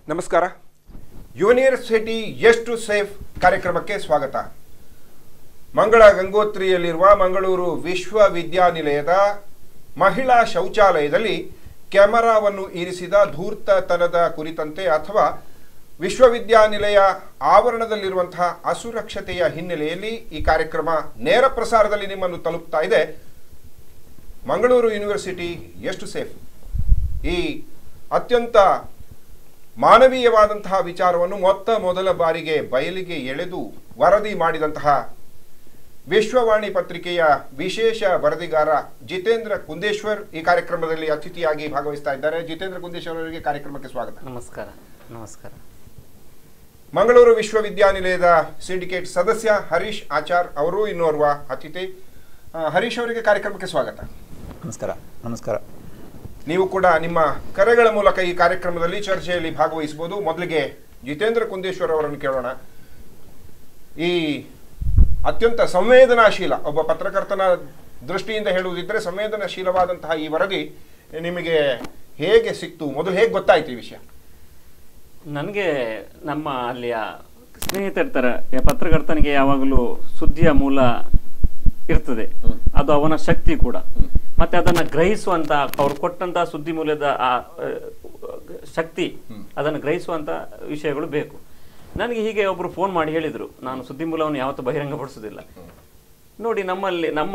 ನಮಸ್ಕಾರ. ಯೂನಿವರ್ಸಿಟಿ ಎಷ್ಟು ಸೇಫ್ ಕಾರ್ಯಕ್ರಮಕ್ಕೆ ಸ್ವಾಗತ. ಮಂಗಳ ಗಂಗೋತ್ರಿಯಲ್ಲಿರುವ ಮಂಗಳೂರು ವಿಶ್ವವಿದ್ಯಾನಿಲಯದ ಮಹಿಳಾ ಶೌಚಾಲಯದಲ್ಲಿ ಕ್ಯಾಮೆರಾವನ್ನು ಇರಿಸಿದ ಧೂರ್ತತನದ ಕುರಿತಂತೆ ಅಥವಾ ವಿಶ್ವವಿದ್ಯಾನಿಲಯ ಆವರಣದಲ್ಲಿರುವಂತಹ ಅಸುರಕ್ಷತೆಯ ಹಿನ್ನೆಲೆಯಲ್ಲಿ ಈ ಕಾರ್ಯಕ್ರಮ ನೇರ ಪ್ರಸಾರದಲ್ಲಿ ನಿಮ್ಮನ್ನು ತಲುಪ್ತಾ ಇದೆ. ಮಂಗಳೂರು ಯೂನಿವರ್ಸಿಟಿ ಎಷ್ಟು ಸೇಫ್, ಈ ಅತ್ಯಂತ ಮಾನವೀಯವಾದಂತಹ ವಿಚಾರವನ್ನು ಮೊದಲ ಬಾರಿಗೆ ಬಯಲಿಗೆ ಎಳೆದು ವರದಿ ಮಾಡಿದಂತಹ ವಿಶ್ವವಾಣಿ ಪತ್ರಿಕೆಯ ವಿಶೇಷ ವರದಿಗಾರ ಜಿತೇಂದ್ರ ಕುಂದೇಶ್ವರ್ ಈ ಕಾರ್ಯಕ್ರಮದಲ್ಲಿ ಅತಿಥಿಯಾಗಿ ಭಾಗವಹಿಸ್ತಾ ಇದ್ದಾರೆ. ಜಿತೇಂದ್ರ ಕುಂದೇಶ್ವರ್ ಅವರಿಗೆ ಕಾರ್ಯಕ್ರಮಕ್ಕೆ ಸ್ವಾಗತ. ನಮಸ್ಕಾರ. ನಮಸ್ಕಾರ. ಮಂಗಳೂರು ವಿಶ್ವವಿದ್ಯಾನಿಲಯದ ಸಿಂಡಿಕೇಟ್ ಸದಸ್ಯ ಹರೀಶ್ ಆಚಾರ್ ಅವರು ಇನ್ನೋರ್ವ ಅತಿಥಿ. ಹರೀಶ್ ಅವರಿಗೆ ಕಾರ್ಯಕ್ರಮಕ್ಕೆ ಸ್ವಾಗತ. ನಮಸ್ಕಾರ. ನಮಸ್ಕಾರ. ನೀವು ಕೂಡ ನಿಮ್ಮ ಕರೆಗಳ ಮೂಲಕ ಈ ಕಾರ್ಯಕ್ರಮದಲ್ಲಿ ಚರ್ಚೆಯಲ್ಲಿ ಭಾಗವಹಿಸಬಹುದು. ಮೊದಲಿಗೆ ಜಿತೇಂದ್ರ ಕುಂದೇಶ್ವರ್ ಅವರನ್ನು ಕೇಳೋಣ. ಈ ಅತ್ಯಂತ ಸಂವೇದನಾಶೀಲ, ಒಬ್ಬ ಪತ್ರಕರ್ತನ ದೃಷ್ಟಿಯಿಂದ ಹೇಳುವುದಿದ್ರೆ ಸಂವೇದನಾಶೀಲವಾದಂತಹ ಈ ವರದಿ ನಿಮಗೆ ಹೇಗೆ ಸಿಕ್ತು? ಮೊದಲು ಹೇಗೆ ಗೊತ್ತಾಯ್ತು ಈ ವಿಷಯ? ನನಗೆ ನಮ್ಮ ಅಲ್ಲಿಯ ಸ್ನೇಹಿತರ ಪತ್ರಕರ್ತನಿಗೆ ಯಾವಾಗಲೂ ಸುದ್ದಿಯ ಮೂಲ ಇರ್ತದೆ, ಅದು ಅವನ ಶಕ್ತಿ ಕೂಡ. ಮತ್ತೆ ಅದನ್ನ ಗ್ರಹಿಸುವಂತ, ಅವ್ರು ಕೊಟ್ಟಂತ ಸುದ್ದಿ ಮೂಲದ ಆ ಶಕ್ತಿ, ಅದನ್ನು ಗ್ರಹಿಸುವಂತ ವಿಷಯಗಳು ಬೇಕು. ನನಗೆ ಹೀಗೆ ಒಬ್ರು ಫೋನ್ ಮಾಡಿ ಹೇಳಿದ್ರು, ನಾನು ಸುದ್ದಿ ಮೂಲವನ್ನು ಯಾವತ್ತೂ ಬಹಿರಂಗಪಡಿಸೋದಿಲ್ಲ ನೋಡಿ, ನಮ್ಮಲ್ಲಿ ನಮ್ಮ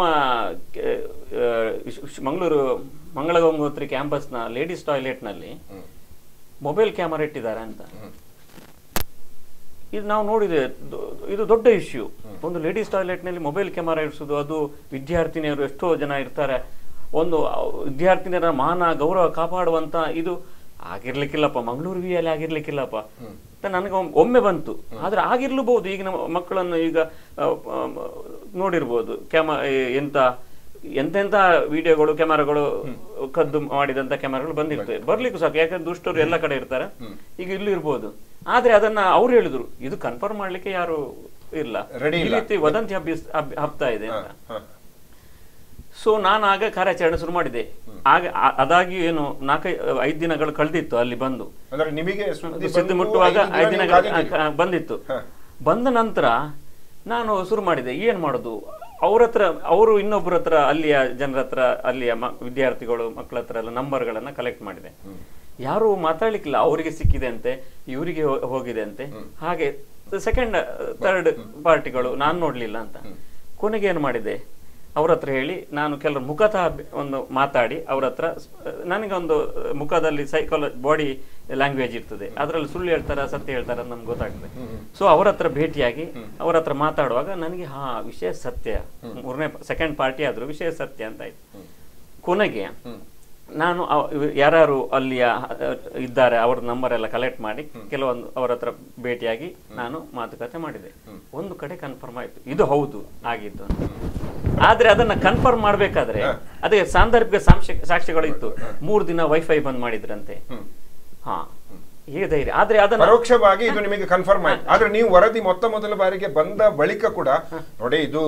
ಮಂಗಳೂರು ಮಂಗಳ ಗಂಗೋತ್ರಿ ಕ್ಯಾಂಪಸ್ನ ಲೇಡೀಸ್ ಟಾಯ್ಲೆಟ್ನಲ್ಲಿ ಮೊಬೈಲ್ ಕ್ಯಾಮರಾ ಇಟ್ಟಿದ್ದಾರೆ ಅಂತ. ಇದು ನಾವು ನೋಡಿದೆ, ಇದು ದೊಡ್ಡ ಇಶ್ಯೂ. ಒಂದು ಲೇಡೀಸ್ ಟಾಯ್ಲೆಟ್ನಲ್ಲಿ ಮೊಬೈಲ್ ಕ್ಯಾಮರಾ ಇರಿಸೋದು, ಅದು ವಿದ್ಯಾರ್ಥಿನಿಯರು ಎಷ್ಟೋ ಜನ ಇರ್ತಾರೆ, ಒಂದು ವಿದ್ಯಾರ್ಥಿನಿಯರ ಮಾನ ಗೌರವ ಕಾಪಾಡುವಂತ ಇದು ಆಗಿರ್ಲಿಕ್ಕಿಲ್ಲಪ್ಪ, ಮಂಗಳೂರು ವಿಯಲ್ಲಿ ಆಗಿರ್ಲಿಕ್ಕಿಲ್ಲಪ್ಪ ಅಂತ ನನಗೆ ಒಮ್ಮೆ ಬಂತು. ಆದ್ರೆ ಆಗಿರ್ಲೂಬಹುದು. ಈಗಿನ ಮಕ್ಕಳನ್ನು ಈಗ ನೋಡಿರ್ಬೋದು, ಎಂತೆಂತ ವಿಡಿಯೋಗಳು, ಕ್ಯಾಮರಾಗಳು, ಕದ್ದು ಮಾಡಿದಂತ ಕ್ಯಾಮರಾಗಳು ಬಂದಿರ್ತವೆ. ಬರ್ಲಿಕ್ಕೂ ಸಾಕು, ಯಾಕಂದ್ರೆ ದುಷ್ಟರು ಎಲ್ಲ ಕಡೆ ಇರ್ತಾರೆ. ಈಗ ಇಲ್ಲಿ ಇರ್ಬೋದು. ಆದ್ರೆ ಅದನ್ನ ಅವ್ರು ಹೇಳಿದ್ರು, ಇದು ಕನ್ಫರ್ಮ್ ಮಾಡ್ಲಿಕ್ಕೆ ಯಾರು ಇಲ್ಲ, ಈ ರೀತಿ ವದಂತಿ ಹಬ್ತಾ ಇದೆ ಅಂತ. ಸೊ ನಾನು ಆಗ ಕಾರ್ಯಾಚರಣೆ ಶುರು ಮಾಡಿದೆ. ಆಗ ಅದಾಗಿ ಏನು 4-5 ದಿನಗಳು ಕಳೆದಿತ್ತು ಅಲ್ಲಿ ಬಂದು, ನಿಮಗೆ ಸುದ್ದಿ ಮುಟ್ಟುವಾಗ 5 ದಿನಗಳು ಬಂದಿತ್ತು. ಬಂದ ನಂತರ ನಾನು ಶುರು ಮಾಡಿದೆ, ಏನ್ ಮಾಡುದು, ಅವರು ಇನ್ನೊಬ್ಬರ ಹತ್ರ, ಅಲ್ಲಿಯ ಜನರ ಹತ್ರ, ಅಲ್ಲಿಯ ವಿದ್ಯಾರ್ಥಿಗಳು ಮಕ್ಕಳ ಹತ್ರ ಎಲ್ಲ ನಂಬರ್ಗಳನ್ನ ಕಲೆಕ್ಟ್ ಮಾಡಿದೆ. ಯಾರು ಮಾತಾಡ್ಲಿಕ್ಕಿಲ್ಲ, ಅವರಿಗೆ ಸಿಕ್ಕಿದೆ ಅಂತೆ, ಇವರಿಗೆ ಹೋಗಿದೆ ಅಂತೆ, ಹಾಗೆ ಸೆಕೆಂಡ್ ಥರ್ಡ್ ಪಾರ್ಟಿಗಳು ನಾನು ನೋಡ್ಲಿಲ್ಲ ಅಂತ. ಕೊನೆಗೆ ಏನ್ ಮಾಡಿದೆ, ಅವ್ರ ಹತ್ರ ಹೇಳಿ, ನಾನು ಕೆಲವರು ಮುಖತಃ ಒಂದು ಮಾತಾಡಿ ಅವ್ರ ಹತ್ರ, ನನಗೆ ಒಂದು ಮುಖದಲ್ಲಿ ಬಾಡಿ ಲ್ಯಾಂಗ್ವೇಜ್ ಇರ್ತದೆ, ಅದರಲ್ಲಿ ಸುಳ್ಳು ಹೇಳ್ತಾರ ಸತ್ಯ ಹೇಳ್ತಾರ ನಮ್ಗೆ ಗೊತ್ತಾಗ್ತದೆ. ಸೊ ಅವ್ರ ಹತ್ರ ಭೇಟಿಯಾಗಿ ಅವ್ರ ಹತ್ರ ಮಾತಾಡುವಾಗ ನನಗೆ ವಿಷಯ ಸತ್ಯ, ಸೆಕೆಂಡ್ ಪಾರ್ಟಿ ಆದ್ರೂ ವಿಷಯ ಸತ್ಯ ಅಂತ ಆಯ್ತು. ಕೊನೆಗೆ ನಾನು ಯಾರು ಅಲ್ಲಿಯ ಇದ್ದಾರೆ ಅವ್ರ ನಂಬರ್ ಎಲ್ಲ ಕಲೆಕ್ಟ್ ಮಾಡಿ ಕೆಲವೊಂದು ಅವ್ರ ಹತ್ರ ಭೇಟಿಯಾಗಿ ನಾನು ಮಾತುಕತೆ ಮಾಡಿದೆ. ಒಂದು ಕಡೆ ಕನ್ಫರ್ಮ್ ಆಯ್ತು, ಇದು ಹೌದು ಆಗಿದ್ದು. ಆದ್ರೆ ಅದನ್ನ ಕನ್ಫರ್ಮ್ ಮಾಡ್ಬೇಕಾದ್ರೆ ಅದೇ ಸಾಂದರ್ಭಿಕ ಸಾಕ್ಷ್ಯಗಳು ಇತ್ತು. 3 ದಿನ ವೈಫೈ ಬಂದ್ ಮಾಡಿದ್ರಂತೆ. ಹೀಗೆ ಧೈರ್ಯ. ಆದ್ರೆ ಅದನ್ನ ಪರೋಕ್ಷವಾಗಿ ಇದು ನಿಮಗೆ ಕನ್ಫರ್ಮ್ ಆಯ್ತು. ಆದ್ರೆ ನೀವು ವರದಿ ಮೊದಲ ಬಾರಿಗೆ ಬಂದ ಬಳಿಕ ಕೂಡ ನೋಡಿ, ಇದು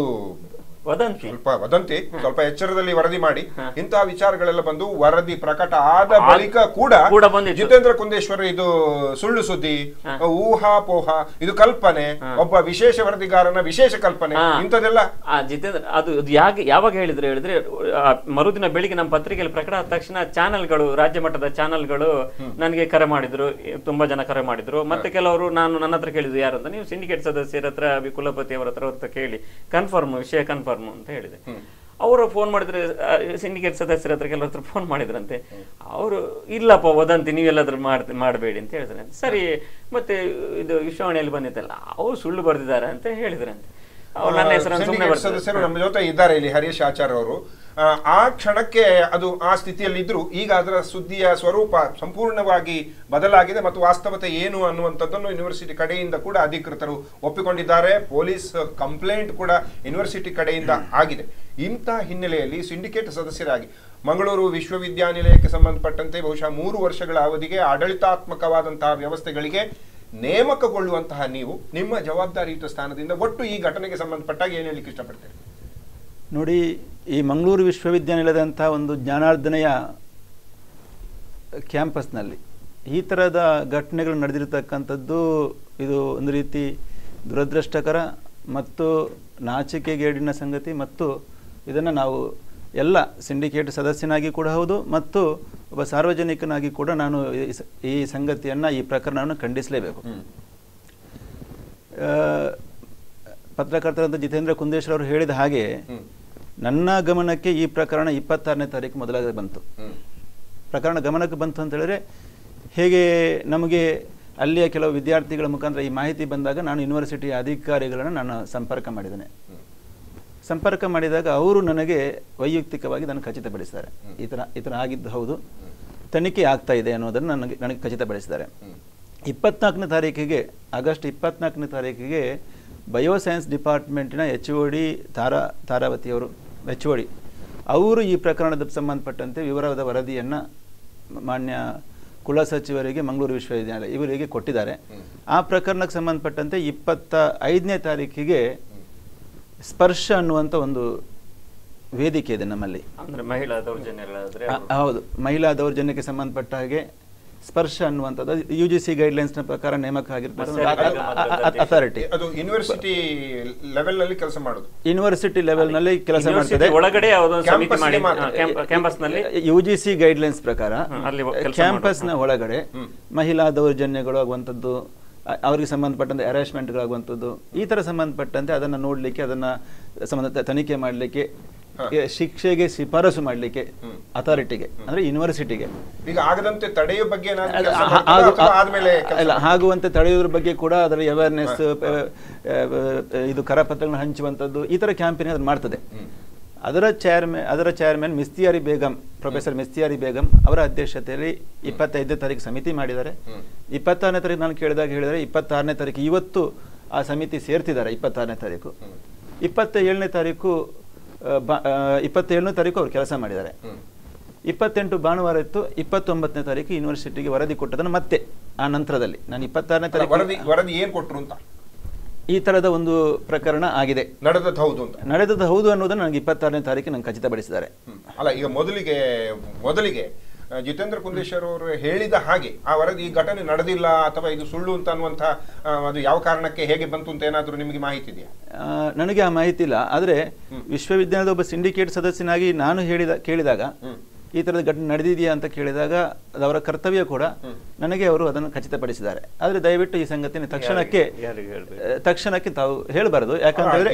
ವದಂತಿ, ಸ್ವಲ್ಪ ಎಚ್ಚರದಲ್ಲಿ ವರದಿ ಮಾಡಿ. ಇಂತಹ ವಿಚಾರಗಳೆಲ್ಲ ಬಂದು ವರದಿ ಪ್ರಕಟ ಆದ ಬಳಿಕ ಕೂಡ ಜಿತೇಂದ್ರ ಕುಂದೇಶ್ವರ್ ಇದು ಸುಳ್ಳು ಸುದ್ದಿ, ಊಹಾಪೋಹ, ಇದು ಕಲ್ಪನೆ, ಒಬ್ಬ ವಿಶೇಷ ವರದಿಗಾರನ ವಿಶೇಷ ಕಲ್ಪನೆ, ಇಂಥದೆಲ್ಲ ಜಿತೇಂದ್ರ ಅದು ಯಾವಾಗ ಹೇಳಿದ್ರೆ ಮರುದಿನ ಬೆಳಿಗ್ಗೆ ನಮ್ಮ ಪತ್ರಿಕೆಯಲ್ಲಿ ಪ್ರಕಟ ಆದ ತಕ್ಷಣ ಚಾನೆಲ್ಗಳು, ರಾಜ್ಯ ಮಟ್ಟದ ಚಾನೆಲ್ಗಳು ನನಗೆ ಕರೆ ಮಾಡಿದ್ರು. ತುಂಬಾ ಜನ ಕರೆ ಮಾಡಿದ್ರು. ಮತ್ತೆ ಕೆಲವರು ನನ್ನ ಹತ್ರ ಕೇಳಿದ್ರು, ಯಾರು ಅಂತ. ನೀವು ಸಿಂಡಿಕೇಟ್ ಸದಸ್ಯರ ಹತ್ರ, ಕುಲಪತಿ ಅವರ ಹತ್ರ ಕೇಳಿ ಕನ್ಫರ್ಮ್, ವಿಷಯ ಕನ್ಫರ್ಮ್ ಅಂತ ಹೇಳಿದೆ. ಅವರು ಫೋನ್ ಮಾಡಿದ್ರೆ, ಸಿಂಡಿಕೇಟ್ ಸದಸ್ಯರ ಹತ್ರ ಕೆಲವ್ರ ಹತ್ರ ಫೋನ್ ಮಾಡಿದ್ರಂತೆ. ಅವರು ಇಲ್ಲಪ್ಪ ವದಂತಿ, ನೀವೆಲ್ಲಾದ್ರೂ ಮಾಡಬೇಡಿ ಅಂತ ಹೇಳಿದ್ರೆ. ಸರಿ, ಮತ್ತೆ ಇದು ವಿಶ್ವವಾಣಿಯಲ್ಲಿ ಬಂದಿತ್ತಲ್ಲ, ಅವ್ರು ಸುಳ್ಳು ಬರ್ದಿದ್ದಾರೆ ಅಂತ ಹೇಳಿದ್ರಂತೆ. ಅವ್ರು ನನ್ನ ಹೆಸರನ್ನು ಸದಸ್ಯರು ನಮ್ಮ ಜೊತೆ ಇದ್ದಾರೆ ಇಲ್ಲಿ, ಹರೀಶ್ ಆಚಾರ್ ಅವರು. ಆ ಕ್ಷಣಕ್ಕೆ ಅದು ಆ ಸ್ಥಿತಿಯಲ್ಲಿ ಇದ್ರು. ಈಗ ಅದರ ಸುದ್ದಿಯ ಸ್ವರೂಪ ಸಂಪೂರ್ಣವಾಗಿ ಬದಲಾಗಿದೆ ಮತ್ತು ವಾಸ್ತವತೆ ಏನು ಅನ್ನುವಂಥದ್ದನ್ನು ಯೂನಿವರ್ಸಿಟಿ ಕಡೆಯಿಂದ ಕೂಡ ಅಧಿಕೃತರು ಒಪ್ಪಿಕೊಂಡಿದ್ದಾರೆ. ಪೊಲೀಸ್ ಕಂಪ್ಲೇಂಟ್ ಕೂಡ ಯೂನಿವರ್ಸಿಟಿ ಕಡೆಯಿಂದ ಆಗಿದೆ. ಇಂಥ ಹಿನ್ನೆಲೆಯಲ್ಲಿ ಸಿಂಡಿಕೇಟ್ ಸದಸ್ಯರಾಗಿ ಮಂಗಳೂರು ವಿಶ್ವವಿದ್ಯಾನಿಲಯಕ್ಕೆ ಸಂಬಂಧಪಟ್ಟಂತೆ ಬಹುಶಃ 3 ವರ್ಷಗಳ ಅವಧಿಗೆ ಆಡಳಿತಾತ್ಮಕವಾದಂತಹ ವ್ಯವಸ್ಥೆಗಳಿಗೆ ನೇಮಕಗೊಳ್ಳುವಂತಹ ನೀವು ನಿಮ್ಮ ಜವಾಬ್ದಾರಿಯುತ ಸ್ಥಾನದಿಂದ ಒಟ್ಟು ಈ ಘಟನೆಗೆ ಸಂಬಂಧಪಟ್ಟಾಗ ಏನು ಹೇಳಲಿಕ್ಕೆ ಇಷ್ಟಪಡ್ತೀರಿ? ನೋಡಿ, ಈ ಮಂಗಳೂರು ವಿಶ್ವವಿದ್ಯಾನಿಲಯದಂಥ ಒಂದು ಜ್ಞಾನಾರ್ಜನೆಯ ಕ್ಯಾಂಪಸ್ನಲ್ಲಿ ಈ ಥರದ ಘಟನೆಗಳು ನಡೆದಿರತಕ್ಕಂಥದ್ದು ಇದು ಒಂದು ರೀತಿ ದುರದೃಷ್ಟಕರ ಮತ್ತು ನಾಚಿಕೆಗೇಡಿನ ಸಂಗತಿ. ಮತ್ತು ಇದನ್ನು ನಾವು ಎಲ್ಲ ಸಿಂಡಿಕೇಟ್ ಸದಸ್ಯನಾಗಿ ಕೂಡ ಹೌದು ಮತ್ತು ಒಬ್ಬ ಸಾರ್ವಜನಿಕನಾಗಿ ಕೂಡ ನಾನು ಈ ಸಂಗತಿಯನ್ನು, ಈ ಪ್ರಕರಣವನ್ನು ಖಂಡಿಸಲೇಬೇಕು. ಪತ್ರಕರ್ತರಾದ ಜಿತೇಂದ್ರ ಕುಂದೇಶ್ವರ್ ಅವರು ಹೇಳಿದ ಹಾಗೆ ನನ್ನ ಗಮನಕ್ಕೆ ಈ ಪ್ರಕರಣ 26ನೇ ತಾರೀಕು ಮೊದಲಾಗಿ ಬಂತು. ಪ್ರಕರಣ ಗಮನಕ್ಕೆ ಬಂತು ಅಂತ ಹೇಳಿದ್ರೆ, ಹೇಗೆ ನಮಗೆ ಅಲ್ಲಿಯ ಕೆಲವು ವಿದ್ಯಾರ್ಥಿಗಳ ಮುಖಾಂತರ ಈ ಮಾಹಿತಿ ಬಂದಾಗ ನಾನು ಯೂನಿವರ್ಸಿಟಿಯ ಅಧಿಕಾರಿಗಳನ್ನು ನಾನು ಸಂಪರ್ಕ ಮಾಡಿದ್ದೇನೆ. ಸಂಪರ್ಕ ಮಾಡಿದಾಗ ಅವರು ನನಗೆ ವೈಯಕ್ತಿಕವಾಗಿ ನಾನು ಖಚಿತಪಡಿಸಿದ್ದಾರೆ, ಈ ಥರ ಆಗಿದ್ದು ಹೌದು, ತನಿಖೆ ಆಗ್ತಾ ಇದೆ ಅನ್ನೋದನ್ನು ನನಗೆ ಖಚಿತಪಡಿಸಿದ್ದಾರೆ. 24ನೇ ತಾರೀಕಿಗೆ, ಆಗಸ್ಟ್ 24ನೇ ತಾರೀಕಿಗೆ ಬಯೋಸೈನ್ಸ್ ಡಿಪಾರ್ಟ್ಮೆಂಟಿನ HOD ತಾರಾವತಿಯವರು, HOD ಅವರು ಈ ಪ್ರಕರಣದ ಸಂಬಂಧಪಟ್ಟಂತೆ ವಿವರದ ವರದಿಯನ್ನು ಮಾನ್ಯ ಕುಲಸಚಿವರಿಗೆ, ಮಂಗಳೂರು ವಿಶ್ವವಿದ್ಯಾಲಯ ಇವರಿಗೆ ಕೊಟ್ಟಿದ್ದಾರೆ. ಆ ಪ್ರಕರಣಕ್ಕೆ ಸಂಬಂಧಪಟ್ಟಂತೆ 25ನೇ ತಾರೀಕಿಗೆ ಸ್ಪರ್ಶ ಅನ್ನುವಂಥ ಒಂದು ವೇದಿಕೆ ಇದೆ ನಮ್ಮಲ್ಲಿ. ಹೌದು, ಮಹಿಳಾ ದೌರ್ಜನ್ಯಕ್ಕೆ ಸಂಬಂಧಪಟ್ಟ ಹಾಗೆ ಸ್ಪರ್ಶ ಅನ್ನುವಂಥದ್ದು UGC ಗೈಡ್ಲೈನ್ಸ್ನ ಪ್ರಕಾರ ನೇಮಕ ಆಗಿರ್ತದೆ ಅಥಾರಿಟಿ. ಅದು ಯೂನಿವರ್ಸಿಟಿ ಲೆವೆಲ್ನಲ್ಲಿ ಕೆಲಸ ಮಾಡೋದು, ಯೂನಿವರ್ಸಿಟಿ ಲೆವೆಲ್ನಲ್ಲಿ ಕೆಲಸ ಮಾಡ್ತದೆ. ಒಳಗಡೆ UGC ಗೈಡ್ಲೈನ್ಸ್ ಪ್ರಕಾರ ಕ್ಯಾಂಪಸ್ನ ಒಳಗಡೆ ಮಹಿಳಾ ದೌರ್ಜನ್ಯಗಳು ಆಗುವಂಥದ್ದು, ಅವರಿಗೆ ಸಂಬಂಧಪಟ್ಟಂತೆ ಹ್ಯಾರಾಸ್ಮೆಂಟ್ಗಳಾಗುವಂಥದ್ದು, ಈ ಥರ ಸಂಬಂಧಪಟ್ಟಂತೆ ಅದನ್ನು ನೋಡಲಿಕ್ಕೆ, ಅದನ್ನು ಸಂಬಂಧ ತನಿಖೆ ಮಾಡಲಿಕ್ಕೆ, ಶಿಕ್ಷೆಗೆ ಶಿಫಾರಸು ಮಾಡಲಿಕ್ಕೆ ಅಥಾರಿಟಿಗೆ ಅಂದರೆ ಯೂನಿವರ್ಸಿಟಿಗೆ, ಈಗ ಆಗದಂತೆ ತಡೆಯುವ ಬಗ್ಗೆ ಆಗುವಂತೆ ತಡೆಯುವುದ್ರ ಬಗ್ಗೆ ಕೂಡ ಅದರ ಅವೇರ್ನೆಸ್, ಇದು ಕರಪತ್ರಗಳನ್ನು ಹಂಚುವಂಥದ್ದು, ಈ ಥರ ಕ್ಯಾಂಪೇನ್ ಅದನ್ನು ಮಾಡ್ತದೆ. ಅದರ ಚೇರ್ಮನ್ ಮಿಸ್ತಿಯಾರಿ ಬೇಗಂ, ಪ್ರೊಫೆಸರ್ ಮಿಸ್ತಿಯಾರಿ ಬೇಗಂ ಅವರ ಅಧ್ಯಕ್ಷತೆಯಲ್ಲಿ 25ನೇ ತಾರೀಕು ಸಮಿತಿ ಮಾಡಿದ್ದಾರೆ. 26ನೇ ತಾರೀಕು ನಾನು ಹೇಳಿದರೆ 26ನೇ ತಾರೀಕು ಇವತ್ತು ಆ ಸಮಿತಿ ಸೇರ್ತಿದ್ದಾರೆ. 26ನೇ ತಾರೀಕು 27ನೇ ತಾರೀಕು 27ನೇ ತಾರೀಕು ಅವರು ಕೆಲಸ ಮಾಡಿದ್ದಾರೆ. 28 ಭಾನುವಾರ ಇತ್ತು. 29ನೇ ತಾರೀಕು ಯೂನಿವರ್ಸಿಟಿಗೆ ವರದಿ ಕೊಟ್ಟದನ್ನು ಮತ್ತೆ ಆ ನಂತರದಲ್ಲಿ ನಾನು 26ನೇ ತಾರೀಕು ವರದಿ ಏನು ಕೊಟ್ಟರು ಅಂತ, ಈ ತರದ ಒಂದು ಪ್ರಕರಣ ಆಗಿದೆ, ನಡೆದದ್ದು ಹೌದು ಅನ್ನೋದನ್ನು ನನಗೆ 26ನೇ ತಾರೀಕು ನಂಗೆ ಖಚಿತಪಡಿಸಿದ್ದಾರೆ. ಅಲ್ಲ, ಈಗ ಮೊದಲಿಗೆ ಜಿತೇಂದ್ರ ಕುಂದೇಶ್ವರ್ ಅವರು ಹೇಳಿದ ಹಾಗೆ ಆ ವರದಿ, ಈ ಘಟನೆ ನಡೆದಿಲ್ಲ ಅಥವಾ ಇದು ಸುಳ್ಳು ಅಂತ ಅನ್ನುವಂಥ ಅದು ಯಾವ ಕಾರಣಕ್ಕೆ ಹೇಗೆ ಬಂತು ಅಂತ ಏನಾದರೂ ನಿಮಗೆ ಮಾಹಿತಿ ಇದೆಯಾ? ನನಗೆ ಆ ಮಾಹಿತಿ ಇಲ್ಲ. ಆದರೆ ವಿಶ್ವವಿದ್ಯಾಲಯದ ಒಬ್ಬ ಸಿಂಡಿಕೇಟ್ ಸದಸ್ಯನಾಗಿ ನಾನು ಕೇಳಿದಾಗ ಈ ಥರದ ಘಟನೆ ನಡೆದಿದೆಯಾ ಅಂತ ಕೇಳಿದಾಗ ಅದು ಅವರ ಕರ್ತವ್ಯ ಕೂಡ, ನನಗೆ ಅವರು ಅದನ್ನು ಖಚಿತಪಡಿಸಿದ್ದಾರೆ. ಆದರೆ ದಯವಿಟ್ಟು ಈ ಸಂಗತಿನ ತಕ್ಷಣಕ್ಕೆ ತಾವು ಹೇಳಬಾರದು. ಯಾಕಂತಂದ್ರೆ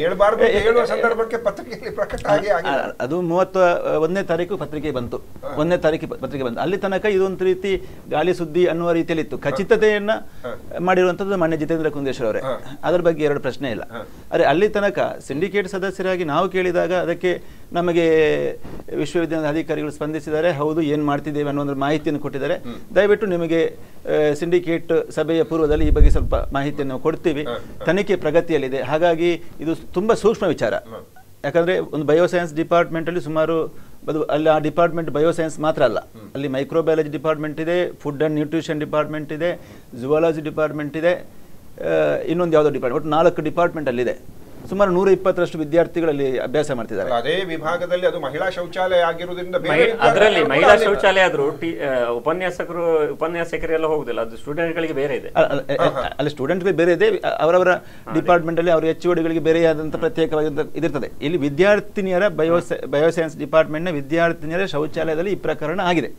ಅದು 31ನೇ ತಾರೀಕು ಪತ್ರಿಕೆ ಬಂತು, 1ನೇ ತಾರೀಕು ಪತ್ರಿಕೆ ಬಂತು. ಅಲ್ಲಿ ತನಕ ಇದೊಂದು ರೀತಿ ಗಾಳಿ ಸುದ್ದಿ ಅನ್ನುವ ರೀತಿಯಲ್ಲಿ ಇತ್ತು. ಖಚಿತತೆಯನ್ನ ಮಾಡಿರುವಂಥದ್ದು ಮಾನ್ಯ ಜಿತೇಂದ್ರ ಕುಂದೇಶ್ವರ್ ಅವರೇ, ಅದರ ಬಗ್ಗೆ ಎರಡು ಪ್ರಶ್ನೆ ಇಲ್ಲ. ಆದರೆ ಅಲ್ಲಿ ತನಕ ಸಿಂಡಿಕೇಟ್ ಸದಸ್ಯರಾಗಿ ನಾವು ಕೇಳಿದಾಗ ಅದಕ್ಕೆ ನಮಗೆ ವಿಶ್ವವಿದ್ಯಾಲಯದ ಅಧಿಕಾರಿಗಳು ಸ್ಪಂದಿಸಿದ್ದಾರೆ. ಹೌದು, ಏನು ಮಾಡ್ತಿದ್ದೇವೆ ಅನ್ನೋ ಒಂದು ಮಾಹಿತಿಯನ್ನು ಕೊಟ್ಟಿದ್ದಾರೆ. ದಯವಿಟ್ಟು ನಿಮಗೆ ಸಿಂಡಿಕೇಟ್ ಸಭೆಯ ಪೂರ್ವದಲ್ಲಿ ಈ ಬಗ್ಗೆ ಸ್ವಲ್ಪ ಮಾಹಿತಿಯನ್ನು ಕೊಡ್ತೀವಿ, ತನಿಖೆ ಪ್ರಗತಿಯಲ್ಲಿದೆ. ಹಾಗಾಗಿ ಇದು ತುಂಬ ಸೂಕ್ಷ್ಮ ವಿಚಾರ. ಯಾಕಂದರೆ ಒಂದು ಬಯೋಸೈನ್ಸ್ ಡಿಪಾರ್ಟ್ಮೆಂಟಲ್ಲಿ ಸುಮಾರು ಅಲ್ಲಿ ಆ ಡಿಪಾರ್ಟ್ಮೆಂಟ್ ಬಯೋಸೈನ್ಸ್ ಮಾತ್ರ ಅಲ್ಲ, ಅಲ್ಲಿ ಮೈಕ್ರೋಬಯಾಲಜಿ ಡಿಪಾರ್ಟ್ಮೆಂಟ್ ಇದೆ, ಫುಡ್ ಆ್ಯಂಡ್ ನ್ಯೂಟ್ರಿಷನ್ ಡಿಪಾರ್ಟ್ಮೆಂಟ್ ಇದೆ, ಝುವಾಲಜಿ ಡಿಪಾರ್ಟ್ಮೆಂಟ್ ಇದೆ, ಇನ್ನೊಂದು ಯಾವುದೋ ಡಿಪಾರ್ಟ್ಮೆಂಟ್, ಒಟ್ಟು 4 ಡಿಪಾರ್ಟ್ಮೆಂಟ್ ಅಲ್ಲಿದೆ. ಸುಮಾರು 120ರಷ್ಟು ವಿದ್ಯಾರ್ಥಿಗಳಲ್ಲಿ ಅಭ್ಯಾಸ ಮಾಡ್ತಿದ್ದಾರೆ. ಅದೇ ವಿಭಾಗದಲ್ಲಿ ಅದು ಮಹಿಳಾ ಶೌಚಾಲಯ ಆಗಿರುವುದರಿಂದ ಅದರಲ್ಲಿ ಮಹಿಳಾ ಶೌಚಾಲಯ ಆದ್ರೂ ಉಪನ್ಯಾಸಕರೆಲ್ಲ ಹೋಗುದಿಲ್ಲ, ಅದು ಸ್ಟೂಡೆಂಟ್ಗಳಿಗೆ ಬೇರೆ ಇದೆ. ಅಲ್ಲಿ ಸ್ಟೂಡೆಂಟ್ಗಳಿಗೆ ಬೇರೆ ಇದೆ, ಅವರವರ ಡಿಪಾರ್ಟ್ಮೆಂಟ್ ಅಲ್ಲಿ ಅವರ HODಗಳಿಗೆ ಬೇರೆ ಆದಂತ ಪ್ರತ್ಯೇಕವಾಗಿ ಇದಿರ್ತದೆ. ಇಲ್ಲಿ ವಿದ್ಯಾರ್ಥಿನಿಯರ ಬಯೋಸೈನ್ಸ್ ಡಿಪಾರ್ಟ್ಮೆಂಟ್ನ ವಿದ್ಯಾರ್ಥಿನಿಯರ ಶೌಚಾಲಯದಲ್ಲಿ ಈ ಪ್ರಕರಣ ಆಗಿದೆ.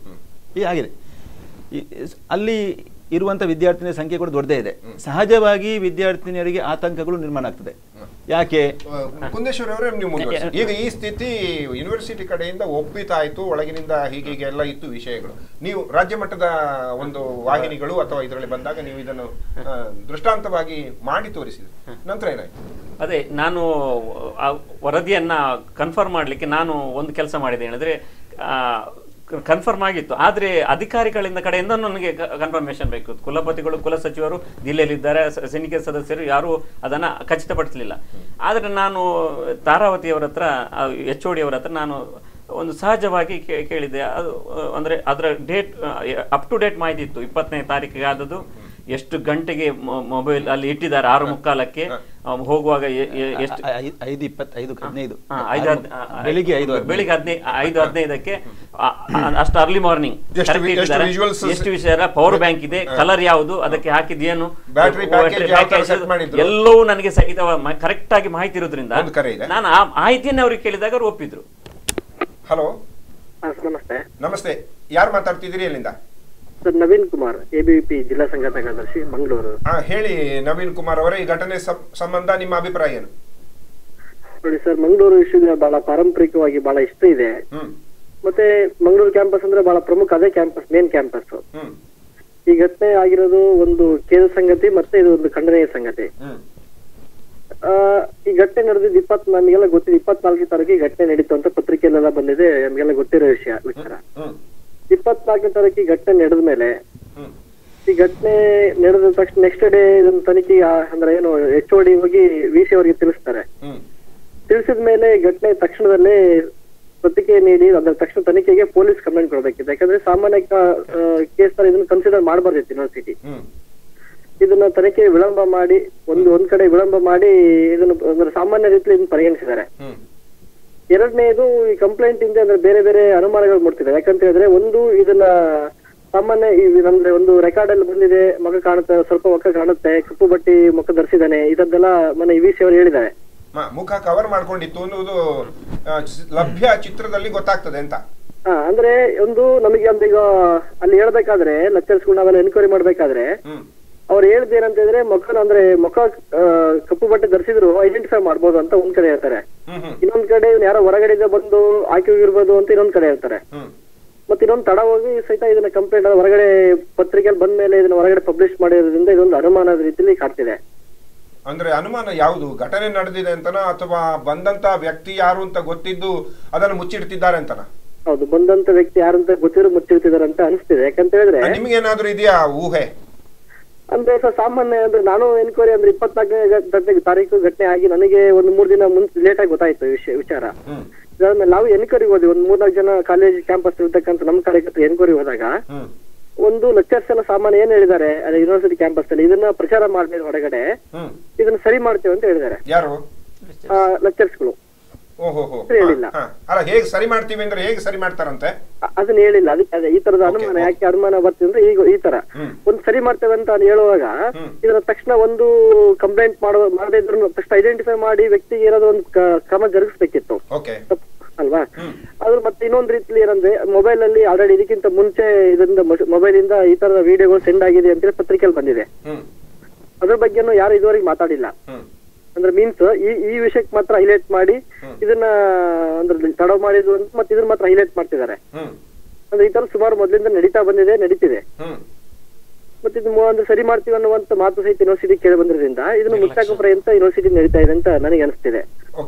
ಅಲ್ಲಿ ಇರುವಂಥ ವಿದ್ಯಾರ್ಥಿನಿಯರ ಸಂಖ್ಯೆ ಕೂಡ ದೊಡ್ಡದೇ ಇದೆ. ಸಹಜವಾಗಿ ವಿದ್ಯಾರ್ಥಿನಿಯರಿಗೆ ಆತಂಕಗಳು ನಿರ್ಮಾಣ ಆಗ್ತದೆ. ಯಾಕೆ ಕುಂದೇಶ್ವರ ಅವರೇ, ನೀವು ಈಗ ಈ ಸ್ಥಿತಿ ಯೂನಿವರ್ಸಿಟಿ ಕಡೆಯಿಂದ ಒಪ್ಪಿತಾಯ್ತು, ಒಳಗಿನಿಂದ ಹೀಗೆ ಎಲ್ಲ ಇತ್ತು ವಿಷಯಗಳು. ನೀವು ರಾಜ್ಯ ಮಟ್ಟದ ಒಂದು ವಾಹಿನಿಗಳು ಅಥವಾ ಇದರಲ್ಲಿ ಬಂದಾಗ ನೀವು ಇದನ್ನು ದೃಷ್ಟಾಂತವಾಗಿ ಮಾಡಿ ತೋರಿಸಿದ್ರಿ, ನಂತರ ಏನಾಯ್ತು? ಅದೇ ನಾನು ಆ ವರದಿಯನ್ನ ಕನ್ಫರ್ಮ್ ಮಾಡ್ಲಿಕ್ಕೆ ನಾನು ಒಂದು ಕೆಲಸ ಮಾಡಿದೆ. ಹೇಳಿದ್ರೆ ಕನ್ಫರ್ಮ್ ಆಗಿತ್ತು, ಆದರೆ ಅಧಿಕಾರಿಗಳಿಂದ ಕಡೆಯಿಂದ ನನಗೆ ಕನ್ಫರ್ಮೇಶನ್ ಬೇಕು. ಕುಲಪತಿಗಳು, ಕುಲಸಚಿವರು ದಿಲ್ಲಿಯಲ್ಲಿದ್ದಾರೆ, ಸಿಂಡಿಕೇಟ್ ಸದಸ್ಯರು ಯಾರು ಅದನ್ನು ಖಚಿತಪಡಿಸಲಿಲ್ಲ. ಆದರೆ ನಾನು ತಾರಾವತಿಯವರ ಹತ್ರ, HOD ಅವರ ಹತ್ರ ನಾನು ಒಂದು ಸಹಜವಾಗಿ ಕೇಳಿದೆ. ಅದು ಅಂದರೆ ಅದರ ಡೇಟ್ ಅಪ್ ಟು ಡೇಟ್ ಮಾಹಿತಿ ಇತ್ತು. 20ನೇ ತಾರೀಕಿಗೆ ಆದದ್ದು, ಎಷ್ಟು ಗಂಟೆಗೆ ಮೊಬೈಲ್ ಅಲ್ಲಿ ಇಟ್ಟಿದ್ದಾರೆ, 6:45ಕ್ಕೆ ಹೋಗುವಾಗ ಎಷ್ಟು 5:15 ಬೆಳಿಗ್ಗೆ 5:15ಕ್ಕೆ ಅಷ್ಟು ಅರ್ಲಿ ಮಾರ್ನಿಂಗ್ ಎಷ್ಟು ವಿಷಯ, ಪವರ್ ಬ್ಯಾಂಕ್ ಇದೆ, ಕಲರ್ ಯಾವುದು, ಅದಕ್ಕೆ ಹಾಕಿದ್ದೇನು, ಎಲ್ಲವೂ ನನಗೆ ಸಹಿತ ಕರೆಕ್ಟ್ ಆಗಿ ಮಾಹಿತಿ ಇರೋದ್ರಿಂದ ನಾನು ಆ ಮಾಹಿತಿಯನ್ನು ಅವ್ರಿಗೆ ಕೇಳಿದಾಗ ಅವ್ರು ಒಪ್ಪಿದ್ರು. ಹಲೋ ನಮಸ್ತೆ. ನಮಸ್ತೆ, ಯಾರು ಮಾತಾಡ್ತಿದ್ದೀರಿ, ಎಲ್ಲಿಂದ? ಸರ್ ನವೀನ್ ಕುಮಾರ್, ಎಬಿವಿಪಿ ಜಿಲ್ಲಾ ಸಂಘಟನಾ ಕಾರ್ಯದರ್ಶಿ, ಮಂಗಳೂರು. ಹೇಳಿ ನವೀನ್ ಕುಮಾರ್ ಅವರೇ, ಈ ಘಟನೆ ಸಂಬಂಧ ನಿಮ್ಮ ಅಭಿಪ್ರಾಯ ಏನು? ನೋಡಿ ಸರ್, ಮಂಗಳೂರು ವಿಶ್ವವಿದ್ಯಾಲಯ ಬಹಳ ಪಾರಂಪರಿಕವಾಗಿ ಬಹಳ ಇಷ್ಟ ಇದೆ. ಮತ್ತೆ ಮಂಗಳೂರು ಕ್ಯಾಂಪಸ್ ಅಂದ್ರೆ ಬಹಳ ಪ್ರಮುಖ, ಅದೇ ಕ್ಯಾಂಪಸ್, ಮೇನ್ ಕ್ಯಾಂಪಸ್. ಈ ಘಟನೆ ಆಗಿರೋದು ಒಂದು ಖೇದ ಸಂಗತಿ, ಮತ್ತೆ ಇದು ಒಂದು ಖಂಡನೀಯ ಸಂಗತಿ. ಈ ಘಟನೆ ನಡೆದಿದ್ದು ನಮಗೆಲ್ಲ ಗೊತ್ತಿದೆ, 24ನೇ ತಾರೀಕು ಈ ಘಟನೆ ನಡೀತು ಅಂತ ಪತ್ರಿಕೆಯಲ್ಲೆಲ್ಲ ಬಂದಿದೆ, ನಮಗೆಲ್ಲ ಗೊತ್ತಿರೋ ವಿಚಾರ. 24ನೇ ತಾರೀಕು ಈ ಘಟನೆ ನಡೆದ ಮೇಲೆ, ಈ ಘಟನೆ ನಡೆದ ತಕ್ಷಣ ನೆಕ್ಸ್ಟ್ ಡೇ ಇದನ್ನ ತನಿಖೆ ಅಂದ್ರೆ ಏನು HOD ಹೋಗಿ VC ಅವರಿಗೆ ತಿಳಿಸ್ತಾರೆ. ತಿಳಿಸಿದ ಮೇಲೆ ಘಟನೆ ತಕ್ಷಣದಲ್ಲೇ ಪ್ರತಿಕ್ರಿಯೆ ನೀಡಿ ಅದರ ತಕ್ಷಣ ತನಿಖೆಗೆ ಪೊಲೀಸ್ ಕಂಪ್ಲೇಂಟ್ ಕೊಡಬೇಕಿದೆ. ಯಾಕಂದ್ರೆ ಸಾಮಾನ್ಯ ಕೇಸ್ ತರ ಇದನ್ನ ಕನ್ಸಿಡರ್ ಮಾಡಬಾರ್ದಿತ್ತು ಯೂನಿವರ್ಸಿಟಿ. ಇದನ್ನ ತನಿಖೆ ವಿಳಂಬ ಮಾಡಿ ಒಂದ್ ಕಡೆ ವಿಳಂಬ ಮಾಡಿ ಇದನ್ನು ಅಂದ್ರೆ ಸಾಮಾನ್ಯ ರೀತಿಯಲ್ಲಿ ಇದನ್ನ ಪರಿಗಣಿಸಿದ್ದಾರೆ. ಎರಡನೇದು, ಈ ಕಂಪ್ಲೇಂಟ್ ಇಂದ ಅಂದ್ರೆ ಬೇರೆ ಬೇರೆ ಅನುಮಾನಗಳು ಮೂಡ್ತಿದೆ. ಯಾಕಂತ ಹೇಳಿದ್ರೆ, ಒಂದು ಇದನ್ನ ಸಾಮಾನ್ಯ ಅಂದ್ರೆ ಒಂದು ರೆಕಾರ್ಡ್ ಅಲ್ಲಿ ಬಂದಿದೆ, ಮಗ ಕಾಣುತ್ತೆ, ಸ್ವಲ್ಪ ಮುಖ ಕಾಣುತ್ತೆ, ಕಪ್ಪು ಬಟ್ಟಿ ಮುಖ ಧರಿಸಿದಾನೆ, ಇದನ್ನೆಲ್ಲ ಮನೆ VC ಅವರು ಹೇಳಿದ್ದಾರೆ. ಮುಖ ಕವರ್ ಮಾಡ್ಕೊಂಡಿತ್ತು ಅನ್ನೋದು ಲಭ್ಯ ಚಿತ್ರದಲ್ಲಿ ಗೊತ್ತಾಗ್ತದೆ ಅಂತ. ಅಂದ್ರೆ ಒಂದು ನಮಗೆ ಅಂದ್ರೆ ಈಗ ಅಲ್ಲಿ ಹೇಳ್ಬೇಕಾದ್ರೆ ಲೆಕ್ಚರ್ಸ್ಗಳು ನಾವೆಲ್ಲ ಎನ್ಕ್ವೈರಿ ಮಾಡ್ಬೇಕಾದ್ರೆ ಅವ್ರು ಹೇಳ್ದೆ ಏನಂತ ಹೇಳಿದ್ರೆ, ಮುಖ ಕಪ್ಪು ಬಟ್ಟೆ ಧರಿಸಿದ್ರು ಐಡೆಂಟಿಫೈ ಮಾಡ್ಬೋದು ಅಂತ ಒಂದ್ ಕಡೆ ಹೇಳ್ತಾರೆ. ಇನ್ನೊಂದ್ ಕಡೆ ಯಾರೋ ಹೊರಗಡೆಯಿಂದ ಬಂದು ಹಾಕಿ ಹೋಗಿರ್ಬೋದು ಅಂತ ಇನ್ನೊಂದ್ ಕಡೆ ಹೇಳ್ತಾರೆ. ಮತ್ತೆ ಇನ್ನೊಂದು ತಡ ಹೋಗಿ ಸಹಿತ ಇದನ್ನ ಕಂಪ್ಲೇಂಟ್ ಹೊರಗಡೆ ಪತ್ರಿಕೆಯಲ್ಲಿ ಬಂದ ಮೇಲೆ ಇದನ್ನ ಹೊರಗಡೆ ಪಬ್ಲಿಷ್ ಮಾಡಿರೋದ್ರಿಂದ ಇದೊಂದು ಅನುಮಾನದ ರೀತಿಯಲ್ಲಿ ಕಾಡ್ತಿದೆ. ಅಂದ್ರೆ ಅನುಮಾನ ಯಾವುದು, ಘಟನೆ ನಡೆದಿದೆ ಅಂತನಾ ಅಥವಾ ಬಂದಂತ ವ್ಯಕ್ತಿ ಯಾರು ಅಂತ ಗೊತ್ತಿದ್ದು ಅದನ್ನು ಮುಚ್ಚಿಡ್ತಿದ್ದಾರೆ ಅಂತನಾ? ಹೌದು, ಬಂದಂತ ವ್ಯಕ್ತಿ ಯಾರು ಅಂತ ಗೊತ್ತಿದ್ರು ಮುಚ್ಚಿಡ್ತಿದ್ದಾರೆ ಅಂತ ಅನಿಸ್ತಿದೆ. ಯಾಕಂತ ಹೇಳಿದ್ರೆ ನಿಮ್ಗೆ ಏನಾದ್ರು ಇದೆಯಾ ಊಹೆ? ಅಂದ್ರೆ ಸಾಮಾನ್ಯ ಅಂದ್ರೆ ನಾನು ಎನ್ಕ್ವೈರಿ ಅಂದ್ರೆ 24ನೇ ತಾರೀಕು ಘಟನೆ ಆಗಿ ನನಗೆ ಒಂದು 3 ದಿನ ಮುಂಚೆ ಲೇಟ್ ಆಗಿ ಗೊತ್ತಾಯ್ತು ವಿಚಾರ. ಇದಾದ್ಮೇಲೆ ನಾವು ಎನ್ಕ್ವೈರಿಗೆ ಹೋದ್ವಿ, ಒಂದು 3-4 ಜನ ಕಾಲೇಜ್ ಕ್ಯಾಂಪಸ್ ಇರ್ತಕ್ಕಂಥ ನಮ್ಮ ಕಾರ್ಯಕರ್ತರು ಎನ್ಕ್ವೈರಿ ಹೋದಾಗ ಒಂದು ಲೆಕ್ಚರ್ಸ್ ಎಲ್ಲ ಸಾಮಾನ್ಯ ಏನ್ ಹೇಳಿದ್ದಾರೆ, ಅದೇ ಯೂನಿವರ್ಸಿಟಿ ಕ್ಯಾಂಪಸ್ ಅಲ್ಲಿ ಇದನ್ನ ಪ್ರಚಾರ ಮಾಡ್ಬೇಕು ಹೊರಗಡೆ, ಇದನ್ನ ಸರಿ ಮಾಡ್ತೇವೆ ಅಂತ ಹೇಳಿದ್ದಾರೆ. ಯಾರು? ಲೆಕ್ಚರ್ಸ್ಗಳು. ಹೇಳಿಲ್ಲ. ಹೇಗೆ ಸರಿ ಮಾಡ್ತೀವಿ ಅಂದ್ರೆ ಹೇಗೆ ಸರಿ ಮಾಡ್ತಾರಂತೆ ಅದನ್ನ ಹೇಳಿಲ್ಲ. ಅದಕ್ಕೆ ಈ ತರದ ಅನುಮಾನ ಯಾಕೆ ಅನುಮಾನ ಬರ್ತಿದೆ ಅಂದ್ರೆ, ಈಗ ಈ ತರ ಒಂದು ಸರಿ ಮಾಡ್ತೇವೆ ಅಂತ ಹೇಳುವಾಗ ಇದನ್ನ ತಕ್ಷಣ ಒಂದು ಕಂಪ್ಲೇಂಟ್ ಮಾಡದೇ ಇದ್ರು ತಕ್ಷಣ ಐಡೆಂಟಿಫೈ ಮಾಡಿ ವ್ಯಕ್ತಿಗೆ ಏನಾದ್ರು ಒಂದು ಕ್ರಮ ಜರುಗಿಸ್ಬೇಕಿತ್ತು ಅಲ್ವಾ? ಅದ್ರ ಮತ್ತೆ ಇನ್ನೊಂದ್ ರೀತಿಲಿ ಏನಂದ್ರೆ, ಮೊಬೈಲ್ ಅಲ್ಲಿ ಆಲ್ರೆಡಿ ಇದಕ್ಕಿಂತ ಮುಂಚೆ ಇದರಿಂದ ಮೊಬೈಲ್ ಇಂದ ಈ ತರದ ವಿಡಿಯೋಗಳು ಸೆಂಡ್ ಆಗಿದೆ ಅಂತ ಪತ್ರಿಕೆಯಲ್ಲಿ ಬಂದಿದೆ. ಅದ್ರ ಬಗ್ಗೆನೂ ಯಾರು ಇದುವರೆಗೆ ಮಾತಾಡಿಲ್ಲ. ಅಂದ್ರೆ ಮೀನ್ಸ್ ಈ ವಿಷಯಕ್ಕೆ ಮಾತ್ರ ಹೈಲೈಟ್ ಮಾಡಿ ಇದನ್ನ ಅಂದ್ರೆ ತಡ ಮಾಡಿದ್ರು ಅಂತ ಮತ್ತೆ ಇದನ್ನ ಮಾತ್ರ ಹೈಲೈಟ್ ಮಾಡ್ತಿದ್ದಾರೆ. ಅಂದ್ರೆ ಈ ತರ ಸುಮಾರು ಮೊದಲಿಂದ ನಡೀತಿದೆ. ಮತ್ತೆ ಇದು ಅಂದ್ರೆ ಸರಿ ಮಾಡ್ತೀವಿ ಅನ್ನುವಂತ ಮಾತು ಸಹಿತ ಯೂನಿವರ್ಸಿಟಿ ಕೇಳಿ ಬಂದಿರೋದ್ರಿಂದ ಇದನ್ನು ಮುಚ್ಚಾಕೋ ಪ್ರಯತ್ನ ಯೂನಿವರ್ಸಿಟಿ ನಡೀತಾ ಇದೆ ಅಂತ ನನಗೆ ಅನಿಸ್ತಿದೆ.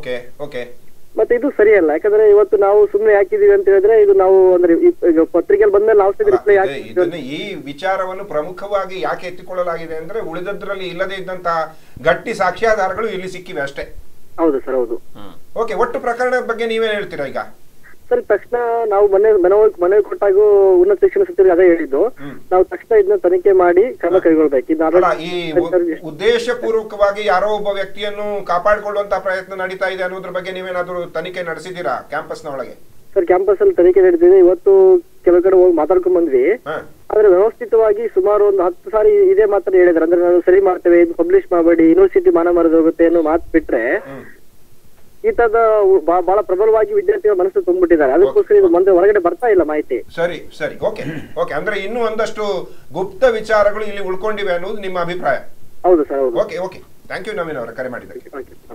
ಮತ್ತೆ ಇದು ಸರಿಯಲ್ಲ. ಯಾಕಂದ್ರೆ ಇವತ್ತು ನಾವು ಸುಮ್ನೆ ಹಾಕಿದೀವಿ ಅಂತ ಹೇಳಿದ್ರೆ, ಇದು ನಾವು ಅಂದ್ರೆ ಈಗ ಪತ್ರಿಕೆಯಲ್ಲಿ ಬಂದ್ಮೇಲೆ ನಾವು ರಿಪ್ಲೈ ಹಾಕಿ ಈ ವಿಚಾರವನ್ನು ಪ್ರಮುಖವಾಗಿ ಯಾಕೆ ಎತ್ತಿಕೊಳ್ಳಲಾಗಿದೆ ಅಂದ್ರೆ, ಉಳಿದದ್ರಲ್ಲಿ ಇಲ್ಲದೆ ಇದ್ದಂತಹ ಗಟ್ಟಿ ಸಾಕ್ಷ್ಯಾಧಾರಗಳು ಇಲ್ಲಿ ಸಿಕ್ಕಿವೆ ಅಷ್ಟೇ. ಹೌದು ಸರ್, ಹೌದು. ಒಟ್ಟು ಪ್ರಕರಣದ ಬಗ್ಗೆ ನೀವೇನ್ ಹೇಳ್ತೀರಾ ಈಗ? ಸರ್, ತಕ್ಷಣ ನಾವು ಮನವಿ ಕೊಟ್ಟಾಗ ಉನ್ನತ ಶಿಕ್ಷಣ ಸಚಿವರಿಗೆ ಅದೇ ಹೇಳಿದ್ದು, ನಾವು ತಕ್ಷಣ ಇದನ್ನ ತನಿಖೆ ಮಾಡಿ ಕ್ರಮ ಕೈಗೊಳ್ಬೇಕು. ಈ ಉದ್ದೇಶ ಪೂರ್ವಕವಾಗಿ ಯಾರೋ ಒಬ್ಬ ವ್ಯಕ್ತಿಯನ್ನು ಕಾಪಾಡಿಕೊಳ್ಳುವಂತ ಪ್ರಯತ್ನ ನಡೀತಾ ಇದೆ ಅನ್ನೋದ್ರ ಬಗ್ಗೆ ನೀವೇನಾದ್ರೂ ತನಿಖೆ ನಡೆಸಿದೀರಾ ಕ್ಯಾಂಪಸ್ ನ ಒಳಗೆ? ಸರ್, ಕ್ಯಾಂಪಸ್ ಅಲ್ಲಿ ತನಿಖೆ ನಡೀತಿದೆ. ಇವತ್ತು ಕೆಲವು ಕಡೆ ಹೋಗಿ ಮಾತಾಡ್ಕೊಂಡ್ ಬಂದ್ವಿ. ಆದ್ರೆ ವ್ಯವಸ್ಥಿತವಾಗಿ ಸುಮಾರು ಒಂದು 10 ಸಾರಿ ಇದೇ ಮಾತ್ರ ಹೇಳಿದ್ರು. ಅಂದ್ರೆ ನಾವು ಸರಿ ಮಾಡ್ತೇವೆ, ಇದು ಪಬ್ಲಿಷ್ ಮಾಡಬೇಡಿ, ಯೂನಿವರ್ಸಿಟಿ ಮಾನ ಮರದ ಹೋಗುತ್ತೆ ಅನ್ನೋ ಮಾತು ಬಿಟ್ರೆ ಈ ತರದ ಬಹಳ ಪ್ರಬಲವಾಗಿ ವಿದ್ಯಾರ್ಥಿಗಳ ಮನಸ್ಸು ತುಂಬಿಟ್ಟಿದ್ದಾರೆ. ಅದಕ್ಕೋಸ್ಕರ ಇದು ಮುಂದೆ ಹೊರಗಡೆ ಬರ್ತಾ ಇಲ್ಲ ಮಾಹಿತಿ. ಸರಿ, ಓಕೆ. ಅಂದ್ರೆ ಇನ್ನೂ ಒಂದಷ್ಟು ಗುಪ್ತ ವಿಚಾರಗಳು ಇಲ್ಲಿ ಉಳ್ಕೊಂಡಿವೆ ಅನ್ನೋದು ನಿಮ್ಮ ಅಭಿಪ್ರಾಯ? ಹೌದು ಸರ್, ಹೌದು. ಓಕೆ. ಥ್ಯಾಂಕ್ ಯು ನವೀನ್ ಅವರ ಕರೆ ಮಾಡಿದ್ದಕ್ಕೆ.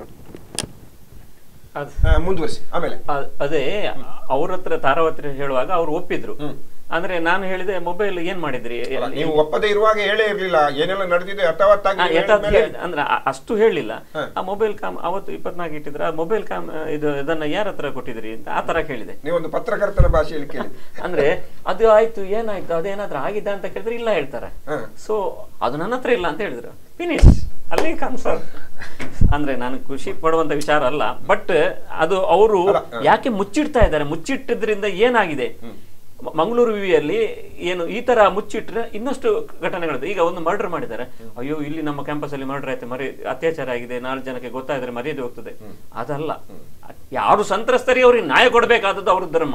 ಮುಂದುವರಿಸಿ. ಆಮೇಲೆ ಅದೇ ಅವ್ರ ಹತ್ರ ತಾರಾವತಿ ಹೇಳುವಾಗ ಅವ್ರು ಒಪ್ಪಿದ್ರು. ಅಂದ್ರೆ ನಾನು ಹೇಳಿದೆ, ಮೊಬೈಲ್ ಏನ್ ಮಾಡಿದ್ರಿ? ನೀವು ಒಪ್ಪದೇ ಇರುವಾಗ ಹೇಳೇ ಇರ್ಲಿಲ್ಲ ಏನೆಲ್ಲ ನಡೆದಿದೆ ಅಂದ್ರೆ ಅಷ್ಟು ಹೇಳಿಲ್ಲ. ಆ ಮೊಬೈಲ್ ಕಾಮ್ ಅವತ್ತು 24 ಇಟ್ಟಿದ್ರ, ಆ ಮೊಬೈಲ್ ಕಾಮ್ ಇದನ್ನ ಯಾರ ಹತ್ರ ಕೊಟ್ಟಿದ್ರಿ ಅಂತ ಆ ತರ ಕೇಳಿದೆ. ನೀವೊಂದು ಪತ್ರಕರ್ತರ ಭಾಷೆಯಲ್ಲಿ ಕೇಳಿ. ಅಂದ್ರೆ ಅದು ಆಯ್ತು, ಏನಾಯ್ತು, ಅದೇನಾದ್ರೂ ಆಗಿದೆ ಅಂತ ಕೇಳಿದ್ರೆ ಇಲ್ಲ ಹೇಳ್ತಾರೆ. ಸೊ ಅದು ನನ್ನ ಹತ್ರ ಇಲ್ಲ ಅಂತ ಹೇಳಿದ್ರು. ಫಿನಿಶ್, ಅಲ್ಲಿ ಕನ್ಫರ್ಮ್. ಅಂದ್ರೆ ನಾನು ಖುಷಿ ಪಡುವಂತ ವಿಚಾರ ಅಲ್ಲ, ಬಟ್ ಅದು ಅವರು ಯಾಕೆ ಮುಚ್ಚಿಡ್ತಾ ಇದ್ದಾರೆ, ಮುಚ್ಚಿಟ್ಟಿದ್ರಿಂದ ಏನಾಗಿದೆ? ಮಂಗಳೂರು ವಿವಿಯಲ್ಲಿ ಏನು ಈ ತರ ಮುಚ್ಚಿಟ್ರೆ ಇನ್ನಷ್ಟು ಘಟನೆಗಳಿದೆ. ಈಗ ಒಂದು ಮರ್ಡರ್ ಮಾಡಿದ್ದಾರೆ, ಅಯ್ಯೋ ಇಲ್ಲಿ ನಮ್ಮ ಕ್ಯಾಂಪಸ್ ಅಲ್ಲಿ ಮರ್ಡರ್ ಆಯ್ತು, ಅತ್ಯಾಚಾರ ಆಗಿದೆ, 4 ಜನಕ್ಕೆ ಗೊತ್ತಾದ್ರೆ ಮರ್ಯಾದೆ ಹೋಗ್ತದೆ. ಅದಲ್ಲ, ಯಾರು ಸಂತ್ರಸ್ತರಿಗೆ ಅವ್ರಿಗೆ ನ್ಯಾಯ ಕೊಡ್ಬೇಕಾದದ್ದು ಅವ್ರ ಧರ್ಮ.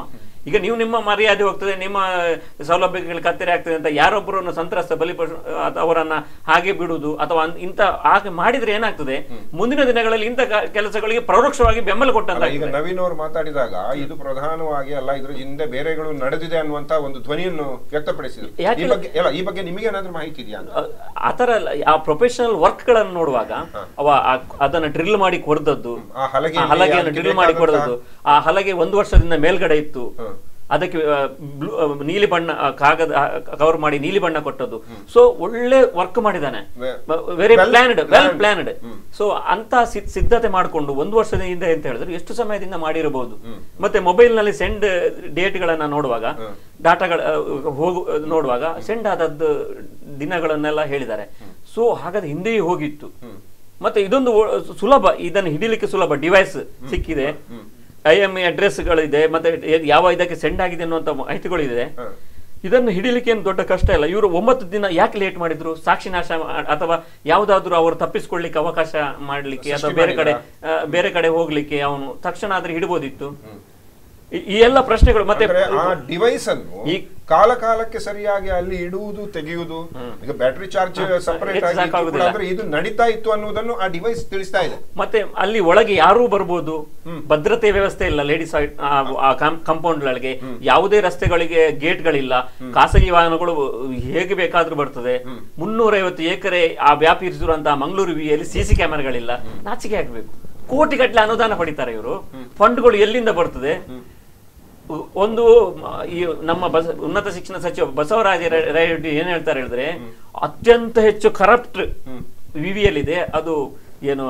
ಈಗ ನೀವು ನಿಮ್ಮ ಮರ್ಯಾದೆ ಹೋಗ್ತದೆ, ನಿಮ್ಮ ಸೌಲಭ್ಯಗಳು ಕತ್ತರಿ ಆಗ್ತದೆ ಅಂತ ಯಾರೊಬ್ಬರನ್ನು ಸಂತ್ರಸ್ತ ಅವರನ್ನ ಹಾಗೆ ಬಿಡುವುದು ಅಥವಾ ಇಂಥ ಹಾಗೆ ಮಾಡಿದ್ರೆ ಏನಾಗ್ತದೆ, ಮುಂದಿನ ದಿನಗಳಲ್ಲಿ ಇಂಥ ಕೆಲಸಗಳಿಗೆ ಪರೋಕ್ಷವಾಗಿ ಬೆಂಬಲ ಕೊಟ್ಟಂತ. ಈಗ ನವೀನ್ ಅವರು ಮಾತಾಡಿದಾಗ ಇದು ಪ್ರಧಾನವಾಗಿ ಅಲ್ಲ, ಇದ್ರ ಹಿಂದೆ ಬೇರೆಗಳು ನಡೆದಿದೆ ಅನ್ನುವಂತ ಒಂದು ಧ್ವನಿಯನ್ನು ವ್ಯಕ್ತಪಡಿಸಿದ್ರು. ಈ ಬಗ್ಗೆ ನಿಮಗೆ ಏನಾದ್ರೂ ಮಾಹಿತಿ ಇದೆಯಾ? ಆತರ ಆ ಪ್ರೊಫೆಷನಲ್ ವರ್ಕ್ ಗಳನ್ನು ನೋಡುವಾಗ ಅದನ್ನ ಡ್ರಿಲ್ ಮಾಡಿ ಕೊಡ್ದದ್ದು, ಹಲಗೆಯನ್ನು ಡ್ರಿಲ್ ಮಾಡಿ ಕೊಡ್ದದ್ದು, ಆ ಹಲಗೆ 1 ವರ್ಷದಿಂದ ಮೇಲ್ಗಡೆ ಇತ್ತು, ಅದಕ್ಕೆ ನೀಲಿ ಬಣ್ಣ ಕಾಗದ ಕವರ್ ಮಾಡಿ ನೀಲಿ ಬಣ್ಣ ಕೊಟ್ಟದ್ದು. ಸೊ ಒಳ್ಳೆ ವರ್ಕ್ ಮಾಡಿದಾನೆ, very planned, well planned. So ಅಂತ ಸಿದ್ಧತೆ ಮಾಡಿಕೊಂಡು 1 ವರ್ಷದಿಂದ ಅಂತ ಹೇಳಿದ್ರೆ ಎಷ್ಟು ಸಮಯದಿಂದ ಮಾಡಿರಬಹುದು. ಮತ್ತೆ ಮೊಬೈಲ್ ನಲ್ಲಿ ಸೆಂಡ್ ಡೇಟ್ ಗಳನ್ನ ನೋಡುವಾಗ, ಡಾಟಾಗಳ ನೋಡುವಾಗ ಸೆಂಡ್ ಆದದ್ದು ದಿನಗಳನ್ನೆಲ್ಲ ಹೇಳಿದ್ದಾರೆ. ಸೊ ಹಾಗಾದ್ರೆ ಹಿಂದೆಯೇ ಹೋಗಿತ್ತು. ಮತ್ತೆ ಇದೊಂದು ಸುಲಭ, ಇದನ್ನು ಹಿಡಿಲಿಕ್ಕೆ ಸುಲಭ ಡಿವೈಸ್ ಸಿಕ್ಕಿದೆ, IME ಅಡ್ರೆಸ್ಗಳಿದೆ, ಮತ್ತೆ ಯಾವ ಇದಕ್ಕೆ ಸೆಂಡ್ ಆಗಿದೆ ಅನ್ನುವಂತ ಮಾಹಿತಿಗಳಿದೆ. ಇದನ್ನು ಹಿಡಿಲಿಕ್ಕೆ ಏನು ದೊಡ್ಡ ಕಷ್ಟ ಇಲ್ಲ. ಇವರು 9 ದಿನ ಯಾಕೆ ಲೇಟ್ ಮಾಡಿದ್ರು? ಸಾಕ್ಷಿ ನಾಶ ಅಥವಾ ಯಾವ್ದಾದ್ರು ಅವರು ತಪ್ಪಿಸ್ಕೊಳ್ಳಿಕ್ಕೆ ಅವಕಾಶ ಮಾಡ್ಲಿಕ್ಕೆ ಅಥವಾ ಬೇರೆ ಕಡೆ ಹೋಗ್ಲಿಕ್ಕೆ ಅವನು ತಕ್ಷಣ ಆದ್ರೆ ಹಿಡಬಹುದಿತ್ತು. ಈ ಎಲ್ಲ ಪ್ರಶ್ನೆಗಳು. ಮತ್ತೆ ಆ ಡಿವೈಸ್ ಅನ್ನು ಈ ಕಾಲಕ್ಕೆ ಸರಿಯಾಗಿ ಅಲ್ಲಿ ಇಡುವುದು ತೆಗೆಯುವುದು, ಈಗ ಬ್ಯಾಟರಿ ಚಾರ್ಜ್ ಸಪರೇಟ್ ಆಗಿ ಇದು ನಡೀತಾ ಇತ್ತು ಅನ್ನೋದನ್ನು ಆ ಡಿವೈಸ್ ತಿಳಿಸ್ತಾ ಇದೆ. ಮತ್ತೆ ಅಲ್ಲಿ ಒಳಗೆ ಯಾರೂ ಬರ್ಬೋದು, ಭದ್ರತೆ ವ್ಯವಸ್ಥೆ ಇಲ್ಲ, ಲೇಡೀಸ್ ಕಾಂಪೌಂಡ್ ಗಳಿಗೆ ಯಾವುದೇ ರಸ್ತೆಗಳಿಗೆ ಗೇಟ್ ಗಳಿಲ್ಲ, ಖಾಸಗಿ ವಾಹನಗಳು ಹೇಗೆ ಬೇಕಾದ್ರೂ ಬರ್ತದೆ. 350 ಎಕರೆ ಆ ವ್ಯಾಪಿಸಿರುವಂತಹ ಮಂಗಳೂರು ವಿಯಲ್ಲಿ CC ಕ್ಯಾಮೆರಾಗಳಿಲ್ಲ. ನಾಚಿಕೆ ಆಗ್ಬೇಕು. ಕೋಟಿಗಟ್ಟಲೆ ಅನುದಾನ ಪಡಿತಾರೆ ಇವರು. ಫಂಡ್ಗಳು ಎಲ್ಲಿಂದ ಬರ್ತದೆ? ಒಂದು ಈ ನಮ್ಮ ಉನ್ನತ ಶಿಕ್ಷಣ ಸಚಿವ ಬಸವರಾಜ ರೆಡ್ಡಿ ಏನ್ ಹೇಳ್ತಾರೆ ಹೇಳಿದ್ರೆ, ಅತ್ಯಂತ ಹೆಚ್ಚು ಕರಪ್ಟ್ ವಿವಿಯಲ್ಲಿದೆ. ಅದು ಏನು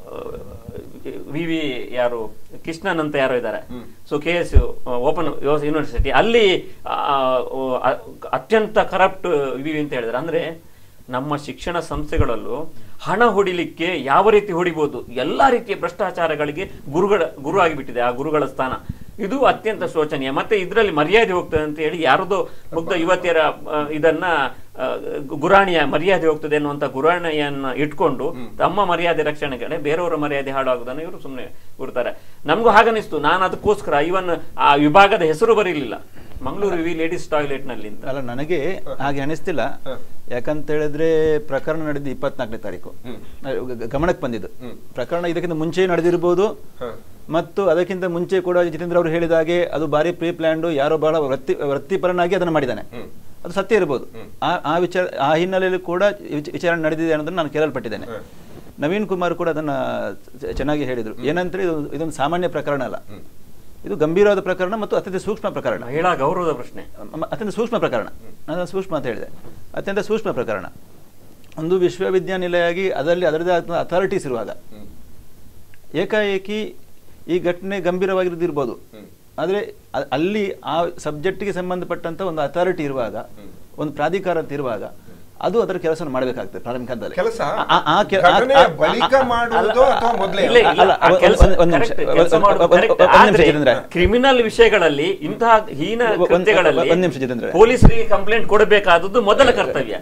ವಿವಿ ಯಾರು ಕೃಷ್ಣನ್ ಅಂತ ಯಾರೋ ಇದ್ದಾರೆ. ಸೊ KS ಓಪನ್ ಯೂನಿವರ್ಸಿಟಿ ಅಲ್ಲಿ ಅತ್ಯಂತ ಕರಪ್ಟ್ ವಿವಿ ಅಂತ ಹೇಳಿದ್ರೆ, ಅಂದ್ರೆ ನಮ್ಮ ಶಿಕ್ಷಣ ಸಂಸ್ಥೆಗಳಲ್ಲೂ ಹಣ ಹೊಡಿಲಿಕ್ಕೆ ಯಾವ ರೀತಿ ಹೊಡಿಬಹುದು, ಎಲ್ಲಾ ರೀತಿಯ ಭ್ರಷ್ಟಾಚಾರಗಳಿಗೆ ಗುರು ಆಗಿಬಿಟ್ಟಿದೆ ಆ ಗುರುಗಳ ಸ್ಥಾನ. ಇದು ಅತ್ಯಂತ ಶೋಚನೀಯ. ಮತ್ತೆ ಇದರಲ್ಲಿ ಮರ್ಯಾದೆ ಹೋಗ್ತದೆ ಅಂತ ಹೇಳಿ ಯಾರದೋ ಮುಗ್ಧ ಯುವತಿಯರ ಇದನ್ನ ಗುರಾಣಿಯ ಮರ್ಯಾದೆ ಹೋಗ್ತದೆ ಅನ್ನುವಂತ ಗುರಾಣಿಯನ್ನ ಇಟ್ಕೊಂಡು ತಮ್ಮ ಮರ್ಯಾದೆ ರಕ್ಷಣೆ ಕಡೆ ಬೇರೆಯವರ ಮರ್ಯಾದೆ ಹಾಳಾಗುವುದನ್ನು ಇವರು ಸುಮ್ಮನೆ ಕೂರ್ತಾರೆ. ನಮಗೂ ಹಾಗನಿಸ್ತು. ನಾನು ಅದಕ್ಕೋಸ್ಕರ ಇವನ್ ಆ ವಿಭಾಗದ ಹೆಸರು ಬರೀಲಿಲ್ಲ, ಮಂಗಳೂರು ವಿ ಲೇಡೀಸ್ ಟಾಯ್ಲೆಟ್ ನಲ್ಲಿ ಅಂತ. ಅಲ್ಲ, ನನಗೆ ಹಾಗೆ ಅನಿಸ್ತಿಲ್ಲ. ಯಾಕಂತ ಹೇಳಿದ್ರೆ ಪ್ರಕರಣ ನಡೆದು 24ನೇ ತಾರೀಕು ಗಮನಕ್ಕೆ ಬಂದಿದ್ದು. ಪ್ರಕರಣ ಇದಕ್ಕಿಂತ ಮುಂಚೆ ನಡೆದಿರಬಹುದು, ಮತ್ತು ಅದಕ್ಕಿಂತ ಮುಂಚೆ ಕೂಡ ಜಿತೇಂದ್ರ ಅವರು ಹೇಳಿದ ಹಾಗೆ ಅದು ಬಾರಿ ಪ್ರೀ ಪ್ಲಾನ್ಡ್, ಯಾರೋ ಬಹಳ ವೃತ್ತಿಪರನಾಗಿ ಅದನ್ನು ಮಾಡಿದ್ದಾನೆ. ಅದು ಸತ್ಯ ಇರಬಹುದು. ಆ ಹಿನ್ನೆಲೆಯಲ್ಲಿ ಕೂಡ ವಿಚಾರಣೆ ನಡೆದಿದೆ ಅನ್ನೋದನ್ನು ನಾನು ಕೇಳಲ್ಪಟ್ಟಿದ್ದೇನೆ. ನವೀನ್ ಕುಮಾರ್ ಕೂಡ ಅದನ್ನ ಚೆನ್ನಾಗಿ ಹೇಳಿದ್ರು. ಏನಂದ್ರೆ ಇದೊಂದು ಸಾಮಾನ್ಯ ಪ್ರಕರಣ ಅಲ್ಲ, ಇದು ಗಂಭೀರವಾದ ಪ್ರಕರಣ ಮತ್ತು ಅತ್ಯಂತ ಸೂಕ್ಷ್ಮ ಪ್ರಕರಣ. ಮಹಿಳಾ ಗೌರವದ ಪ್ರಶ್ನೆ, ಅತ್ಯಂತ ಸೂಕ್ಷ್ಮ ಪ್ರಕರಣ. ನಾನು ಸೂಕ್ಷ್ಮ ಅಂತ ಹೇಳಿದೆ, ಅತ್ಯಂತ ಸೂಕ್ಷ್ಮ ಪ್ರಕರಣ. ಒಂದು ವಿಶ್ವವಿದ್ಯಾನಿಲಯ ಆಗಿ ಅದರಲ್ಲಿ ಅದರದೇ ಆದ ಅಥಾರಿಟೀಸ್ ಇರುವಾಗ ಏಕಾಏಕಿ ಈ ಘಟನೆ ಗಂಭೀರವಾಗಿರ್ಬೋದು, ಆದರೆ ಅಲ್ಲಿ ಆ ಸಬ್ಜೆಕ್ಟ್ಗೆ ಸಂಬಂಧಪಟ್ಟಂತ ಒಂದು ಅಥಾರಿಟಿ ಇರುವಾಗ, ಒಂದು ಪ್ರಾಧಿಕಾರ ಅಂತ ಇರುವಾಗ, ಅದು ಅದರ ಕೆಲಸ ಮಾಡಬೇಕಾಗ್ತದೆ ಪ್ರಾರಂಭಿಕ ಹಂತದಲ್ಲಿ. ಕ್ರಿಮಿನಲ್ ವಿಷಯಗಳಲ್ಲಿ ಇಂತಹ ಹೀನ ಕೃತ್ಯಗಳಲ್ಲಿ ಪೊಲೀಸರಿಗೆ ಕಂಪ್ಲೇಂಟ್ ಕೊಡಬೇಕಾದದ್ದು ಮೊದಲ ಕರ್ತವ್ಯ.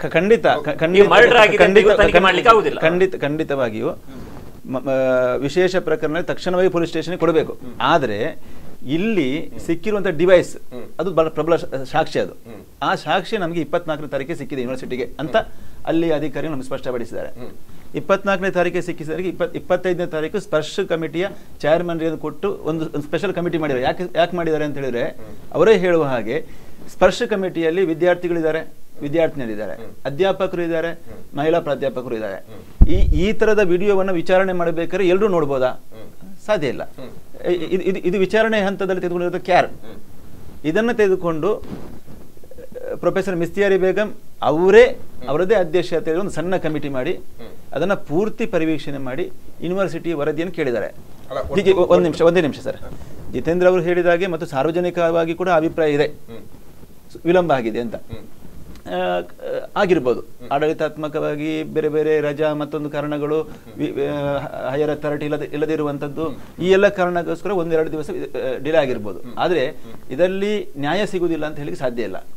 ಖಂಡಿತವಾಗಿಯೂ ವಿಶೇಷ ಪ್ರಕರಣ ತಕ್ಷಣವಾಗಿ ಪೊಲೀಸ್ ಸ್ಟೇಷನ್ ಕೊಡಬೇಕು. ಆದರೆ ಇಲ್ಲಿ ಸಿಕ್ಕಿರುವಂತಹ ಡಿವೈಸ್ ಅದು ಬಹಳ ಪ್ರಬಲ ಸಾಕ್ಷಿ. ಅದು ಆ ಸಾಕ್ಷಿ ನಮಗೆ 24ನೇ ತಾರೀಕಿಗೆ ಸಿಕ್ಕಿದೆ ಯೂನಿವರ್ಸಿಟಿಗೆ ಅಂತ ಅಲ್ಲಿ ಅಧಿಕಾರಿಗಳು ನಮಗೆ ಸ್ಪಷ್ಟಪಡಿಸಿದ್ದಾರೆ. 24ನೇ ತಾರೀಕಿಗೆ ಸಿಕ್ಕಿಸಿದರೆ 25ನೇ ತಾರೀಕು ಸ್ಪರ್ಶ ಕಮಿಟಿಯ ಚೇರ್ಮನ್ ಕೊಟ್ಟು ಒಂದು ಸ್ಪೆಷಲ್ ಕಮಿಟಿ ಮಾಡಿದ್ದಾರೆ. ಯಾಕೆ ಮಾಡಿದ್ದಾರೆ ಅಂತ ಹೇಳಿದ್ರೆ, ಅವರೇ ಹೇಳುವ ಹಾಗೆ ಸ್ಪರ್ಶ ಕಮಿಟಿಯಲ್ಲಿ ವಿದ್ಯಾರ್ಥಿಗಳಿದ್ದಾರೆ, ವಿದ್ಯಾರ್ಥಿನಿಯರಿದ್ದಾರೆ, ಅಧ್ಯಾಪಕರು ಇದ್ದಾರೆ, ಮಹಿಳಾ ಪ್ರಾಧ್ಯಾಪಕರು ಇದ್ದಾರೆ. ಈ ತರದ ವಿಡಿಯೋವನ್ನು ವಿಚಾರಣೆ ಮಾಡಬೇಕಾದ್ರೆ ಎಲ್ಲರೂ ನೋಡ್ಬೋದಾ? ಸಾಧ್ಯ ಇಲ್ಲ. ಇದು ವಿಚಾರಣೆ ಹಂತದಲ್ಲಿ ತೆಗೆದುಕೊಂಡಿರೋ ಕ್ಯಾರ್. ಇದನ್ನು ತೆಗೆದುಕೊಂಡು ಪ್ರೊಫೆಸರ್ ಮಿಸ್ತಿಯಾರಿ ಬೇಗಂ ಅವರದೇ ಅಧ್ಯಕ್ಷತೆಯಲ್ಲಿ ಒಂದು ಸಣ್ಣ ಕಮಿಟಿ ಮಾಡಿ ಅದನ್ನ ಪೂರ್ತಿ ಪರಿವೀಕ್ಷಣೆ ಮಾಡಿ ಯೂನಿವರ್ಸಿಟಿ ವರದಿಯನ್ನು ಕೇಳಿದ್ದಾರೆ. ಒಂದೇ ನಿಮಿಷ ಸರ್. ಜಿತೇಂದ್ರ ಅವರು ಹೇಳಿದಾಗೆ ಮತ್ತು ಸಾರ್ವಜನಿಕವಾಗಿ ಕೂಡ ಅಭಿಪ್ರಾಯ ಇದೆ, ವಿಳಂಬ ಆಗಿದೆ ಅಂತ. ಆಗಿರ್ಬೋದು, ಆಡಳಿತಾತ್ಮಕವಾಗಿ ಬೇರೆ ಬೇರೆ ರಜಾ ಮತ್ತೊಂದು ಕಾರಣಗಳು, ಹೈಯರ್ ಅಥಾರಿಟಿ ಇಲ್ಲದಿರುವಂತದ್ದು, ಈ ಎಲ್ಲ ಕಾರಣಕ್ಕೋಸ್ಕರ 1-2 ದಿವಸ ಡಿಲೇ ಆಗಿರ್ಬೋದು. ಆದ್ರೆ ಇದರಲ್ಲಿ ನ್ಯಾಯ ಸಿಗುವುದಿಲ್ಲ ಅಂತ ಹೇಳಿಕ್ಕೆ ಸಾಧ್ಯ ಇಲ್ಲ.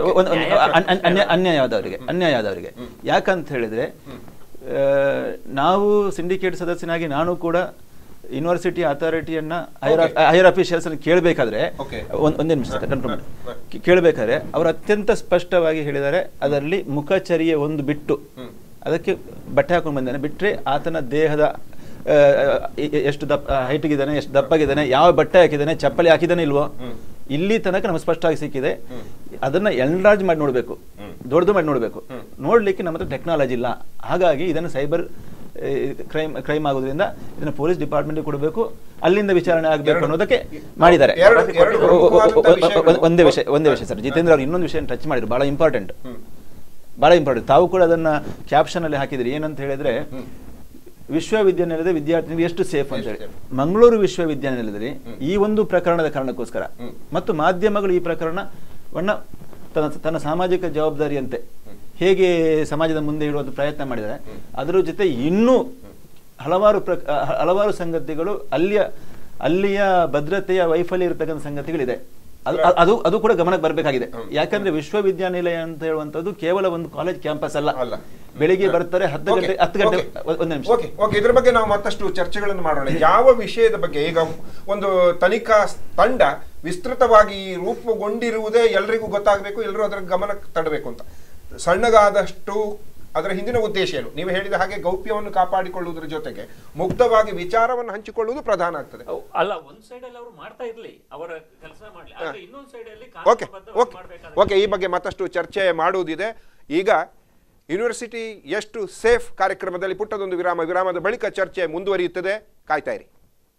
ಅನ್ಯಾಯ ಆದವರಿಗೆ. ಯಾಕಂತ ಹೇಳಿದ್ರೆ, ನಾವು ಸಿಂಡಿಕೇಟ್ ಸದಸ್ಯನಾಗಿ ನಾನು ಕೂಡ ಯೂನಿವರ್ಸಿಟಿ ಅಥಾರಿಟಿಯನ್ನ ಹೈಯರ್ ಅಫಿಷಿಯಲ್ಸ್ ಕೇಳಬೇಕಾದ್ರೆ ಒಂದೇ ನಿಮಿಷ ಕೇಳಬೇಕಾದ್ರೆ ಅವರು ಅತ್ಯಂತ ಸ್ಪಷ್ಟವಾಗಿ ಹೇಳಿದ್ದಾರೆ, ಅದರಲ್ಲಿ ಮುಖಚರ್ಯೆ ಒಂದು ಬಿಟ್ಟು ಅದಕ್ಕೆ ಬಟ್ಟೆ ಹಾಕೊಂಡು ಬಂದಾನೆ ಬಿಟ್ರೆ ಆತನ ದೇಹದ ಎಷ್ಟು ಹೈಟ್ಗಿದ್ದಾನೆ, ಎಷ್ಟು ದಪ್ಪಗಿದ್ದಾನೆ, ಯಾವ ಬಟ್ಟೆ ಹಾಕಿದ್ದಾನೆ, ಚಪ್ಪಲಿ ಹಾಕಿದ್ದಾನೆ ಇಲ್ವೋ, ಇಲ್ಲಿ ತನಕ ನಮ್ಗೆ ಸ್ಪಷ್ಟವಾಗಿ ಸಿಕ್ಕಿದೆ. ಅದನ್ನ ಎನ್ಲಾರ್ಜ್ ಮಾಡಿ ನೋಡ್ಬೇಕು, ದೊಡ್ಡದು ಮಾಡಿ ನೋಡ್ಬೇಕು. ನೋಡ್ಲಿಕ್ಕೆ ನಮ್ಮ ಹತ್ರ ಟೆಕ್ನಾಲಜಿ ಇಲ್ಲ. ಹಾಗಾಗಿ ಇದನ್ನು ಸೈಬರ್ ಕ್ರೈಮ್ ಆಗೋದ್ರಿಂದ ಇದನ್ನ ಪೊಲೀಸ್ ಡಿಪಾರ್ಟ್ಮೆಂಟ್ ಕೊಡಬೇಕು, ಅಲ್ಲಿಂದ ವಿಚಾರಣೆ ಆಗಬೇಕು ಅನ್ನೋದಕ್ಕೆ ಮಾಡಿದ್ದಾರೆ. ಒಂದೇ ವಿಷಯ ಸರ್, ಜಿತೇಂದ್ರ ಅವರು ಇನ್ನೊಂದು ವಿಷಯ ಟಚ್ ಮಾಡಿದ್ರು, ಬಹಳ ಇಂಪಾರ್ಟೆಂಟ್. ತಾವು ಕೂಡ ಅದನ್ನ ಕ್ಯಾಪ್ಷನ್ ಅಲ್ಲಿ ಹಾಕಿದ್ರಿ. ಏನಂತ ಹೇಳಿದ್ರೆ, ವಿಶ್ವವಿದ್ಯಾನಿಲಯದ ವಿದ್ಯಾರ್ಥಿನಿಗೆ ಎಷ್ಟು ಸೇಫ್ ಅಂತ ಹೇಳಿ. ಮಂಗಳೂರು ವಿಶ್ವವಿದ್ಯಾನಿಲಯದಲ್ಲಿ ಈ ಒಂದು ಪ್ರಕರಣದ ಕಾರಣಕ್ಕೋಸ್ಕರ ಮತ್ತು ಮಾಧ್ಯಮಗಳು ಈ ಪ್ರಕರಣವನ್ನ ತನ್ನ ಸಾಮಾಜಿಕ ಜವಾಬ್ದಾರಿಯಂತೆ ಹೇಗೆ ಸಮಾಜದ ಮುಂದೆ ಇಡುವ ಪ್ರಯತ್ನ ಮಾಡಿದ್ದಾರೆ, ಅದರ ಜೊತೆ ಇನ್ನೂ ಹಲವಾರು ಸಂಗತಿಗಳು ಅಲ್ಲಿಯ ಭದ್ರತೆಯ ವೈಫಲ್ಯ ಇರತಕ್ಕಂಥ ಸಂಗತಿಗಳಿದೆ. ಅದು ಕೂಡ ಗಮನಕ್ಕೆ ಬರಬೇಕಾಗಿದೆ. ಯಾಕಂದ್ರೆ ವಿಶ್ವವಿದ್ಯಾನಿಲಯ ಅಂತ ಹೇಳುವಂತದ್ದು ಕೇವಲ ಒಂದು ಕಾಲೇಜ್ ಕ್ಯಾಂಪಸ್ ಅಲ್ಲ. ಬೆಳಿಗ್ಗೆ ಬರ್ತಾರೆ 10 ಗಂಟೆ. ಒಂದು ನಿಮಿಷ, ಇದ್ರ ಬಗ್ಗೆ ನಾವು ಮತ್ತಷ್ಟು ಚರ್ಚೆಗಳನ್ನು ಮಾಡೋಣ. ಯಾವ ವಿಷಯದ ಬಗ್ಗೆ ಈಗ ಒಂದು ತನಿಖಾ ತಂಡ ವಿಸ್ತೃತವಾಗಿ ರೂಪುಗೊಂಡಿರುವುದೇ ಎಲ್ರಿಗೂ ಗೊತ್ತಾಗಬೇಕು, ಎಲ್ಲರೂ ಅದರ ಗಮನ ತಡಬೇಕು ಅಂತ. ಸಣ್ಣಗಾದಷ್ಟು ಅದರ ಹಿಂದಿನ ಉದ್ದೇಶ ಏನು? ನೀವು ಹೇಳಿದ ಹಾಗೆ ಗೌಪ್ಯವನ್ನು ಕಾಪಾಡಿಕೊಳ್ಳುವುದರ ಜೊತೆಗೆ ಮುಕ್ತವಾಗಿ ವಿಚಾರವನ್ನು ಹಂಚಿಕೊಳ್ಳುವುದು ಪ್ರಧಾನ ಆಗ್ತದೆ. ಅಲ್ಲ, ಒಂದ್ ಸೈಡ್ ಅಲ್ಲಿ ಅವರು ಮಾಡ್ತಾ ಇರ್ಲಿ, ಅವರ ಕೆಲಸ ಮಾಡ್ಲಿ, ಆದ್ರೆ ಇನ್ನೊಂದು ಸೈಡ್ ಅಲ್ಲಿ ಓಕೆ, ಈ ಬಗ್ಗೆ ಮತ್ತಷ್ಟು ಚರ್ಚೆ ಮಾಡುವುದಿದೆ. ಈಗ ಯೂನಿವರ್ಸಿಟಿ ಎಷ್ಟು ಸೇಫ್ ಕಾರ್ಯಕ್ರಮದಲ್ಲಿ ಪುಟ್ಟದೊಂದು ವಿರಾಮದ ಬಳಿಕ ಚರ್ಚೆ ಮುಂದುವರಿಯುತ್ತದೆ. ಕಾಯ್ತಾ ಇರಿ.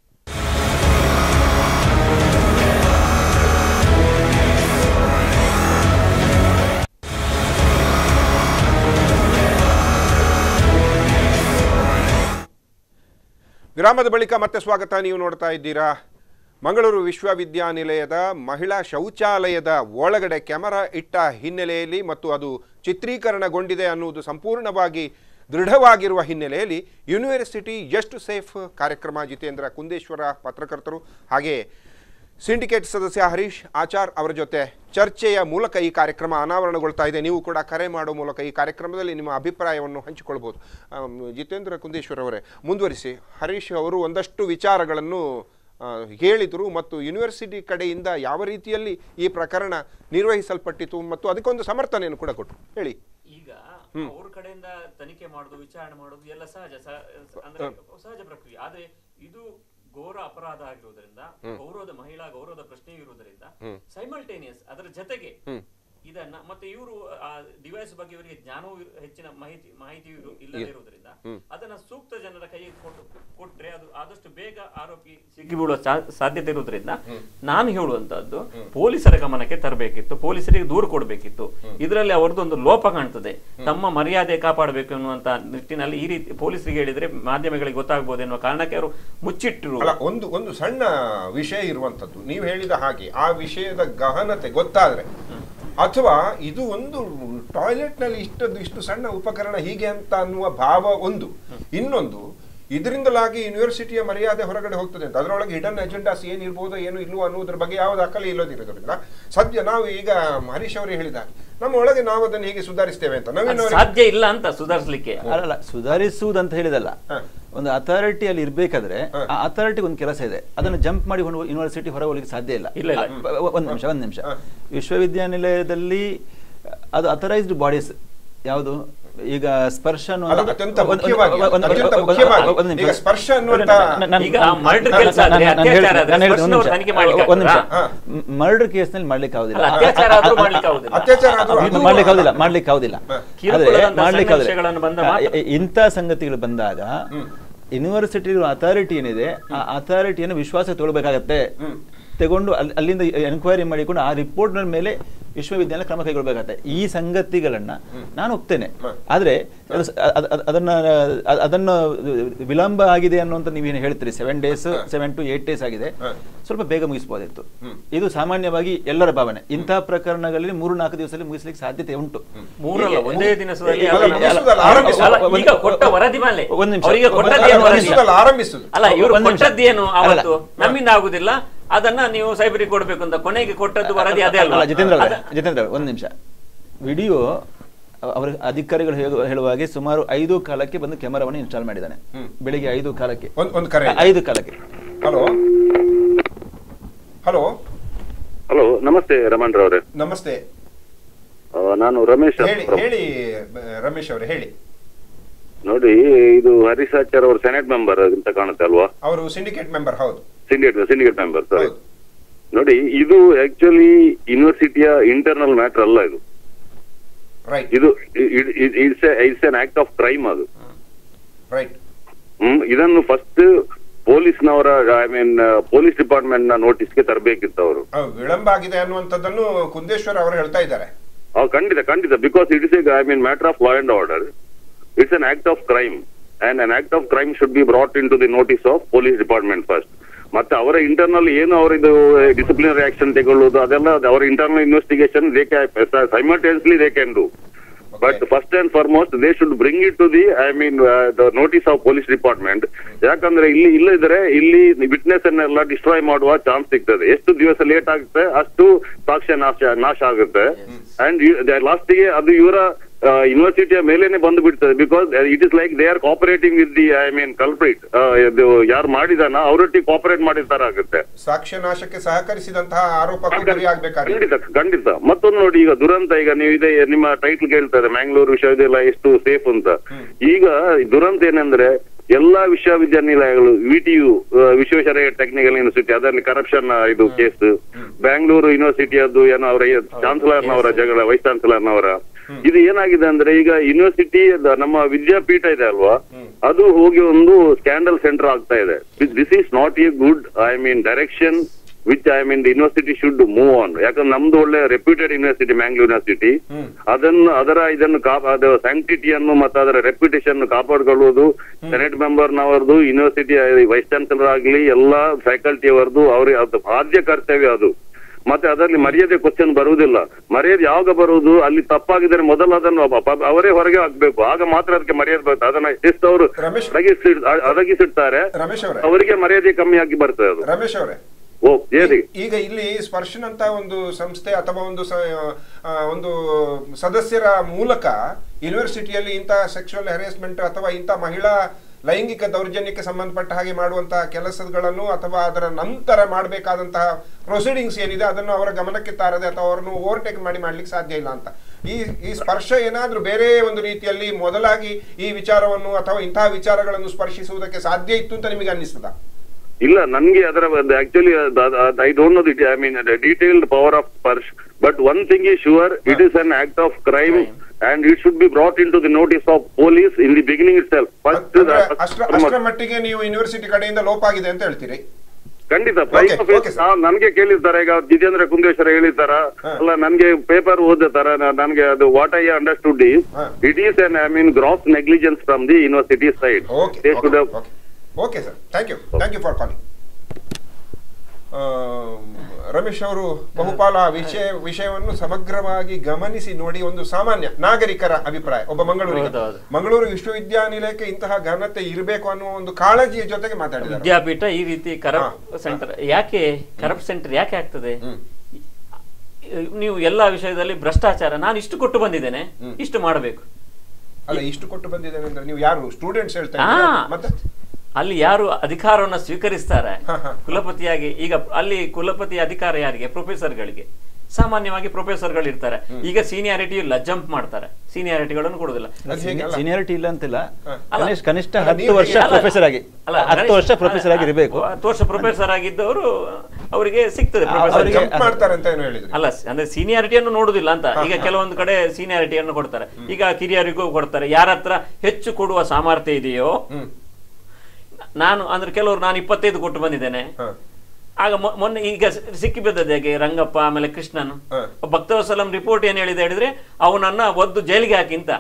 ವಿರಾಮದ ಬಳಿಕ ಮತ್ತೆ ಸ್ವಾಗತ. ನೀವು ನೋಡ್ತಾ ಇದ್ದೀರಾ ಮಂಗಳೂರು ವಿಶ್ವವಿದ್ಯಾನಿಲಯದ ಮಹಿಳಾ ಶೌಚಾಲಯದ ಒಳಗಡೆ ಕ್ಯಾಮೆರಾ ಇಟ್ಟ ಹಿನ್ನೆಲೆಯಲ್ಲಿ ಮತ್ತು ಅದು ಚಿತ್ರೀಕರಣಗೊಂಡಿದೆ ಅನ್ನುವುದು ಸಂಪೂರ್ಣವಾಗಿ ದೃಢವಾಗಿರುವ ಹಿನ್ನೆಲೆಯಲ್ಲಿ ಯೂನಿವರ್ಸಿಟಿ ಎಷ್ಟು ಸೇಫ್ ಕಾರ್ಯಕ್ರಮ ಜಿತೇಂದ್ರ ಕುಂದೇಶ್ವರ ಪತ್ರಕರ್ತರು ಹಾಗೆ ಸಿಂಡಿಕೇಟ್ ಸದಸ್ಯ ಹರೀಶ್ ಆಚಾರ್ ಅವರ ಜೊತೆ ಚರ್ಚೆಯ ಮೂಲಕ ಈ ಕಾರ್ಯಕ್ರಮ ಅನಾವರಣಗೊಳ್ತಾ ಇದೆ. ನೀವು ಕೂಡ ಕರೆ ಮಾಡುವ ಮೂಲಕ ಈ ಕಾರ್ಯಕ್ರಮದಲ್ಲಿ ನಿಮ್ಮ ಅಭಿಪ್ರಾಯವನ್ನು ಹಂಚಿಕೊಳ್ಬೋದು. ಜಿತೇಂದ್ರ ಕುಂದೇಶ್ವರ್ ಅವರೇ, ಮುಂದುವರಿಸಿ. ಹರೀಶ್ ಅವರು ಒಂದಷ್ಟು ವಿಚಾರಗಳನ್ನು ಹೇಳಿದರು ಮತ್ತು ಯೂನಿವರ್ಸಿಟಿ ಕಡೆಯಿಂದ ಯಾವ ರೀತಿಯಲ್ಲಿ ಈ ಪ್ರಕರಣ ನಿರ್ವಹಿಸಲ್ಪಟ್ಟಿತು ಮತ್ತು ಅದಕ್ಕೊಂದು ಸಮರ್ಥನೆಯನ್ನು ಕೂಡ ಕೊಟ್ಟರು. ಹೇಳಿ. ಈಗ ಅವ್ರ ಕಡೆಯಿಂದ ತನಿಖೆ ಮಾಡೋದು, ವಿಚಾರಣೆ ಮಾಡೋದು ಎಲ್ಲ ಸಹಜ ಪ್ರಕ್ರಿಯೆ. ಆದ್ರೆ ಇದು ಘೋರ ಅಪರಾಧ ಆಗಿರುವುದರಿಂದ, ಮಹಿಳಾ ಗೌರವದ ಪ್ರಶ್ನೆ ಇರುವುದರಿಂದ ಸೈಮಲ್ಟೇನಿಯಸ್ ಅದರ ಜೊತೆಗೆ ಇದನ್ನ ಮತ್ತೆ ಇವರು ಡಿವೈಸ್ ಬಗ್ಗೆ ಇವರಿಗೆ ಜ್ಞಾನವೂ ಹೆಚ್ಚಿನ ಮಾಹಿತಿ ಇಲ್ಲದಿರುವುದರಿಂದ ಅದನ್ನ ಸೂಕ್ತ ಜನರ ಕೈಗೆ ಕೊಟ್ರೆ ಅದು ಆದಷ್ಟು ಬೇಗ ಆರೋಪಿ ಸಿಕ್ಕಿಬೀಳುವ ಸಾಧ್ಯತೆ ಇರುವುದರಿಂದ ನಾನು ಹೇಳುವಂತಹದ್ದು ಪೊಲೀಸರ ಗಮನಕ್ಕೆ ತರಬೇಕಿತ್ತು, ಪೊಲೀಸರಿಗೆ ದೂರು ಕೊಡಬೇಕಿತ್ತು. ಇದರಲ್ಲಿ ಅವರದೊಂದು ಲೋಪ ಕಾಣ್ತದೆ. ತಮ್ಮ ಮರ್ಯಾದೆ ಕಾಪಾಡಬೇಕು ಎನ್ನುವಂತ ನಿಟ್ಟಿನಲ್ಲಿ ಈ ರೀತಿ ಪೊಲೀಸರಿಗೆ ಹೇಳಿದ್ರೆ ಮಾಧ್ಯಮಗಳಿಗೆ ಗೊತ್ತಾಗಬಹುದು ಎನ್ನುವ ಕಾರಣಕ್ಕೆ ಅವರು ಮುಚ್ಚಿಟ್ಟಿರು. ಒಂದು ಸಣ್ಣ ವಿಷಯ ಇರುವಂತದ್ದು, ನೀವು ಹೇಳಿದ ಹಾಗೆ ಆ ವಿಷಯದ ಗಹನತೆ ಗೊತ್ತಾದ್ರೆ, ಅಥವಾ ಇದು ಒಂದು ಟಾಯ್ಲೆಟ್ ನಲ್ಲಿ ಇಷ್ಟು ಸಣ್ಣ ಉಪಕರಣ ಹೀಗೆ ಅಂತ ಅನ್ನುವ ಭಾವ ಒಂದು, ಇನ್ನೊಂದು ಇದರಿಂದಲಾಗಿ ಯೂನಿವರ್ಸಿಟಿಯ ಮರ್ಯಾದೆ ಹೊರಗಡೆ ಹೋಗ್ತದೆ ಅಂತ, ಅದರೊಳಗೆ ಹಿಡನ್ ಅಜೆಂಡಾಸ್ ಏನಿರ್ಬೋದು ಏನು ಇಲ್ವೋ ಅನ್ನೋದ್ರ ಬಗ್ಗೆ ಯಾವ ದಾಖಲೆ ಇಲ್ಲದಿರೋದ್ರಿಂದ ಸದ್ಯ ನಾವು ಈಗ ಹರೀಶ್ ಅವರು ಹೇಳಿದ ನಮ್ಮ ಒಳಗೆ ನಾವು ಅದನ್ನು ಹೇಗೆ ಸುಧಾರಿಸ್ತೇವೆ ಅಂತ ಸಾಧ್ಯ ಇಲ್ಲ ಅಂತ ಸುಧಾರಿಸಲಿಕ್ಕೆ ಅಲ್ಲ, ಸುಧಾರಿಸುವುದಂತ ಹೇಳಿದಲ್ಲ. ಒಂದು ಅಥಾರಿಟಿಯಲ್ಲಿ ಇರ್ಬೇಕಾದ್ರೆ ಆ ಅಥಾರಿಟಿ ಒಂದು ಕೆಲಸ ಇದೆ, ಅದನ್ನು ಜಂಪ್ ಮಾಡಿ ಯೂನಿವರ್ಸಿಟಿ ಹೊರ ಹೋಗ್ಲಿಕ್ಕೆ ಸಾಧ್ಯ ಇಲ್ಲ. ಒಂದ್ ನಿಮಿಷ ವಿಶ್ವವಿದ್ಯಾನಿಲಯದಲ್ಲಿ ಅದು ಅಥರೈಸ್ಡ್ ಬಾಡೀಸ್ ಯಾವುದು, ಈಗ ಸ್ಪರ್ಶ ಮರ್ಡರ್ ಕೇಸ್ ನಲ್ಲಿ ಮಾಡ್ಲಿಕ್ಕೆ ಆಗುದಿಲ್ಲ, ಮಾಡ್ಲಿಕ್ಕೆ ಆಗುದಿಲ್ಲ. ಇಂಥ ಸಂಗತಿಗಳು ಬಂದಾಗ ಯೂನಿವರ್ಸಿಟಿ ಅಥಾರಿಟಿ ಏನಿದೆ ಆ ಅಥಾರಿಟಿಯನ್ನು ವಿಶ್ವಾಸ ತಗೊಳ್ಬೇಕಾಗತ್ತೆ. ತಗೊಂಡು ಅಲ್ಲಿಂದ ಎನ್ಕ್ವೈರಿ ಮಾಡಿಕೊಂಡು ಆ ರಿಪೋರ್ಟ್ ಮೇಲೆ ವಿಶ್ವವಿದ್ಯಾಲಯ ಕ್ರಮ ಕೈಗೊಳ್ಳಬೇಕಾಗತ್ತೆ. ಈ ಸಂಗತಿಗಳನ್ನ ನಾನು ಒಪ್ತೇನೆ. ಆದ್ರೆ ಅದನ್ನ ವಿಳಂಬ ಆಗಿದೆ ಅನ್ನುವಂತ ನೀವೇನು ಹೇಳ್ತೀರಿ, 7 days 7 to 8 days ಆಗಿದೆ, ಸ್ವಲ್ಪ ಬೇಗ ಮುಗಿಸಬಹುದಿತ್ತು. ಇದು ಸಾಮಾನ್ಯವಾಗಿ ಎಲ್ಲರ ಭಾವನೆ. ಇಂತಹ ಪ್ರಕರಣಗಳಲ್ಲಿ 3-4 ದಿವಸದಲ್ಲಿ ಮುಗಿಸ್ಲಿಕ್ಕೆ ಸಾಧ್ಯತೆ ಉಂಟು. ಒಂದೇ ದಿನದಲ್ಲಿ ನಮ್ಮಿಂದ ಆಗುದಿಲ್ಲ, ಅದನ್ನ ನೀವು ಸೈಬರಿಗೆ ಕೊಡ್ಬೇಕು ಅಂತ ಕೊನೆಗೆ ಕೊಟ್ಟದ್ದು ವರದಿ ಅದೇ ಅಲ್ಲ. ಜಿತೇಂದ್ರ ಒಂದ್ ನಿಮಿಷ, ವಿಡಿಯೋ ಅವರ ಅಧಿಕಾರಿಗಳು ಹೇಳುವ ಹಾಗೆ ಸುಮಾರು 5 ಕಾಲಕ್ಕೆ ಬಂದು ಕ್ಯಾಮರಾವನ್ನು ಇನ್ಸ್ಟಾಲ್ ಮಾಡಿದ್ದಾನೆ. ಬೆಳಿಗ್ಗೆ 5 ಕಾಲಕ್ಕೆ. 5 ಕಾಲಕ್ಕೆ. ಹಲೋ ಹಲೋ ಹಲೋ, ನಮಸ್ತೆ ರಮಣ್ ಅವರೇ. ನಮಸ್ತೆ. ನಾನು ರಮೇಶ್. ಹೇಳಿ ರಮೇಶ್ ಅವರೇ, ಹೇಳಿ. ನೋಡಿ, ಇದು ಹರೀಶಾಚಾರ್ ಅವರು ಸೆನೆಟ್ ಮೆಂಬರ್ ಅಂತ ಕಾಣುತ್ತೆ ಅಲ್ವಾ? ಅವರು ಸಿಂಡಿಕೇಟ್ ಮೆಂಬರ್. ಹೌದು, ಸಿಂಡಿಕೇಟ್ ಮೆಂಬರ್. ಸಾರಿ, ನೋಡಿ, ಇದು ಆಕ್ಚುಲಿ ಯೂನಿವರ್ಸಿಟಿಯ ಇಂಟರ್ನಲ್ ಮ್ಯಾಟರ್ ಅಲ್ಲ. ಇದು ಇದು it's an act of crime. ಅದು ರೈಟ್. ಇದನ್ನು ಫಸ್ಟ್ ಪೊಲೀಸ್ನವರ ಪೊಲೀಸ್ ಡಿಪಾರ್ಟ್ಮೆಂಟ್ ನ ನೋಟಿಸ್ಗೆ ತರಬೇಕಿತ್ತು. ಅವರು ವಿಳಂಬ ಆಗಿದೆ ಅನ್ನುವಂಥದ್ದನ್ನು ಕುಂದೇಶ್ವರ್ ಅವರು ಹೇಳ್ತಾ ಇದ್ದಾರೆ. ಖಂಡಿತ because it is matter of law and order. It's an act of crime and an act of crime should be brought in to the notice of police department first. ಮತ್ತೆ ಅವರ ಇಂಟರ್ನಲ್ ಏನು ಅವರಿದು ಡಿಸಿಪ್ಲಿನರಿ ಆಕ್ಷನ್ ತಗೊಳ್ಳೋದು ಅದೆಲ್ಲ ಅವರ internal investigation simultaneously they can do. But first and foremost, they should bring it to the notice of police department. ಯಾಕಂದ್ರೆ ಇಲ್ಲ ಇದ್ರೆ ಇಲ್ಲಿ ವಿಟ್ನೆಸ್ ಅನ್ನೆಲ್ಲ ಡಿಸ್ಟ್ರಾಯ್ ಮಾಡುವ ಚಾನ್ಸ್ ಸಿಗ್ತದೆ. ಎಷ್ಟು ದಿವಸ ಲೇಟ್ ಆಗುತ್ತೆ ಅಷ್ಟು ಸಾಕ್ಷ್ಯ ನಾಶ ಆಗುತ್ತೆ. ಅಂಡ್ ಲಾಸ್ಟಿಗೆ ಅದು ಇವರ ಯೂನಿವರ್ಸಿಟಿಯ ಮೇಲೇನೆ ಬಂದು ಬಿಡ್ತದೆ. Because it is like they are cooperating with the culprit. ಯಾರು ಮಾಡಿದಾನ ಅವರೊಟ್ಟಿಗೆ ಕೋಪರೇಟ್ ಮಾಡಿದ ತರ ಆಗುತ್ತೆ. ಸಾಕ್ಷ್ಯ ನಾಶಕ್ಕೆ ಸಹಕರಿಸಿದಂತಹ ಆರೋಪಕ್ಕೆ ಖಂಡಿತ. ಮತ್ತೊಂದು ನೋಡಿ, ಈಗ ದುರಂತ, ಈಗ ನೀವು ಇದೆ ನಿಮ್ಮ ಟೈಟಲ್ ಕೇಳ್ತಾರೆ ಮ್ಯಾಂಗ್ಳೂರು ವಿಶ್ವವಿದ್ಯಾಲಯ ಎಷ್ಟು ಸೇಫ್ ಅಂತ. ಈಗ ದುರಂತ ಏನಂದ್ರೆ ಎಲ್ಲಾ ವಿಶ್ವವಿದ್ಯಾನಿಲಯಗಳು, VTU ವಿಶ್ವೇಶ್ವರಯ್ಯ ಟೆಕ್ನಿಕಲ್ ಯೂನಿವರ್ಸಿಟಿ, ಅದರಲ್ಲಿ ಕರಪ್ಷನ್ ಇದು ಕೇಸ್, ಬ್ಯಾಂಗ್ಳೂರು ಯೂನಿವರ್ಸಿಟಿಯದ್ದು ಏನೋ ಅವರ ಚಾನ್ಸಲರ್ನವರ ಜಗಳ, ವೈಸ್ ಚಾನ್ಸಲರ್ನವರ. ಇದು ಏನಾಗಿದೆ ಅಂದ್ರೆ ಈಗ ಯೂನಿವರ್ಸಿಟಿ ನಮ್ಮ ವಿದ್ಯಾಪೀಠ ಇದೆ ಅಲ್ವಾ, ಅದು ಹೋಗಿ ಒಂದು ಸ್ಕ್ಯಾಂಡಲ್ ಸೆಂಟರ್ ಆಗ್ತಾ ಇದೆ. This is not a good direction which the university should move on. ಯಾಕಂದ್ರೆ ನಮ್ದು ಒಳ್ಳೆ ರೆಪ್ಯೂಟೆಡ್ ಯೂನಿವರ್ಸಿಟಿ ಮ್ಯಾಂಗ್ಳೂರ್ ಯೂನಿವರ್ಸಿಟಿ. ಇದನ್ನು ಸ್ಯಾಂಕ್ಟಿಟಿಯನ್ನು ಮತ್ತು ಅದರ ರೆಪ್ಯುಟೇಷನ್ ಕಾಪಾಡಿಕೊಳ್ಳುವುದು ಸೆನೆಟ್ ಮೆಂಬರ್ನವರದು, ಯೂನಿವರ್ಸಿಟಿ ವೈಸ್ ಚಾನ್ಸಲರ್ ಆಗಲಿ ಎಲ್ಲಾ ಫ್ಯಾಕಲ್ಟಿ ಅವರದು ಅವ್ರಿಗೆ ಆದ್ಯ ಕರ್ತವ್ಯ ಅದು. ಮತ್ತೆ ಅದರಲ್ಲಿ ಮರ್ಯಾದೆ ಕ್ವಶನ್ ಬರುವುದಿಲ್ಲ. ಮರ್ಯಾದೆ ಯಾವಾಗ ಬರುವುದು, ಅಲ್ಲಿ ತಪ್ಪಾಗಿದ್ರೆ ಮೊದಲು ಅದನ್ನು ಅವರೇ ಹೊರಗೆ ಹಾಕ್ಬೇಕು, ಆಗ ಮಾತ್ರ ಅದಕ್ಕೆ ಮರ್ಯಾದೆ ಬರ್ತದೆ. ಅದನ್ನ ಎಷ್ಟು ಅವರು ಅಡಗಿಸಿಡ್ತಾರೆ ಅವರಿಗೆ ಮರ್ಯಾದೆ ಕಮ್ಮಿ ಆಗಿ ಬರ್ತದೆ ಅದು. ರಮೇಶ್ ಅವರೇ, ಈಗ ಇಲ್ಲಿ ಸ್ಪರ್ಶನ್ ಅಂತ ಒಂದು ಸಂಸ್ಥೆ ಅಥವಾ ಒಂದು ಸದಸ್ಯರ ಮೂಲಕ ಯೂನಿವರ್ಸಿಟಿಯಲ್ಲಿ ಇಂತಹ ಸೆಕ್ಸುವಲ್ ಹ್ಯಾರಾಸ್ಮೆಂಟ್ ಅಥವಾ ಇಂತಹ ಮಹಿಳಾ ಲೈಂಗಿಕ ದೌರ್ಜನ್ಯಕ್ಕೆ ಸಂಬಂಧಪಟ್ಟ ಹಾಗೆ ಮಾಡುವಂತಹ ಕೆಲಸಗಳನ್ನು ಅಥವಾ ಅದರ ನಂತರ ಮಾಡಬೇಕಾದಂತಹ ಪ್ರೊಸೀಡಿಂಗ್ಸ್ ಏನಿದೆ ಅದನ್ನು ಅವರ ಗಮನಕ್ಕೆ ತಾರದೆ ಅಥವಾ ಅವರನ್ನು ಓವರ್ಟೇಕ್ ಮಾಡ್ಲಿಕ್ಕೆ ಸಾಧ್ಯ ಇಲ್ಲ ಅಂತ. ಈ ಸ್ಪರ್ಶ ಏನಾದ್ರೂ ಬೇರೆ ಒಂದು ರೀತಿಯಲ್ಲಿ ಮೊದಲಾಗಿ ಈ ವಿಚಾರವನ್ನು ಅಥವಾ ಇಂತಹ ವಿಚಾರಗಳನ್ನು ಸ್ಪರ್ಶಿಸುವುದಕ್ಕೆ ಸಾಧ್ಯ ಇತ್ತು ಅಂತ ನಿಮಗೆ ಅನ್ನಿಸ್ತದ? ಇಲ್ಲ, ನನ್ಗೆ ಅದರ actually I don't know the detailed power of Sparsh, but one thing is sure, it is an act of crime and it should be brought into the notice of police in the beginning itself. ಅಷ್ಟರ ಮಟ್ಟಿಗೆ ನೀವು university ಕಡೆಯಿಂದ ಲೋಪ ಆಗಿದೆ ಅಂತ ಹೇಳ್ತೀರಿ? ಖಂಡಿತ. ನನ್ಗೆ ಕೇಳಿರ್ತಾರೆ, ಈಗ ಜಿತೇಂದ್ರ ಕುಂದೇಶ್ವರ ಹೇಳಿರ್ತಾರ ಅಲ್ಲ, ನನ್ಗೆ ಪೇಪರ್ ಓದಿರ್ತಾರ, ನನ್ಗೆ ಅದು what I understood is it is gross negligence from the university side. Okay sir, thank you for calling. Ramesh ಅವರು ಬಹುಪಾಲ ವಿಷಯವನ್ನು ಸಮಗ್ರವಾಗಿ ಗಮನಿಸಿ ನೋಡಿ ಒಂದು ಸಾಮಾನ್ಯ ನಾಗರಿಕರ ಅಭಿಪ್ರಾಯ, ಒಬ್ಬ ಮಂಗಳೂರು ವಿಶ್ವವಿದ್ಯಾನಿಲಯಕ್ಕೆ ಇಂತಹ ಘನತೆ ಇರಬೇಕು ಅನ್ನುವ ಒಂದು ಕಾಳಜಿಯ ಜೊತೆಗೆ ಮಾತಾಡಿದ್ದಾರೆ. ವಿದ್ಯಾಪೀಠ ಈ ರೀತಿ ಕರಪ್ಟ್ ಸೆಂಟರ್ ಯಾಕೆ ಆಗ್ತದೆ? ನೀವು ಎಲ್ಲಾ ವಿಷಯದಲ್ಲಿ ಭ್ರಷ್ಟಾಚಾರ, ನಾನು ಇಷ್ಟು ಕೊಟ್ಟು ಬಂದಿದ್ದೇನೆ, ಇಷ್ಟು ಮಾಡಬೇಕು. ಅಲ್ಲ, ಇಷ್ಟು ಕೊಟ್ಟು ಬಂದಿದ್ದೇನೆ ಅಂದ್ರೆ ನೀವು ಯಾರು ಸ್ಟೂಡೆಂಟ್ಸ್ ಹೇಳ್ತಾರೆ, ಮತ್ತೆ ಅಲ್ಲಿ ಯಾರು ಅಧಿಕಾರವನ್ನು ಸ್ವೀಕರಿಸ್ತಾರೆ ಕುಲಪತಿಯಾಗಿ, ಈಗ ಅಲ್ಲಿ ಕುಲಪತಿ ಅಧಿಕಾರ ಯಾರಿಗೆ? ಪ್ರೊಫೆಸರ್ಗಳಿಗೆ. ಸಾಮಾನ್ಯವಾಗಿ ಪ್ರೊಫೆಸರ್ಗಳು ಇರ್ತಾರೆ. ಈಗ ಸೀನಿಯಾರಿಟಿ ಇಲ್ಲ, ಜಂಪ್ ಮಾಡ್ತಾರೆ, ಸೀನಿಯಾರಿಟಿಗಳನ್ನು ಕೊಡುದಿಲ್ಲ. ಸೀನಿಯಾರಿಟಿ ಇಲ್ಲ ಅಂತಿಲ್ಲ, ಕನಿಷ್ಠ 10 ವರ್ಷ ಪ್ರೊಫೆಸರ್ ಆಗಿ, 10 ವರ್ಷ ಪ್ರೊಫೆಸರ್ ಆಗಿ ಇರಬೇಕು. 10 ವರ್ಷ ಪ್ರೊಫೆಸರ್ ಆಗಿದ್ದವರು ಅವರಿಗೆ ಸಿಗ್ತದೆ. ಅಲ್ಲ, ಅಂದ್ರೆ ಸೀನಿಯಾರಿಟಿಯನ್ನು ನೋಡುದಿಲ್ಲ ಅಂತ. ಈಗ ಕೆಲವೊಂದು ಕಡೆ ಸೀನಿಯಾರಿಟಿಯನ್ನು ಕೊಡ್ತಾರೆ, ಈಗ ಕಿರಿಯರಿಗೂ ಕೊಡ್ತಾರೆ. ಯಾರ ಹತ್ರ ಹೆಚ್ಚು ಕೊಡುವ ಸಾಮರ್ಥ್ಯ ಇದೆಯೋ, ನಾನು ಅಂದ್ರೆ ಕೆಲವರು ನಾನು 25 ಕೊಟ್ಟು ಬಂದಿದ್ದೇನೆ, ಆಗ ಮೊನ್ನೆ ಈಗ ಸಿಕ್ಕಿ ಬಿದ್ದದೆ ರಂಗಪ್ಪ ಆಮೇಲೆ ಕೃಷ್ಣನ್. ಭಕ್ತವತ್ಸಲಂ ರಿಪೋರ್ಟ್ ಏನ್ ಹೇಳಿದ್ರೆ ಅವನನ್ನ ಒದ್ದು ಜೈಲಿಗೆ ಹಾಕಿ ಅಂತ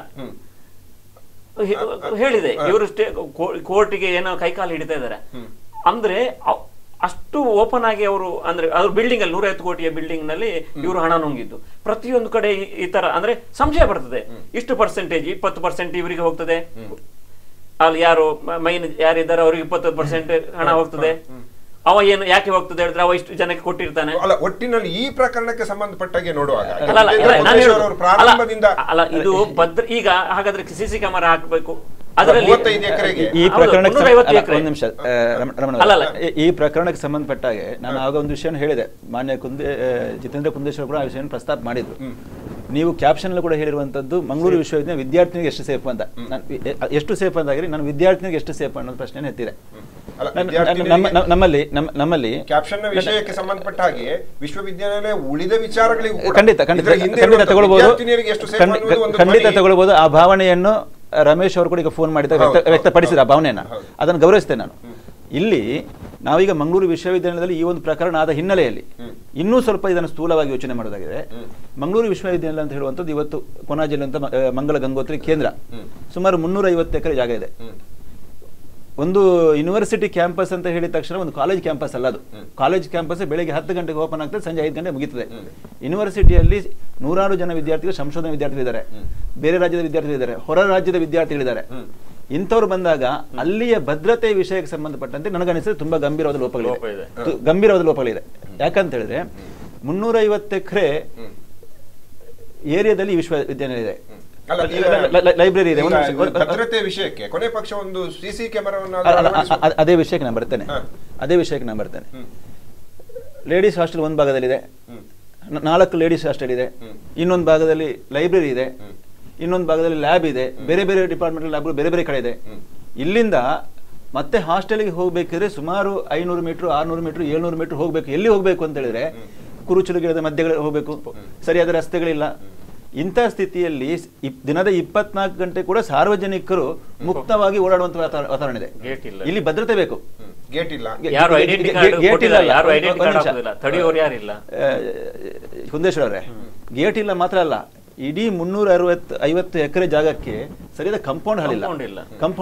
ಹೇಳಿದೆ. ಇವರು ಕೋರ್ಟಿಗೆ ಏನೋ ಕೈಕಾಲು ಹಿಡಿತಾ ಇದಾರೆ ಅಂದ್ರೆ ಅಷ್ಟು ಓಪನ್ ಆಗಿ ಅವರು, ಅಂದ್ರೆ ಅವ್ರ ಬಿಲ್ಡಿಂಗ್ ಅಲ್ಲಿ 150 ಕೋಟಿಯ ಬಿಲ್ಡಿಂಗ್ ನಲ್ಲಿ ಇವರು ಹಣ ನುಂಗಿದ್ದು. ಪ್ರತಿಯೊಂದು ಕಡೆ ಈ ತರ ಅಂದ್ರೆ ಸಂಶಯ ಬರ್ತದೆ. ಇಷ್ಟು ಪರ್ಸೆಂಟೇಜ್ 20% ಇವರಿಗೆ ಹೋಗ್ತದೆ, ಅಲ್ಲಿ ಯಾರು ಮೈನ್ ಯಾರಿದ್ದಾರೆ ಅವ್ರಿಗೆ 20% ಹಣ ಹೋಗ್ತದೆ. ಅವ ಏನು ಯಾಕೆ ಹೋಗ್ತದೆ ಹೇಳಿದ್ರೆ ಅವ ಇಷ್ಟು ಜನಕ್ಕೆ ಕೊಟ್ಟಿರ್ತಾನೆ. ಅಲ್ಲ, ಒಟ್ಟಿನಲ್ಲಿ ಈ ಪ್ರಕರಣಕ್ಕೆ ಸಂಬಂಧಪಟ್ಟಾಗೆ ನೋಡುವಾಗ ಪ್ರಾರಂಭದಿಂದ ಅಲ್ಲ ಇದು ಈಗ ಹಾಗಾದ್ರೆ ಸಿಸಿ ಕ್ಯಾಮರಾ ಹಾಕಬೇಕು ಅದರಲ್ಲಿ ಈ ಪ್ರಕರಣಕ್ಕೆ ಒಂದು ನಿಮಿಷ ಈ ಪ್ರಕರಣಕ್ಕೆ ಸಂಬಂಧಪಟ್ಟಾಗೆ ನಾನು ಆಗ ಒಂದು ವಿಷಯ ಹೇಳಿದೆ, ಮಾನ್ಯ ಜಿತೇಂದ್ರ ಕುಂದೇಶ್ವರ್ ಕೂಡ ಆ ವಿಷಯ ಪ್ರಸ್ತಾಪ ಮಾಡಿದ್ರು. ನೀವು ಕ್ಯಾಪ್ಷನ್ ಕೂಡ ಹೇಳಿರುವಂತದ್ದು ಮಂಗಳೂರು ವಿಶ್ವವಿದ್ಯಾಲಯ ವಿದ್ಯಾರ್ಥಿನಿಗೆ ಎಷ್ಟು ಸೇಫ್ ಅಂತ. ಎಷ್ಟು ಸೇಫ್ ಅಂತಾಗ್ರಿ ನಾನು ವಿದ್ಯಾರ್ಥಿನಿಗೆ ಎಷ್ಟು ಸೇಫ್ ಅನ್ನೋ ಪ್ರಶ್ನೆ ಎತ್ತಿದೆ. ನಮ್ಮಲ್ಲಿ ಕ್ಯಾಪ್ಷನ್ ವಿಷಯಕ್ಕೆ ಸಂಬಂಧಪಟ್ಟ ಹಾಗೆ ವಿಶ್ವವಿದ್ಯಾಲಯ ಉಳಿದ ವಿಚಾರಗಳಿಗೂ ಖಂಡಿತ ತಗೊಳ್ಬಹುದು. ಆ ಭಾವನೆಯನ್ನು ರಮೇಶ್ ಅವರು ಕೂಡ ಈಗ ಫೋನ್ ಮಾಡಿದ ವ್ಯಕ್ತಪಡಿಸಿದ ಆ ಭಾವನೆಯನ್ನ ಅದನ್ನು ಗೌರವಿಸ್ತೇನೆ ನಾನು. ಇಲ್ಲಿ ನಾವೀಗ ಮಂಗಳೂರು ವಿಶ್ವವಿದ್ಯಾಲಯದಲ್ಲಿ ಈ ಒಂದು ಪ್ರಕರಣ ಆದ ಹಿನ್ನೆಲೆಯಲ್ಲಿ ಇನ್ನೂ ಸ್ವಲ್ಪ ಇದನ್ನು ಸ್ಥೂಲವಾಗಿ ಯೋಚನೆ ಮಾಡೋದಾಗಿದೆ. ಮಂಗಳೂರು ವಿಶ್ವವಿದ್ಯಾಲಯ ಅಂತ ಹೇಳುವಂಥದ್ದು ಇವತ್ತು ಕೊನಾಜಿಲ್ ಅಂತ ಮಂಗಲ ಗಂಗೋತ್ರಿ ಕೇಂದ್ರ, ಸುಮಾರು 350 ಎಕರೆ ಜಾಗ ಇದೆ. ಒಂದು ಯೂನಿವರ್ಸಿಟಿ ಕ್ಯಾಂಪಸ್ ಅಂತ ಹೇಳಿದ ತಕ್ಷಣ ಒಂದು ಕಾಲೇಜ್ ಕ್ಯಾಂಪಸ್ ಅಲ್ಲ ಅದು. ಕಾಲೇಜ್ ಕ್ಯಾಂಪಸ್ ಬೆಳಿಗ್ಗೆ 10 ಗಂಟೆಗೆ ಓಪನ್ ಆಗ್ತದೆ, ಸಂಜೆ 5 ಗಂಟೆ ಮುಗಿತದೆ. ಯೂನಿವರ್ಸಿಟಿಯಲ್ಲಿ ನೂರಾರು ಜನ ವಿದ್ಯಾರ್ಥಿಗಳು, ಸಂಶೋಧನಾ ವಿದ್ಯಾರ್ಥಿಗಳಿದ್ದಾರೆ, ಬೇರೆ ರಾಜ್ಯದ ವಿದ್ಯಾರ್ಥಿಗಳಿದ್ದಾರೆ, ಹೊರ ರಾಜ್ಯದ ವಿದ್ಯಾರ್ಥಿಗಳಿದ್ದಾರೆ. ಇಂಥವ್ರು ಬಂದಾಗ ಅಲ್ಲಿಯ ಭದ್ರತೆ ವಿಷಯಕ್ಕೆ ಸಂಬಂಧಪಟ್ಟಂತೆ ನನಗನಿಸಿದ್ರೆ ತುಂಬಾ ಗಂಭೀರವಾದ ಲೋಪಗಳಿದೆ. ಯಾಕಂತ ಹೇಳಿದ್ರೆ 350 ಎಕರೆ ಏರಿಯಾದಲ್ಲಿ ವಿಶ್ವವಿದ್ಯಾಲಯ ಇದೆ, ಲೈಬ್ರರಿ ಇದೆ. ಭದ್ರತೆ ವಿಷಯಕ್ಕೆ ಕೊನೆ ಪಕ್ಷ ಒಂದು ಸಿಸಿ ಕ್ಯಾಮೆರಾವನ್ನು ಅದೇ ವಿಷಯಕ್ಕೆ ನಾನು ಬರ್ತೇನೆ. ಲೇಡೀಸ್ ಹಾಸ್ಟೆಲ್ ಒಂದು ಭಾಗದಲ್ಲಿದೆ, 4 ಲೇಡೀಸ್ ಹಾಸ್ಟೆಲ್ ಇದೆ, ಇನ್ನೊಂದು ಭಾಗದಲ್ಲಿ ಲೈಬ್ರರಿ ಇದೆ, ಇನ್ನೊಂದು ಭಾಗದಲ್ಲಿ ಲ್ಯಾಬ್ ಇದೆ, ಬೇರೆ ಬೇರೆ ಡಿಪಾರ್ಟ್ಮೆಂಟ್ ಲ್ಯಾಬ್ ಬೇರೆ ಬೇರೆ ಕಡೆ ಇದೆ. ಇಲ್ಲಿಂದ ಮತ್ತೆ ಹಾಸ್ಟೆಲ್ಗೆ ಹೋಗ್ಬೇಕಿದ್ರೆ ಸುಮಾರು 500 ಮೀಟರ್ 600 ಮೀಟರ್ 700 ಮೀಟರ್ ಹೋಗ್ಬೇಕು. ಎಲ್ಲಿ ಹೋಗ್ಬೇಕು ಅಂತ ಹೇಳಿದ್ರೆ ಕುರುಚಲು ಗಿಡದ ಮಧ್ಯಗಳು ಹೋಗ್ಬೇಕು, ಸರಿಯಾದ ರಸ್ತೆಗಳಿಲ್ಲ. ಇಂಥ ಸ್ಥಿತಿಯಲ್ಲಿ ದಿನದ 24 ಗಂಟೆ ಕೂಡ ಸಾರ್ವಜನಿಕರು ಮುಕ್ತವಾಗಿ ಓಡಾಡುವಂತ ವಾತಾವರಣ ಇದೆ. ಇಲ್ಲಿ ಭದ್ರತೆ ಬೇಕು. ಕುಂದೇಶ್ವರ ಅವರೇ, ಗೇಟ್ ಇಲ್ಲ ಮಾತ್ರ ಅಲ್ಲ, ಇಡೀ 350 ಎಕರೆ ಜಾಗಕ್ಕೆ ಸರಿಯಾದ ಕಾಂಪೌಂಡ್ ಹಾಲ್ ಇಲ್ಲ.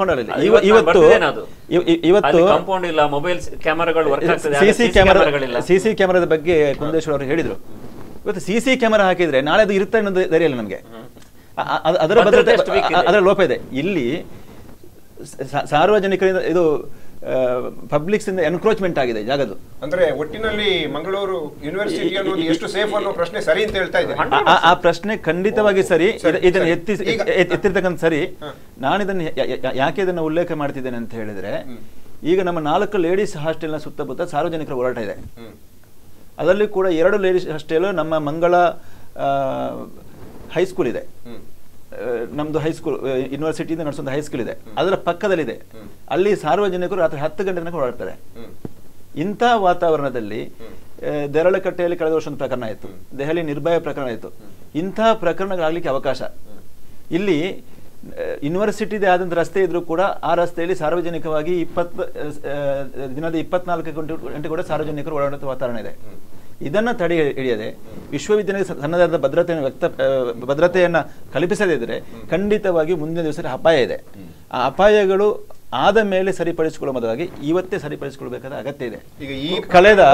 ಸಿಸಿ ಕ್ಯಾಮೆರಾದ ಬಗ್ಗೆ ಕುಂದೇಶ್ವರ ಅವರು ಹೇಳಿದ್ರು. ಇವತ್ತು ಸಿಸಿ ಕ್ಯಾಮೆರಾ ಹಾಕಿದ್ರೆ ನಾಳೆ ಅದು ಇರುತ್ತೆ ಅನ್ನೋದು ಧೈರ್ಯ ಇಲ್ಲ ನಮಗೆ. ಅದರ ಭದ್ರತೆ ಅದರ ಲೋಪ ಇದೆ. ಇಲ್ಲಿ ಸಾರ್ವಜನಿಕರಿಂದ ಇದು ಪಬ್ಲಿಕ್ಸ್ ಇಂದ ಎನ್ಕ್ರೋಚ್ಮೆಂಟ್ ಆಗಿದೆ ಜಾಗದ್ದು. ಅಂದ್ರೆ ಒಟ್ಟಿನಲ್ಲಿ ಮಂಗಳೂರು ಯೂನಿವರ್ಸಿಟಿ ಅನ್ನೋದು ಎಷ್ಟು ಸೇಫ್ ಅನ್ನೋ ಪ್ರಶ್ನೆ ಸರಿ ಅಂತ ಹೇಳ್ತಾ ಇದೆ. ಆ ಪ್ರಶ್ನೆ ಖಂಡಿತವಾಗಿ ಸರಿ, ಇದನ್ನು ಎತ್ತಿರ್ತಕ್ಕಂಥ ಸರಿ. ನಾನಿದನ್ನು ಯಾಕೆ ಇದನ್ನು ಉಲ್ಲೇಖ ಮಾಡ್ತಿದ್ದೇನೆ ಅಂತ ಹೇಳಿದ್ರೆ, ಈಗ ನಮ್ಮ 4 ಲೇಡೀಸ್ ಹಾಸ್ಟೆಲ್ನ ಸುತ್ತಮುತ್ತ ಸಾರ್ವಜನಿಕರ ಹೋರಾಟ ಇದೆ. ಅದರಲ್ಲಿ ಕೂಡ 2 ಲೇಡೀಸ್ ಹಾಸ್ಟೆಲ್ ನಮ್ಮ ಮಂಗಳ ಹೈಸ್ಕೂಲ್ ಇದೆ, ನಮ್ದು ಹೈಸ್ಕೂಲ್ ಯೂನಿವರ್ಸಿಟಿಯಿಂದ ನಡೆಸುವಂತ ಹೈಸ್ಕೂಲ್ ಇದೆ, ಅದರ ಪಕ್ಕದಲ್ಲಿದೆ. ಅಲ್ಲಿ ಸಾರ್ವಜನಿಕರು ರಾತ್ರಿ 10 ಗಂಟೆ ತನಕ ಓಡಾಡ್ತಾರೆ. ಇಂಥ ವಾತಾವರಣದಲ್ಲಿ ದೇರಳಕಟ್ಟೆಯಲ್ಲಿ ಕಳೆದ ವರ್ಷ ಒಂದು ಪ್ರಕರಣ ಆಯಿತು, ದೆಹಲಿ ನಿರ್ಭಯ ಪ್ರಕರಣ ಆಯಿತು. ಇಂಥ ಪ್ರಕರಣಗಳಾಗಲಿಕ್ಕೆ ಅವಕಾಶ ಇಲ್ಲಿ ಯೂನಿವರ್ಸಿಟಿದೇ ಆದಂಥ ರಸ್ತೆ ಇದ್ರೂ ಕೂಡ ಆ ರಸ್ತೆಯಲ್ಲಿ ಸಾರ್ವಜನಿಕವಾಗಿ ದಿನದ 24 ಗಂಟೆ ಕೂಡ ಸಾರ್ವಜನಿಕರು ಓಡಾಡುವಂಥ ವಾತಾವರಣ ಇದೆ. ಇದನ್ನ ತಡೆ ಹಿಡಿಯದೆ ವಿಶ್ವವಿದ್ಯಾಲಯ ಸಣ್ಣದಾದ ಭದ್ರತೆಯನ್ನ ಕಲ್ಪಿಸದೇ ಇದ್ರೆ ಖಂಡಿತವಾಗಿ ಮುಂದಿನ ದಿವಸದಲ್ಲಿ ಅಪಾಯ ಇದೆ. ಆ ಅಪಾಯಗಳು ಆದ ಮೇಲೆ ಸರಿಪಡಿಸಿಕೊಳ್ಳುವ ಮೊದಲಾಗಿ ಇವತ್ತೇ ಸರಿಪಡಿಸಿಕೊಳ್ಳಬೇಕಾದ ಅಗತ್ಯ ಇದೆ. ಕಳೆದ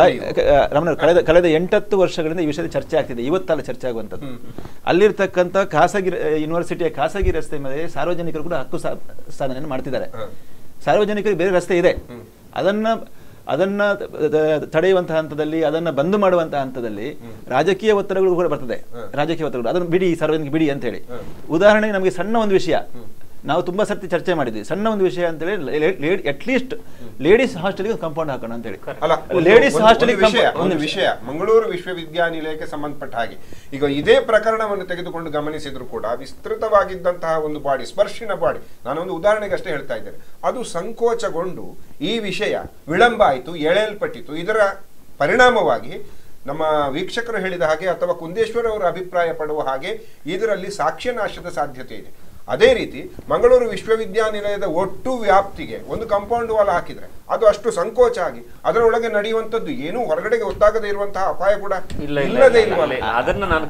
8 ವರ್ಷಗಳಿಂದ ಈ ವಿಷಯದ ಚರ್ಚೆ ಆಗ್ತಿದೆ, ಇವತ್ತಲ್ಲ ಚರ್ಚೆ ಆಗುವಂಥದ್ದು. ಅಲ್ಲಿರ್ತಕ್ಕಂಥ ಖಾಸಗಿ ಯೂನಿವರ್ಸಿಟಿಯ ಖಾಸಗಿ ರಸ್ತೆ ಮೇಲೆ ಸಾರ್ವಜನಿಕರು ಕೂಡ ಹಕ್ಕು ಸಾಧನೆಯನ್ನು ಮಾಡ್ತಿದ್ದಾರೆ. ಸಾರ್ವಜನಿಕರಿಗೆ ಬೇರೆ ರಸ್ತೆ ಇದೆ, ಅದನ್ನ ತಡೆಯುವಂತಹ ಹಂತದಲ್ಲಿ, ಅದನ್ನ ಬಂದ್ ಮಾಡುವಂತಹ ಹಂತದಲ್ಲಿ ರಾಜಕೀಯ ಒತ್ತಡಗಳು ಕೂಡ ಬರ್ತದೆ. ರಾಜಕೀಯ ಒತ್ತಡಗಳು ಅದನ್ನು ಬಿಡಿ, ಸಾರ್ವಜನಿಕ ಬಿಡಿ ಅಂತ ಹೇಳಿ. ಉದಾಹರಣೆಗೆ ನಮಗೆ ಸಣ್ಣ ಒಂದು ವಿಷಯ ನಾವು ತುಂಬಾ ಸರ್ತಿ ಚರ್ಚೆ ಮಾಡಿದ್ವಿ, ಸಣ್ಣ ಒಂದು ವಿಷಯ ಅಂತ ಹೇಳಿ ಅಟ್ಲೀಸ್ಟ್ ಲೇಡೀಸ್ ಹಾಸ್ಟೆಲ್ಗೆ ಕಾಂಪೌಂಡ್ ಹಾಕೋಣ ಅಂತ ಹೇಳಿ. ಲೇಡೀಸ್ ಹಾಸ್ಟೆಲ್ ಒಂದು ವಿಷಯ ಮಂಗಳೂರು ವಿಶ್ವವಿದ್ಯಾನಿಲಯಕ್ಕೆ ಸಂಬಂಧಪಟ್ಟ ಹಾಗೆ ಈಗ ಇದೇ ಪ್ರಕರಣವನ್ನು ತೆಗೆದುಕೊಂಡು ಗಮನಿಸಿದ್ರು ಕೂಡ ವಿಸ್ತೃತವಾಗಿದ್ದಂತಹ ಒಂದು ಬಾಡಿ, ಸ್ಪರ್ಶಿನ ಬಾಡಿ, ನಾನೊಂದು ಉದಾಹರಣೆಗೆ ಅಷ್ಟೇ ಹೇಳ್ತಾ ಇದ್ದೇನೆ, ಅದು ಸಂಕೋಚಗೊಂಡು ಈ ವಿಷಯ ವಿಳಂಬ ಆಯಿತು, ಎಳೆಯಲ್ಪಟ್ಟಿತು. ಇದರ ಪರಿಣಾಮವಾಗಿ ನಮ್ಮ ವೀಕ್ಷಕರು ಹೇಳಿದ ಹಾಗೆ ಅಥವಾ ಕುಂದೇಶ್ವರ್ ಅವರು ಅಭಿಪ್ರಾಯ ಪಡುವ ಹಾಗೆ ಇದರಲ್ಲಿ ಸಾಕ್ಷ್ಯನಾಶದ ಸಾಧ್ಯತೆ ಇದೆ. ಅದೇ ರೀತಿ ಮಂಗಳೂರು ವಿಶ್ವವಿದ್ಯಾನಿಲಯದ ಒಟ್ಟು ವ್ಯಾಪ್ತಿಗೆ ಒಂದು ಕಾಂಪೌಂಡ್ ವಾಲ್ ಹಾಕಿದ್ರೆ ಅದು ಅಷ್ಟು ಸಂಕೋಚ ಆಗಿ ಅದರೊಳಗೆ ನಡೆಯುವಂತದ್ದು ಏನು ಹೊರಗಡೆಗೆ ಗೊತ್ತಾಗದೇ ಇರುವಂತಹ ಅಪಾಯ ಕೂಡ ಇಲ್ಲದೆ ಇಲ್ವಲ್ಲ. ಅದನ್ನ ನಾನು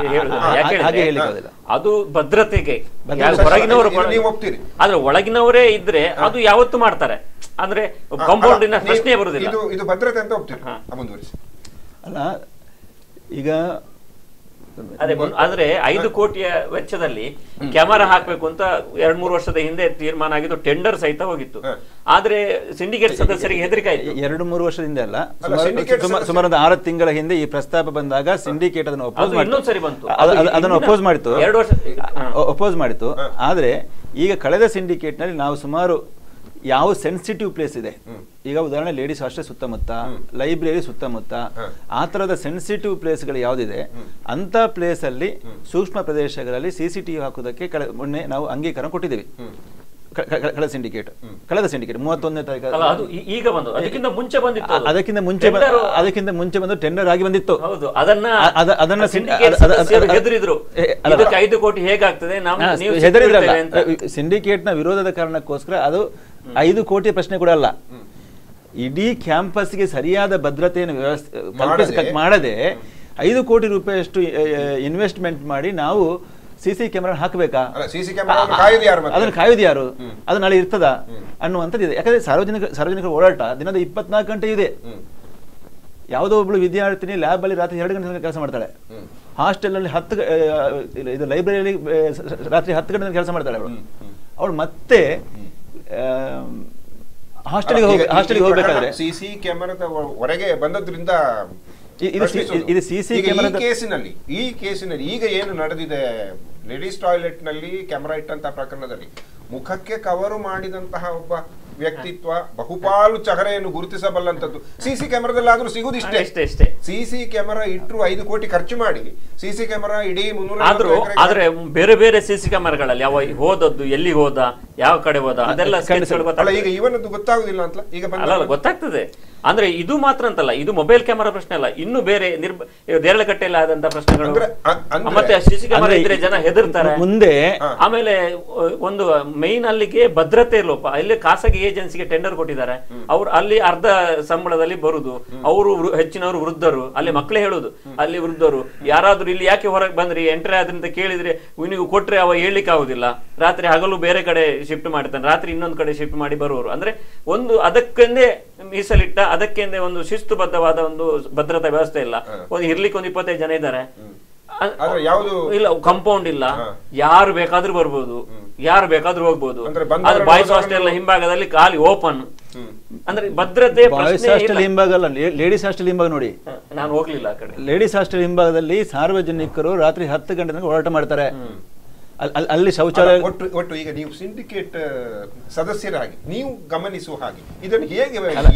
ಅದು ಭದ್ರತೆಗೆ ಹೊರಗಿನವರು ನೀವು ಒಪ್ತೀರಿ, ಆದ್ರೆ ಒಳಗಿನವರೇ ಇದ್ರೆ ಅದು ಯಾವತ್ತು ಮಾಡ್ತಾರೆ. ಅಂದ್ರೆ ಕಾಂಪೌಂಡಿನ ಪ್ರಶ್ನೆ ಬರುವುದಿಲ್ಲ. ಇದು ಭದ್ರತೆ ಅಂತ ಒಪ್ತೀರಿ. ಮುಂದುವರಿಸಿ. ಅಲ್ಲ, ಈಗ ಅದೇ ಆದ್ರೆ 5 ಕೋಟಿಯ ವೆಚ್ಚದಲ್ಲಿ ಕ್ಯಾಮರಾ ಹಾಕ್ಬೇಕು ಅಂತ 2-3 ವರ್ಷದ ಹಿಂದೆ ತೀರ್ಮಾನ ಆಗಿದ್ದು, ಟೆಂಡರ್ ಸಹಿತ ಹೋಗಿತ್ತು. ಆದ್ರೆ ಸಿಂಡಿಕೇಟ್ ಸದಸ್ಯರಿಗೆ ಹೆದರಿಕೆ ಆಯ್ತು. 2-3 ವರ್ಷದಿಂದ ಅಲ್ಲ, ಸುಮಾರು 6 ತಿಂಗಳ ಹಿಂದೆ ಈ ಪ್ರಸ್ತಾಪ ಬಂದಾಗ ಸಿಂಡಿಕೇಟ್ ಅದನ್ನು ಅಪೋಸ್ ಮಾಡಿತು. ಆದ್ರೆ ಈಗ ಕಳೆದ ಸಿಂಡಿಕೇಟ್ ನಲ್ಲಿ ನಾವು ಸುಮಾರು ಯಾವ ಸೆನ್ಸಿಟಿವ್ ಪ್ಲೇಸ್ ಇದೆ, ಈಗ ಉದಾಹರಣೆ ಲೇಡೀಸ್ ಹಾಸ್ಟೆಲ್ ಸುತ್ತಮುತ್ತ, ಲೈಬ್ರರಿ ಸುತ್ತಮುತ್ತ, ಆ ತರದ ಸೆನ್ಸಿಟಿವ್ ಪ್ಲೇಸ್ಗಳು ಯಾವ್ದಿದೆ ಅಂತ ಪ್ಲೇಸ್ ಅಲ್ಲಿ ಸೂಕ್ಷ್ಮ ಪ್ರದೇಶಗಳಲ್ಲಿ CCTV ಹಾಕುವುದಕ್ಕೆ ಮೊನ್ನೆ ನಾವು ಅಂಗೀಕಾರ ಕೊಟ್ಟಿದ್ದೇವೆ. ಕಳೆದ ಸಿಂಡಿಕೇಟ್ 31ನೇ ತಾರೀಕು ಈಗ ಬಂದು, ಅದಕ್ಕಿಂತ ಮುಂಚೆ ಬಂದು ಟೆಂಡರ್ ಆಗಿ ಬಂದಿತ್ತು. ಅದನ್ನ ಹೆದರಿದ್ರು, 5 ಕೋಟಿ ಹೇಗಾಗ್ತದೆ, ಹೆದರಿದ್ರಲ್ಲ. ಸಿಂಡಿಕೇಟ್ ನ ವಿರೋಧದ ಕಾರಣಕ್ಕೋಸ್ಕರ ಅದು 5 ಕೋಟಿ ಪ್ರಶ್ನೆ ಕೂಡ ಅಲ್ಲ. ಇಡೀ ಕ್ಯಾಂಪಸ್ಗೆ ಸರಿಯಾದ ಭದ್ರತೆಯನ್ನು ಮಾಡದೆ 5 ಕೋಟಿ ರೂಪಾಯಿಯಷ್ಟು ಇನ್ವೆಸ್ಟ್ಮೆಂಟ್ ಮಾಡಿ ನಾವು CC ಕ್ಯಾಮೆರಾ ಹಾಕಬೇಕಾ? ಅದನ್ನು ಕಾಯುವುದು ಯಾರು? ಅದು ನಾಳೆ ಇರ್ತದ ಅನ್ನುವಂಥದ್ದು ಇದೆ. ಯಾಕಂದ್ರೆ ಸಾರ್ವಜನಿಕರ ಓಡಾಟ ದಿನದ 24 ಗಂಟೆ ಇದೆ. ಯಾವುದೋ ಒಬ್ಳು ವಿದ್ಯಾರ್ಥಿನಿ ಲ್ಯಾಬ್ ಅಲ್ಲಿ ರಾತ್ರಿ 2 ಗಂಟೆ ಕೆಲಸ ಮಾಡ್ತಾಳೆ, ಹಾಸ್ಟೆಲ್ ಅಲ್ಲಿ ಇದು ಲೈಬ್ರರಿಯಲ್ಲಿ ರಾತ್ರಿ 10 ಗಂಟೆ ಕೆಲಸ ಮಾಡ್ತಾಳೆ. ಅವಳು ಮತ್ತೆ ಹಾಸ್ಟೆಲ್ಗೆ ಹೋಗ್ಬೇಕಾದ್ರೆ CC ಕ್ಯಾಮೆರಾದ ಹೊರಗೆ ಬಂದದ್ರಿಂದ ಇದು CC ಕ್ಯಾಮೆರಾ ಈ ಕೇಸಿನಲ್ಲಿ ಈಗ ಏನು ನಡೆದಿದೆ, ಲೇಡೀಸ್ ಟಾಯ್ಲೆಟ್ ನಲ್ಲಿ ಕ್ಯಾಮೆರಾ ಇಟ್ಟಂತ ಪ್ರಕರಣದಲ್ಲಿ ಮುಖಕ್ಕೆ ಕವರು ಮಾಡಿದಂತಹ ಒಬ್ಬ ವ್ಯಕ್ತಿತ್ವ ಬಹುಪಾಲು ಚಹರೆಯನ್ನು ಗುರುತಿಸಬಲ್ಲಂತದ್ದು CC ಕ್ಯಾಮೆರಾದಲ್ಲಾದ್ರೂ ಸಿಗುದಿಷ್ಟೇ. CC ಕ್ಯಾಮೆರಾ ಇಟ್ಟರು 5 ಕೋಟಿ ಖರ್ಚು ಮಾಡಿ CC ಕ್ಯಾಮೆರಾ ಇಡೀ 300 ಆದ್ರೆ ಬೇರೆ ಬೇರೆ CC ಕ್ಯಾಮೆರಾಗಳಲ್ಲಿ ಯಾವ ಹೋದದ್ದು, ಎಲ್ಲಿ ಹೋದ, ಯಾವ ಕಡೆ ಹೋದ, ಅದೆಲ್ಲ ಈಗ ಇವನದ್ದು ಗೊತ್ತಾಗುದಿಲ್ಲ ಅಂತ ಈಗ ಗೊತ್ತಾಗ್ತದೆ. ಅಂದ್ರೆ ಇದು ಮಾತ್ರ ಅಂತಲ್ಲ, ಇದು ಮೊಬೈಲ್ ಕ್ಯಾಮೆರಾ ಪ್ರಶ್ನೆ ಅಲ್ಲ, ಇನ್ನು ಬೇರೆ ದೇರಳಕಟ್ಟೆಯಲ್ಲಿ ಆದಂತ ಪ್ರಶ್ನೆಗಳು. ಮತ್ತೆ CC ಕ್ಯಾಮೆರಾ ಇದ್ರೆ ಜನ ಹೆದರ್ತಾರೆ. ಮುಂದೆ ಆಮೇಲೆ ಒಂದು ಮೈನ್ ಅಲ್ಲಿಗೆ ಭದ್ರತೆ ಲೋಪ. ಇಲ್ಲಿ ಖಾಸಗಿ ಏಜೆನ್ಸಿಗೆ ಟೆಂಡರ್ ಕೊಟ್ಟಿದ್ದಾರೆ, ಅವ್ರು ಅಲ್ಲಿ ಅರ್ಧ ಸಂಬಳದಲ್ಲಿ ಬರುದು, ಅವರು ಹೆಚ್ಚಿನವರು ವೃದ್ಧರು, ಅಲ್ಲಿ ಮಕ್ಕಳೇ ಹೇಳುದು, ಅಲ್ಲಿ ವೃದ್ಧರು ಯಾರಾದ್ರೂ ಇಲ್ಲಿ ಯಾಕೆ ಹೊರಗೆ ಬಂದ್ರಿ ಎಂಟ್ರಿ ಆದ್ರಿಂದ ಕೇಳಿದ್ರೆ ನೀವು ಕೊಟ್ರೆ ಅವ ಹೇಳಲಿಕ್ಕೆ ಆಗುದಿಲ್ಲ, ರಾತ್ರಿ ಹಗಲು ಬೇರೆ ಕಡೆ ಶಿಫ್ಟ್ ಮಾಡ್ತಾನೆ, ರಾತ್ರಿ ಇನ್ನೊಂದು ಕಡೆ ಶಿಫ್ಟ್ ಮಾಡಿ ಬರುವವರು. ಅಂದ್ರೆ ಒಂದು ಅದಕ್ಕೆಂದೇ ಮೀಸಲಿಟ್ಟ, ಅದಕ್ಕೆಂದೇ ಒಂದು ಶಿಸ್ತುಬದ್ಧವಾದ ಒಂದು ಭದ್ರತಾ ವ್ಯವಸ್ಥೆ ಇಲ್ಲ. ಒಂದು ಇರ್ಲಿಕ್ಕೆ 25 ಜನ ಇದ್ದಾರೆ, ಇಲ್ಲ ಕಾಂಪೌಂಡ್ ಇಲ್ಲ, ಯಾರು ಬೇಕಾದ್ರೂ ಬರ್ಬೋದು, ಯಾರು ಬೇಕಾದ್ರೂ ಹೋಗ್ಬೋದು. ಬಾಯ್ಸ್ ಹಾಸ್ಟೆಲ್ ಹಿಂಭಾಗದಲ್ಲಿ ಖಾಲಿ ಓಪನ್. ಅಂದ್ರೆ ಭದ್ರತೆ ಹಿಂಭಾಗ ಅಲ್ಲ, ಲೇಡೀಸ್ ಹಾಸ್ಟೆಲ್ ಹಿಂಭಾಗ ನೋಡಿ, ನಾನು ಹೋಗ್ಲಿಲ್ಲ ಆ ಕಡೆ. ಲೇಡೀಸ್ ಹಾಸ್ಟೆಲ್ ಹಿಂಭಾಗದಲ್ಲಿ ಸಾರ್ವಜನಿಕರು ರಾತ್ರಿ 10 ಗಂಟೆ ತನಕ ಹೋರಾಟ ಮಾಡ್ತಾರೆ. ಅಲ್ಲಿ ಶೌಚಾಲಯ ಒಟ್ಟು ಈಗ ನೀವು ಸಿಂಡಿಕೇಟ್ ಸದಸ್ಯರಾಗಿ ನೀವು ಗಮನಿಸುವ ಹಾಗೆ ಇದನ್ನು ಹೇಗೆ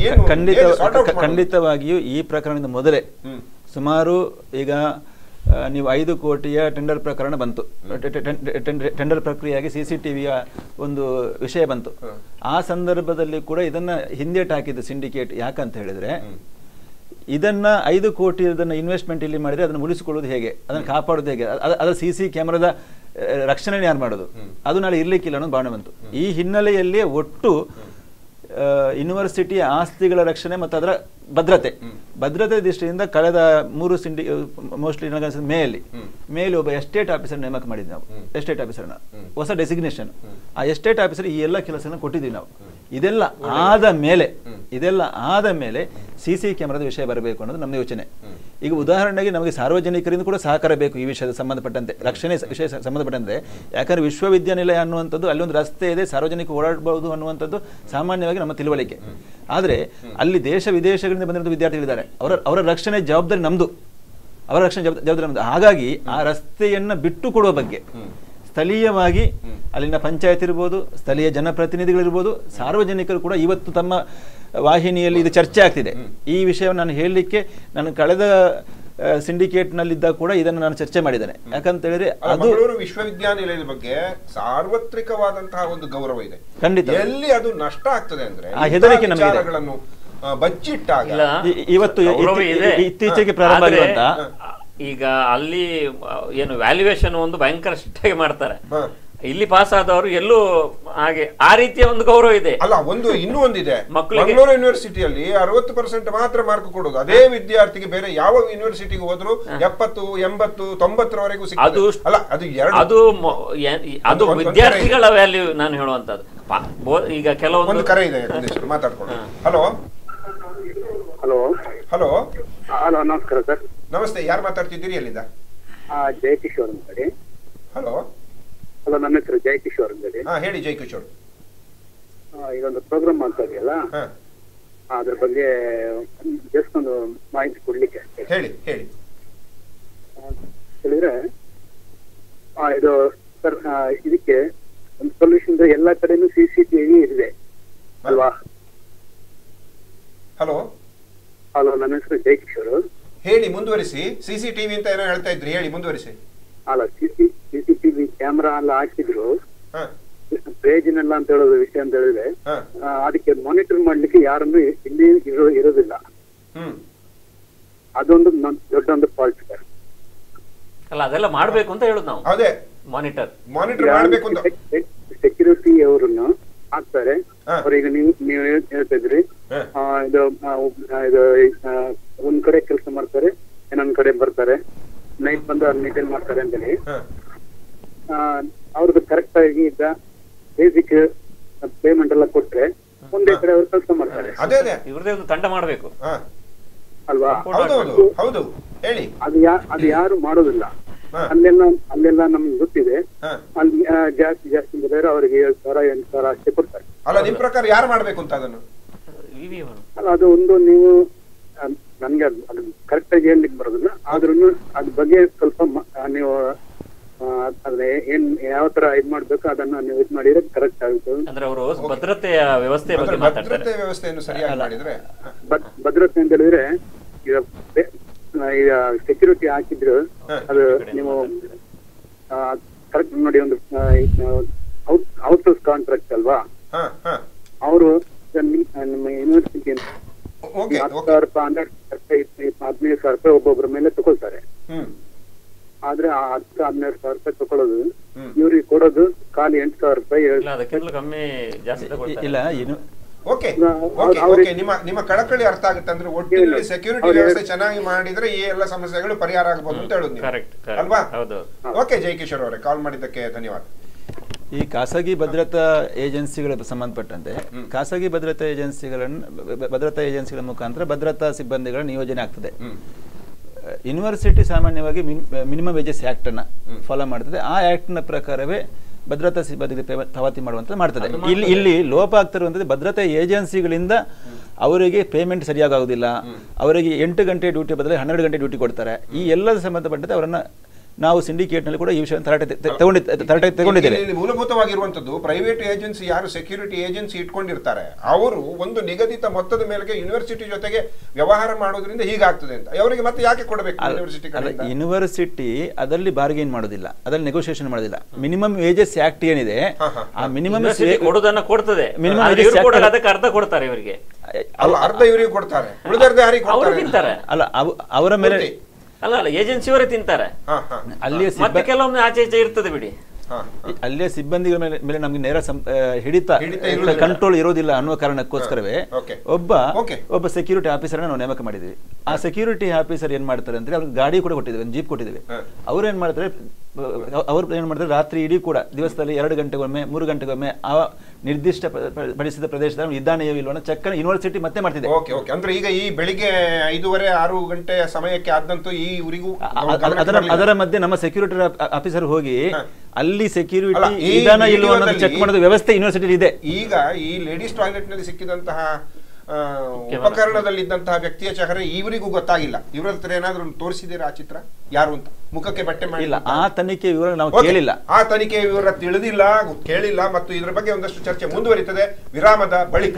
ಖಂಡಿತವಾಗಿಯೂ ಈ ಪ್ರಕರಣದ ಮೊದಲೇ ಸುಮಾರು ಈಗ ನೀವು 5 ಕೋಟಿಯ ಟೆಂಡರ್ ಪ್ರಕರಣ ಬಂತು, ಟೆಂಡರ್ ಪ್ರಕ್ರಿಯೆಯಾಗಿ CCTVಯ ಒಂದು ವಿಷಯ ಬಂತು. ಆ ಸಂದರ್ಭದಲ್ಲಿ ಕೂಡ ಇದನ್ನ ಹಿಂದೇಟ್ ಹಾಕಿದ್ದು ಸಿಂಡಿಕೇಟ್. ಯಾಕಂತ ಹೇಳಿದ್ರೆ ಇದನ್ನ 5 ಕೋಟಿ ಇನ್ವೆಸ್ಟ್ಮೆಂಟ್ ಇಲ್ಲಿ ಮಾಡಿದ್ರೆ ಅದನ್ನು ಉಳಿಸಿಕೊಳ್ಳೋದು ಹೇಗೆ, ಅದನ್ನು ಕಾಪಾಡೋದು ಹೇಗೆ, ಅದರ CC ಕ್ಯಾಮೆರಾದ ರಕ್ಷಣೆ ಯಾರು ಮಾಡೋದು, ಅದು ನಾಳೆ ಇರ್ಲಿಕ್ಕಿಲ್ಲ ಅನ್ನೋದು ಭಾವನೆ ಬಂತು. ಈ ಹಿನ್ನೆಲೆಯಲ್ಲಿ ಒಟ್ಟು ಯೂನಿವರ್ಸಿಟಿಯ ಆಸ್ತಿಗಳ ರಕ್ಷಣೆ ಮತ್ತು ಅದರ ಭದ್ರತೆ ದೃಷ್ಟಿಯಿಂದ ಕಳೆದ 3 ಮೋಸ್ಟ್ಲಿ ಮೇಲೆ ಒಬ್ಬ ಎಸ್ಟೇಟ್ ಆಫೀಸರ್ ನೇಮಕ ಮಾಡಿದ್ವಿ ನಾವು. ಎಸ್ಟೇಟ್ ಆಫೀಸರ್ನ ಹೊಸ ಡೆಸಿಗ್ನೇಷನ್, ಆ ಎಸ್ಟೇಟ್ ಆಫೀಸರ್ ಈ ಎಲ್ಲ ಕೆಲಸನ ಕೊಟ್ಟಿದ್ದೀವಿ ನಾವು. ಇದೆಲ್ಲ ಆದ ಮೇಲೆ CC ಕ್ಯಾಮೆರಾದ ವಿಷಯ ಬರಬೇಕು ಅನ್ನೋದು ನಮ್ಮ ಯೋಚನೆ. ಈಗ ಉದಾಹರಣೆಗೆ ನಮಗೆ ಸಾರ್ವಜನಿಕರಿಂದ ಕೂಡ ಸಹಕಾರ ಬೇಕು ಈ ವಿಷಯದ ಸಂಬಂಧಪಟ್ಟಂತೆ, ರಕ್ಷಣೆ ವಿಷಯ ಸಂಬಂಧಪಟ್ಟಂತೆ. ಯಾಕಂದ್ರೆ ವಿಶ್ವವಿದ್ಯಾನಿಲಯ ಅನ್ನುವಂಥದ್ದು ಅಲ್ಲೊಂದು ರಸ್ತೆ ಇದೆ, ಸಾರ್ವಜನಿಕ ಓಡಾಡಬಹುದು ಅನ್ನುವಂಥದ್ದು ಸಾಮಾನ್ಯವಾಗಿ ನಮ್ಮ ತಿಳುವಳಿಕೆ. ಆದ್ರೆ ಅಲ್ಲಿ ದೇಶ ವಿದೇಶಗಳಿಂದ ಬಂದಿರೋ ವಿದ್ಯಾರ್ಥಿಗಳಿದ್ದಾರೆ, ಅವರ ರಕ್ಷಣೆ ಜವಾಬ್ದಾರಿ ನಮ್ದು. ಹಾಗಾಗಿ ಆ ರಸ್ತೆಯನ್ನ ಬಿಟ್ಟು ಕೊಡುವ ಬಗ್ಗೆ ಸ್ಥಳೀಯವಾಗಿ ಅಲ್ಲಿನ ಪಂಚಾಯತ್ ಇರ್ಬೋದು, ಸ್ಥಳೀಯ ಜನಪ್ರತಿನಿಧಿಗಳಿರ್ಬೋದು, ಸಾರ್ವಜನಿಕರು ಕೂಡ ಇವತ್ತು ತಮ್ಮ ವಾಹಿನಿಯಲ್ಲಿ ಇದು ಚರ್ಚೆ ಆಗ್ತಿದೆ. ಈ ವಿಷಯವನ್ನು ನಾನು ಹೇಳಲಿಕ್ಕೆ ನಾನು ಕಳೆದ ಸಿಂಡಿಕೇಟ್ ನಲ್ಲಿದ್ದ ಕೂಡ ಇದನ್ನು ನಾನು ಚರ್ಚೆ ಮಾಡಿದ್ದೇನೆ. ಯಾಕಂತ ಹೇಳಿದ್ರೆ ಅದು ವಿಶ್ವವಿದ್ಯಾನಿಲಯದ ಬಗ್ಗೆ ಸಾರ್ವತ್ರಿಕವಾದಂತಹ ಒಂದು ಗೌರವ ಇದೆ. ಖಂಡಿತ ಎಲ್ಲಿ ಅದು ನಷ್ಟ ಆಗ್ತದೆ ಅಂದ್ರೆ ಆ ಹೆದರಿಕೆ ನಮಗೆ ಬಚ್ಚಿಟ್ಟಾಗ ಇವತ್ತು ಇತ್ತೀಚೆಗೆ ಪ್ರಾರಂಭ ಆಗಿರುವಂತ ಈಗ ಅಲ್ಲಿ ಏನು ವ್ಯಾಲ್ಯೂಯೇಷನ್ ಒಂದು ಭಯಂಕರ ಸ್ಟ್ರಿಕ್ಟ್ ಮಾಡ್ತಾರೆ. ಇಲ್ಲಿ ಪಾಸ್ ಆದವರು ಎಲ್ಲೂ ಹಾಗೆ ಆ ರೀತಿಯ ಒಂದು ಗೌರವ ಇದೆ. ಅಲ್ಲ, ಇನ್ನೂ ಒಂದಿದೆ, ಮಂಗಳೂರು ಯೂನಿವರ್ಸಿಟಿಯಲ್ಲಿ 60% ಮಾತ್ರ ಮಾರ್ಕ್ ಕೊಡೋದು. ಅದೇ ವಿದ್ಯಾರ್ಥಿಗೆ ಬೇರೆ ಯಾವ ಯೂನಿವರ್ಸಿಟಿಗೆ ಹೋದ್ರು 70, 80, 90ರವರೆಗೂ ಅದು ಅಲ್ಲ, ಅದು ವಿದ್ಯಾರ್ಥಿಗಳ ವ್ಯಾಲ್ಯೂ ನಾನು ಹೇಳುವಂತದ್ದು. ಈಗ ಕೆಲವೊಂದು ಕರೆ ಇದೆ, ಮಾತಾಡ್ಕೊಂಡು. ಹಲೋ ಹಲೋ ಹಲೋ ಹಲೋ ನಮಸ್ಕಾರ ಸರ್. ನಮಸ್ತೆ, ಯಾರು ಮಾತಾಡ್ತಿದ್ದೀರಿ, ಎಲ್ಲಿಂದ? ಜಯಕಿಶೋರ್ ಅಂತೇಳಿ. ಹಲೋ ಹಲೋ, ನನ್ನ ಹೆಸರು ಜಯಕಿಶೋರ್ ಅಂತೇಳಿ. ಹೇಳಿ ಜಯಕಿಶೋರ್. ಇದೊಂದು ಪ್ರೋಗ್ರಾಮ್ ಮಾಡ್ತಾ ಇದೆಯಲ್ಲ, ಅದ್ರ ಬಗ್ಗೆ ಜಸ್ಟ್ ಒಂದು ಮಾಹಿತಿ ಕೊಡ್ಲಿಕ್ಕೆ ಹೇಳಿ ಹೇಳಿ. ಹೇಳಿದ್ರೆ ಇದು ಸರ್, ಇದಕ್ಕೆ ಒಂದು ಸೊಲ್ಯೂಷನ್ ಎಲ್ಲಾ ಕಡೆನೂ CCTV ಇದೆ ಅಲ್ವಾ? ಹಲೋ ಹಲೋ, ನನ್ನ ಹೆಸರು ಜಯಕಿಶೋರ್. ಹೇಳಿ, ಮುಂದುವರಿಸಿ. CCTV ಅಂತ ಏನೋ ಹೇಳ್ತಾ ಇದ್ರಿ, ಹೇಳಿ ಮುಂದುವರಿಸಿ. ಅಲ್ಲ, CCTV ಕ್ಯಾಮ್ರಾ ಎಲ್ಲ ಹಾಕಿದ್ರು, ಪ್ರಯೋಜನ ಇಲ್ಲ ಅಂತ ಹೇಳೋದು ವಿಷಯ ಅಂತ ಹೇಳಿದ್ರೆ, ಅದಕ್ಕೆ ಮಾನಿಟರ್ ಮಾಡ್ಲಿಕ್ಕೆ ಯಾರನ್ನು ಇಲ್ಲಿ ಇರೋದಿಲ್ಲ. ಅದೊಂದು ದೊಡ್ಡ ಒಂದು ಫಾಲ್ಟ್ ಸರ್. ಅಲ್ಲ, ಅದೆಲ್ಲ ಮಾಡ್ಬೇಕು ಅಂತ ಹೇಳುದು ನಾವು. ಅದೇ ಮಾನಿಟರ್ ಮಾಡ್ಬೇಕು ಅಂತ. ಸೆಕ್ಯೂರಿಟಿ ಅವರನ್ನು ಹಾಕ್ತಾರೆ. ಅವ್ರೀಗ ನೀವು ಹೇಳ್ತಾ ಇದ್ರಿ, ಇದು ಒಂದ್ ಕಡೆ ಕೆಲಸ ಮಾಡ್ತಾರೆ, ಇನ್ನೊಂದ್ ಕಡೆ ಬರ್ತಾರೆ, ನೈಟ್ ಬಂದು ಮೇಂಟೈನ್ ಮಾಡ್ತಾರೆ ಅಂತೇಳಿ. ಅವ್ರದ್ದು ಕರೆಕ್ಟ್ ಆಗಿ ಇದ್ದ ಬೇಸಿಕ್ ಪೇಮೆಂಟ್ ಎಲ್ಲ ಕೊಟ್ರೆ ಒಂದೇ ಕಡೆ ಅವ್ರು ಕೆಲಸ ಮಾಡ್ತಾರೆ. ಇವ್ರದೇ ಒಂದು ತಂಡ ಮಾಡ್ಬೇಕು ಅಲ್ವಾ? ಹೌದು, ಹೇಳಿ. ಅದು ಯಾರು ಮಾಡೋದಿಲ್ಲ. ಅಲ್ಲೆಲ್ಲ ನಮ್ಗೆ ಗೊತ್ತಿದೆ. ಅಲ್ಲಿ ಜಾಸ್ತಿ ಬೇರೆ ಅವರಿಗೆ 7,000 8,000 ಅಷ್ಟೇ ಕೊಡ್ತಾರೆ. ಅಲ್ಲ, ನಿಮ್ ಪ್ರಕಾರ ಯಾರು ಮಾಡ್ಬೇಕು ಅಂತ ಅದನ್ನು? ಅಲ್ಲ, ಅದು ಒಂದು ನೀವು ನನ್ಗೆ ಅದು ಕರೆಕ್ಟ್ ಆಗಿ ಹೇಳ್ಲಿಕ್ಕೆ ಬರೋದಿಲ್ಲ. ಆದ್ರೂ ಅದ್ರ ಬಗ್ಗೆ ಸ್ವಲ್ಪ ನೀವು ಅದೇ ಏನ್ ಯಾವ ತರ ಇದ್ ಮಾಡ್ಬೇಕು ಅದನ್ನ ನೀವು ಇದ್ ಮಾಡಿದ್ರೆ ಕರೆಕ್ಟ್ ಆಗುತ್ತೆ. ಅಂದ್ರೆ ಅವರು ಭದ್ರತೆಯ ವ್ಯವಸ್ಥೆ ಬಗ್ಗೆ ಮಾತಾಡ್ತಾರೆ. ವ್ಯವಸ್ಥೆಯನ್ನು ಸರಿಯಾಗಿ ಮಾಡಿದ್ರೆ, ಭದ್ರತೆ ಅಂತ ಹೇಳಿದ್ರೆ ಈಗ ಸೆಕ್ಯೂರಿಟಿ ಹಾಕಿದ್ರು ಅದು ನೀವು ಕರೆಕ್ಟ್ ನೋಡಿ. ಒಂದು ಔಟ್ಸೋರ್ಸ್ ಕಾಂಟ್ರಾಕ್ಟ್ ಅಲ್ವಾ? ಅವರು ನಿಮ್ಮ ಯೂನಿವರ್ಸಿಟಿ 10,000 ರೂಪಾಯಿ 15,000 ರೂಪಾಯಿ ಒಬ್ಬೊಬ್ಬರ ಮೇಲೆ ತಗೊಳ್ತಾರೆ. ಆದ್ರೆ 10,000-12,000 ರೂಪಾಯಿ ತಗೊಳ್ಳೋದು, ಇವ್ರಿಗೆ ಕೊಡೋದು ಖಾಲಿ 8,000 ರೂಪಾಯಿ. ಇಲ್ಲ, ನಿಮ್ಮ ಕಳಕಳಿ ಅರ್ಥ ಆಗುತ್ತೆ. ಅಂದ್ರೆ ಒಟ್ಟಿನಲ್ಲಿ ಸೆಕ್ಯೂರಿಟಿ ವ್ಯವಸ್ಥೆ ಚೆನ್ನಾಗಿ ಮಾಡಿದ್ರೆ ಈ ಎಲ್ಲ ಸಮಸ್ಯೆಗಳು ಪರಿಹಾರ ಆಗಬಹುದು ಅಂತ ಹೇಳುದು ಅಲ್ವಾ? ಓಕೆ ಜಯಕಿಶೋರ್ ಅವರೇ, ಕಾಲ್ ಮಾಡಿದ್ದಕ್ಕೆ ಧನ್ಯವಾದ. ಈ ಖಾಸಗಿ ಭದ್ರತಾ ಏಜೆನ್ಸಿಗಳಿಗೆ ಸಂಬಂಧಪಟ್ಟಂತೆ ಖಾಸಗಿ ಭದ್ರತಾ ಏಜೆನ್ಸಿಗಳ ಮುಖಾಂತರ ಭದ್ರತಾ ಸಿಬ್ಬಂದಿಗಳ ನಿಯೋಜನೆ ಆಗ್ತದೆ. ಯೂನಿವರ್ಸಿಟಿ ಸಾಮಾನ್ಯವಾಗಿ ಮಿನಿಮಮ್ ವೇಜಸ್ ಆಕ್ಟ್ ಅನ್ನ ಫಾಲೋ ಮಾಡ್ತದೆ. ಆ ಆಕ್ಟ್ ನ ಪ್ರಕಾರವೇ ಭದ್ರತಾ ಸಿಬ್ಬಂದಿಗೆ ಪಾವತಿ ಮಾಡುವಂತ ಮಾಡ್ತದೆ. ಇಲ್ಲಿ ಲೋಪ ಆಗ್ತಿರುವಂತದ್ದು ಭದ್ರತಾ ಏಜೆನ್ಸಿಗಳಿಂದ ಅವರಿಗೆ ಪೇಮೆಂಟ್ ಸರಿಯಾಗುವುದಿಲ್ಲ. ಅವರಿಗೆ 8 ಗಂಟೆ ಡ್ಯೂಟಿ ಬದಲು 12 ಗಂಟೆ ಡ್ಯೂಟಿ ಕೊಡ್ತಾರೆ. ಈ ಎಲ್ಲದ ಸಂಬಂಧಪಟ್ಟಂತೆ ಅವರನ್ನ ನಾವು ಸಿಂಡಿಕೇಟ್ ನಲ್ಲಿ ಕೂಡ ಈ ವಿಷಯ ತಗೊಂಡಿದ್ದೇವೆ. ಮೂಲಭೂತವಾಗಿರುವಂತದ್ದು ಪ್ರೈವೇಟ್ ಏಜೆನ್ಸಿ ಯಾರು ಸೆಕ್ಯೂರಿಟಿ ಏಜೆನ್ಸಿ ಇಟ್ಕೊಂಡಿರ್ತಾರೆ ಅವರು ಒಂದು ನಿಗದಿತ ಮೊತ್ತದ ಮೇಲೆ ಯೂನಿವರ್ಸಿಟಿ ಜೊತೆಗೆ ವ್ಯವಹಾರ ಮಾಡೋದ್ರಿಂದ ಹೀಗಾಗ್ತದೆ ಅಂತ ಅವರಿಗೆ ಮತ್ತೆ ಯಾಕೆ ಕೊಡಬೇಕು? ಯೂನಿವರ್ಸಿಟಿ ಅದರಲ್ಲಿ ಬಾರ್ಗೇನ್ ಮಾಡೋದಿಲ್ಲ, ಅದರಲ್ಲಿ ನೆಗೋಸಿಯೇಷನ್ ಮಾಡೋದಿಲ್ಲ. ಮಿನಿಮಮ್ ವೇಜಸ್ ಆಕ್ಟ್ ಏನಿದೆ ಆ ಮಿನಿಮಮ್ ಕೊಡೋದನ್ನ ಕೊಡ್ತದೆ. ಅದಕ್ಕೆ ಅರ್ಧ ಕೊಡ್ತಾರೆ ಇವರಿಗೆ, ಅರ್ಧ ಇವರಿಗೆ ಕೊಡ್ತಾರೆ, ಉಳಿದರ್ಧ ಯಾರಿಗೆ ಕೊಡ್ತಾರೆ? ಅಲ್ಲ, ಅವರ ಮೇಲೆ ಅಲ್ಲ ಏಜೆನ್ಸಿಯವರೇ ತಿಂತಾರೆ. ಅಲ್ಲಿಯ ಕೆಲವೊಮ್ಮೆ ಆಚೆ ಈಚೆ ಇರ್ತದೆ ಬಿಡಿ. ಅಲ್ಲಿಯ ಸಿಬ್ಬಂದಿಗಳ ಮೇಲೆ ನಮ್ಗೆ ನೇರ ಹಿಡಿತ ಕಂಟ್ರೋಲ್ ಇರೋದಿಲ್ಲ ಅನ್ನುವ ಕಾರಣಕ್ಕೋಸ್ಕರವೇ ಒಬ್ಬ ಸೆಕ್ಯೂರಿಟಿ ಆಫೀಸರ್ ನಾವು ನೇಮಕ ಮಾಡಿದ್ವಿ. ಆ ಸೆಕ್ಯೂರಿಟಿ ಆಫೀಸರ್ ಏನ್ ಮಾಡ್ತಾರೆ ಅಂದ್ರೆ ಅವ್ರಿಗೆ ಗಾಡಿ ಕೂಡ ಕೊಟ್ಟಿದ್ದೇವೆ, ಜೀಪ್ ಕೊಟ್ಟಿದ್ದೇವೆ. ಅವ್ರು ಏನ್ ಮಾಡ್ತಾರೆ ರಾತ್ರಿ ಇಡೀ ಕೂಡ ದಿವಸದಲ್ಲಿ 2 ಗಂಟೆಗೊಮ್ಮೆ 3 ಗಂಟೆಗೊಮ್ಮೆ ಆ ನಿರ್ದಿಷ್ಟ ಪಡಿಸಿದ ಪ್ರದೇಶದಲ್ಲಿ ಇದ್ದಾನೆಯೋ ಇಲ್ವೋ ಚೆಕ್ ಯೂನಿವರ್ಸಿಟಿ ಮತ್ತೆ ಮಾಡ್ತಿದೆ. ಅಂದ್ರೆ ಈಗ ಈ ಬೆಳಿಗ್ಗೆ 5:30 6 ಗಂಟೆ ಸಮಯಕ್ಕೆ ಆದಂತೂ ಈ ಊರಿಗೂ ಅದರ ಮಧ್ಯೆ ನಮ್ಮ ಸೆಕ್ಯೂರಿಟಿ ಆಫೀಸರ್ ಹೋಗಿ ಅಲ್ಲಿ ಸೆಕ್ಯೂರಿಟಿ ಇದಾನ ಇಲ್ವೋ ಅನ್ನೋದು ಚೆಕ್ ಮಾಡೋದು ವ್ಯವಸ್ಥೆ ಯೂನಿವರ್ಸಿಟಿ ಇದೆ. ಈಗ ಈ ಲೇಡೀಸ್ ಟಾಯ್ಲೆಟ್ ನಲ್ಲಿ ಸಿಕ್ಕಿದಂತಹ ಉಪಕರಣದಲ್ಲಿದ್ದಂತಹ ವ್ಯಕ್ತಿಯ ಚಹರೆ ಇವರಿಗೂ ಗೊತ್ತಾಗಿಲ್ಲ. ಇವರ ಹತ್ರ ಏನಾದ್ರೂ ತೋರಿಸಿದ್ದೀರಾ ಆ ಚಿತ್ರ ಯಾರು ಅಂತ? ಮುಖಕ್ಕೆ ಬಟ್ಟೆ ಮಾಡಿಲ್ಲ. ಆ ತನಿಖೆ ವಿವರ ನಾವು ಕೇಳಿಲ್ಲ, ಆ ತನಿಖೆ ವಿವರ ತಿಳಿದಿಲ್ಲ, ಕೇಳಿಲ್ಲ. ಮತ್ತು ಇದರ ಬಗ್ಗೆ ಒಂದಷ್ಟು ಚರ್ಚೆ ಮುಂದುವರಿತದೆ ವಿರಾಮದ ಬಳಿಕ.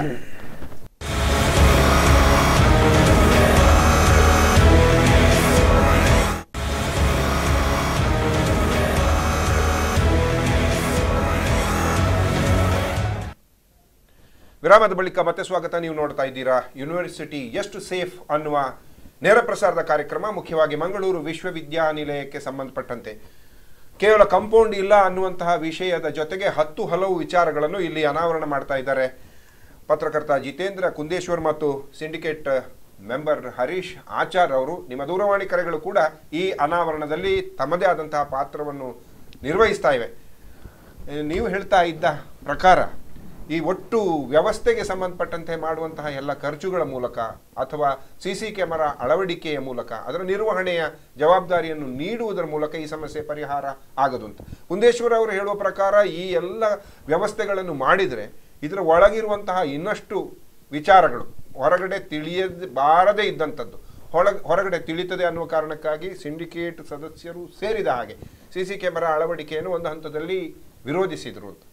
ವಿರಾಮದ ಬಳಿಕ ಮತ್ತೆ ಸ್ವಾಗತ. ನೀವು ನೋಡ್ತಾ ಇದ್ದೀರಾ ಯೂನಿವರ್ಸಿಟಿ ಎಷ್ಟು ಸೇಫ್ ಅನ್ನುವ ನೇರ ಪ್ರಸಾರದ ಕಾರ್ಯಕ್ರಮ. ಮುಖ್ಯವಾಗಿ ಮಂಗಳೂರು ವಿಶ್ವವಿದ್ಯಾನಿಲಯಕ್ಕೆ ಸಂಬಂಧಪಟ್ಟಂತೆ ಕೇವಲ ಕಾಂಪೌಂಡ್ ಇಲ್ಲ ಅನ್ನುವಂತಹ ವಿಷಯದ ಜೊತೆಗೆ 10 ಹಲವು ವಿಚಾರಗಳನ್ನು ಇಲ್ಲಿ ಅನಾವರಣ ಮಾಡ್ತಾ ಇದ್ದಾರೆ ಪತ್ರಕರ್ತ ಜಿತೇಂದ್ರ ಕುಂದೇಶ್ವರ್ ಮತ್ತು ಸಿಂಡಿಕೇಟ್ ಮೆಂಬರ್ ಹರೀಶ್ ಆಚಾರ್ ಅವರು. ನಿಮ್ಮ ದೂರವಾಣಿ ಕರೆಗಳು ಕೂಡ ಈ ಅನಾವರಣದಲ್ಲಿ ತಮ್ಮದೇ ಆದಂತಹ ಪಾತ್ರವನ್ನು ನಿರ್ವಹಿಸ್ತಾ ಇವೆ. ನೀವು ಹೇಳ್ತಾ ಇದ್ದ ಪ್ರಕಾರ ಈ ಒಟ್ಟು ವ್ಯವಸ್ಥೆಗೆ ಸಂಬಂಧಪಟ್ಟಂತೆ ಮಾಡುವಂತಹ ಎಲ್ಲ ಖರ್ಚುಗಳ ಮೂಲಕ ಅಥವಾ CC ಕ್ಯಾಮೆರಾ ಅಳವಡಿಕೆಯ ಮೂಲಕ ಅದರ ನಿರ್ವಹಣೆಯ ಜವಾಬ್ದಾರಿಯನ್ನು ನೀಡುವುದರ ಮೂಲಕ ಈ ಸಮಸ್ಯೆ ಪರಿಹಾರ ಆಗದು ಅಂತ. ಕುಂದೇಶ್ವರ ಅವರು ಹೇಳುವ ಪ್ರಕಾರ ಈ ಎಲ್ಲ ವ್ಯವಸ್ಥೆಗಳನ್ನು ಮಾಡಿದರೆ ಇದರ ಒಳಗಿರುವಂತಹ ಇನ್ನಷ್ಟು ವಿಚಾರಗಳು ಹೊರಗಡೆ ಬಾರದೇ ಇದ್ದಂಥದ್ದು ಹೊರಗಡೆ ತಿಳಿತದೆ ಅನ್ನುವ ಕಾರಣಕ್ಕಾಗಿ ಸಿಂಡಿಕೇಟ್ ಸದಸ್ಯರು ಸೇರಿದ ಹಾಗೆ CC ಕ್ಯಾಮೆರಾ ಅಳವಡಿಕೆಯನ್ನು ಒಂದು ಹಂತದಲ್ಲಿ ವಿರೋಧಿಸಿದರು ಅಂತ.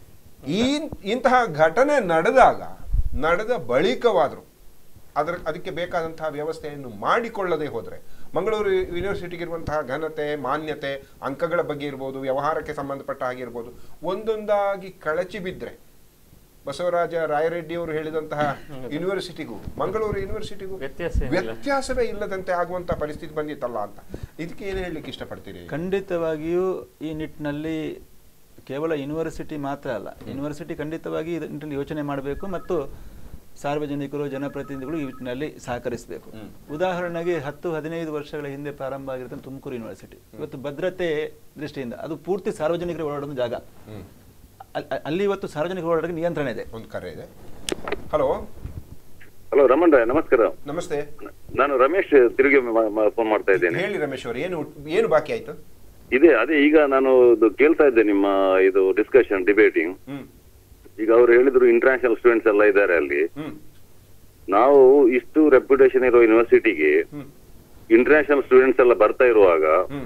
ಇಂತಹ ಘಟನೆ ನಡೆದ ಬಳಿಕವಾದರೂ ಅದಕ್ಕೆ ಬೇಕಾದಂತಹ ವ್ಯವಸ್ಥೆಯನ್ನು ಮಾಡಿಕೊಳ್ಳದೆ ಹೋದರೆ ಮಂಗಳೂರು ಯೂನಿವರ್ಸಿಟಿಗಿರುವಂತಹ ಘನತೆ, ಮಾನ್ಯತೆ, ಅಂಕಗಳ ಬಗ್ಗೆ ಇರ್ಬೋದು, ವ್ಯವಹಾರಕ್ಕೆ ಸಂಬಂಧಪಟ್ಟ ಹಾಗಿರ್ಬೋದು, ಒಂದೊಂದಾಗಿ ಕಳಚಿ ಬಿದ್ದರೆ ಬಸವರಾಜ ರಾಯರೆಡ್ಡಿ ಅವರು ಹೇಳಿದಂತಹ ಯೂನಿವರ್ಸಿಟಿಗೂ ಮಂಗಳೂರು ಯೂನಿವರ್ಸಿಟಿಗೂ ವ್ಯತ್ಯಾಸವೇ ಇಲ್ಲದಂತೆ ಆಗುವಂತಹ ಪರಿಸ್ಥಿತಿ ಬಂದಿತ್ತಲ್ಲ ಅಂತ. ಇದಕ್ಕೆ ಏನು ಹೇಳಲಿಕ್ಕೆ ಇಷ್ಟಪಡ್ತೀರಿ? ಖಂಡಿತವಾಗಿಯೂ ಈ ನಿಟ್ಟಿನಲ್ಲಿ ಕೇವಲ ಯೂನಿವರ್ಸಿಟಿ ಮಾತ್ರ ಅಲ್ಲ, ಯೂನಿವರ್ಸಿಟಿ ಖಂಡಿತವಾಗಿ ಇದರಲ್ಲಿ ಯೋಚನೆ ಮಾಡಬೇಕು ಮತ್ತು ಸಾರ್ವಜನಿಕರು, ಜನಪ್ರತಿನಿಧಿಗಳು ಈ ನಿಟ್ಟಿನಲ್ಲಿ ಸಹಕರಿಸಬೇಕು. ಉದಾಹರಣೆಗೆ 10-15 ವರ್ಷಗಳ ಹಿಂದೆ ಪ್ರಾರಂಭ ಆಗಿರುತ್ತೆ ತುಮಕೂರು ಯೂನಿವರ್ಸಿಟಿ. ಇವತ್ತು ಭದ್ರತೆ ದೃಷ್ಟಿಯಿಂದ ಅದು ಪೂರ್ತಿ ಸಾರ್ವಜನಿಕರು ಓಡಾಡೋ ಜಾಗ. ಅಲ್ಲಿ ಇವತ್ತು ಸಾರ್ವಜನಿಕ ಓಡಾಟಕ್ಕೆ ನಿಯಂತ್ರಣ ಇದೆ. ಒಂದು ಕರೆ ಇದೆ. ಹಲೋ ರಮಣ್ ರಾಯ್, ನಮಸ್ಕಾರ. ನಮಸ್ತೆ, ನಾನು ರಮೇಶ್ ತಿರುಗಿ ಫೋನ್ ಮಾಡ್ತಾ ಇದ್ದೇನೆ. ಹೇಳಿ ರಮೇಶ್ ಅವರು, ಏನು ಬಾಕಿ ಆಯ್ತು? ಅದೇ ಈಗ ನಾನು ಕೇಳ್ತಾ ಇದ್ದೆ ನಿಮ್ಮ ಇದು ಡಿಸ್ಕಷನ್ ಡಿಬೇಟಿಂಗ್. ಈಗ ಅವ್ರು ಹೇಳಿದ್ರು ಇಂಟರ್ನ್ಯಾಷನಲ್ ಸ್ಟೂಡೆಂಟ್ಸ್ ಎಲ್ಲ ಇದ್ದಾರೆ ಅಲ್ಲಿ. ನಾವು ಇಷ್ಟು ರೆಪ್ಯುಟೇಷನ್ ಇರೋ ಯೂನಿವರ್ಸಿಟಿಗೆ ಇಂಟರ್ನ್ಯಾಷನಲ್ ಸ್ಟೂಡೆಂಟ್ಸ್ ಎಲ್ಲ ಬರ್ತಾ ಇರುವಾಗ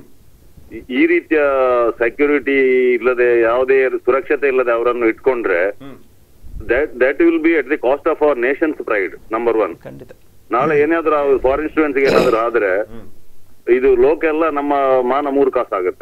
ಈ ರೀತಿಯ ಸೆಕ್ಯೂರಿಟಿ ಇಲ್ಲದೆ, ಯಾವುದೇ ಸುರಕ್ಷತೆ ಇಲ್ಲದೆ ಅವರನ್ನು ಇಟ್ಕೊಂಡ್ರೆ that will be at the cost of our nation's pride. Number 1. ನಾಳೆ ಏನಾದ್ರೂ ಫಾರಿನ್ ಸ್ಟೂಡೆಂಟ್ಸ್ ಏನಾದ್ರು ಆದ್ರೆ ಇದು ಲೋಕ ಎಲ್ಲ ನಮ್ಮ ಮಾನ 3 ಕಾಸು ಆಗುತ್ತೆ.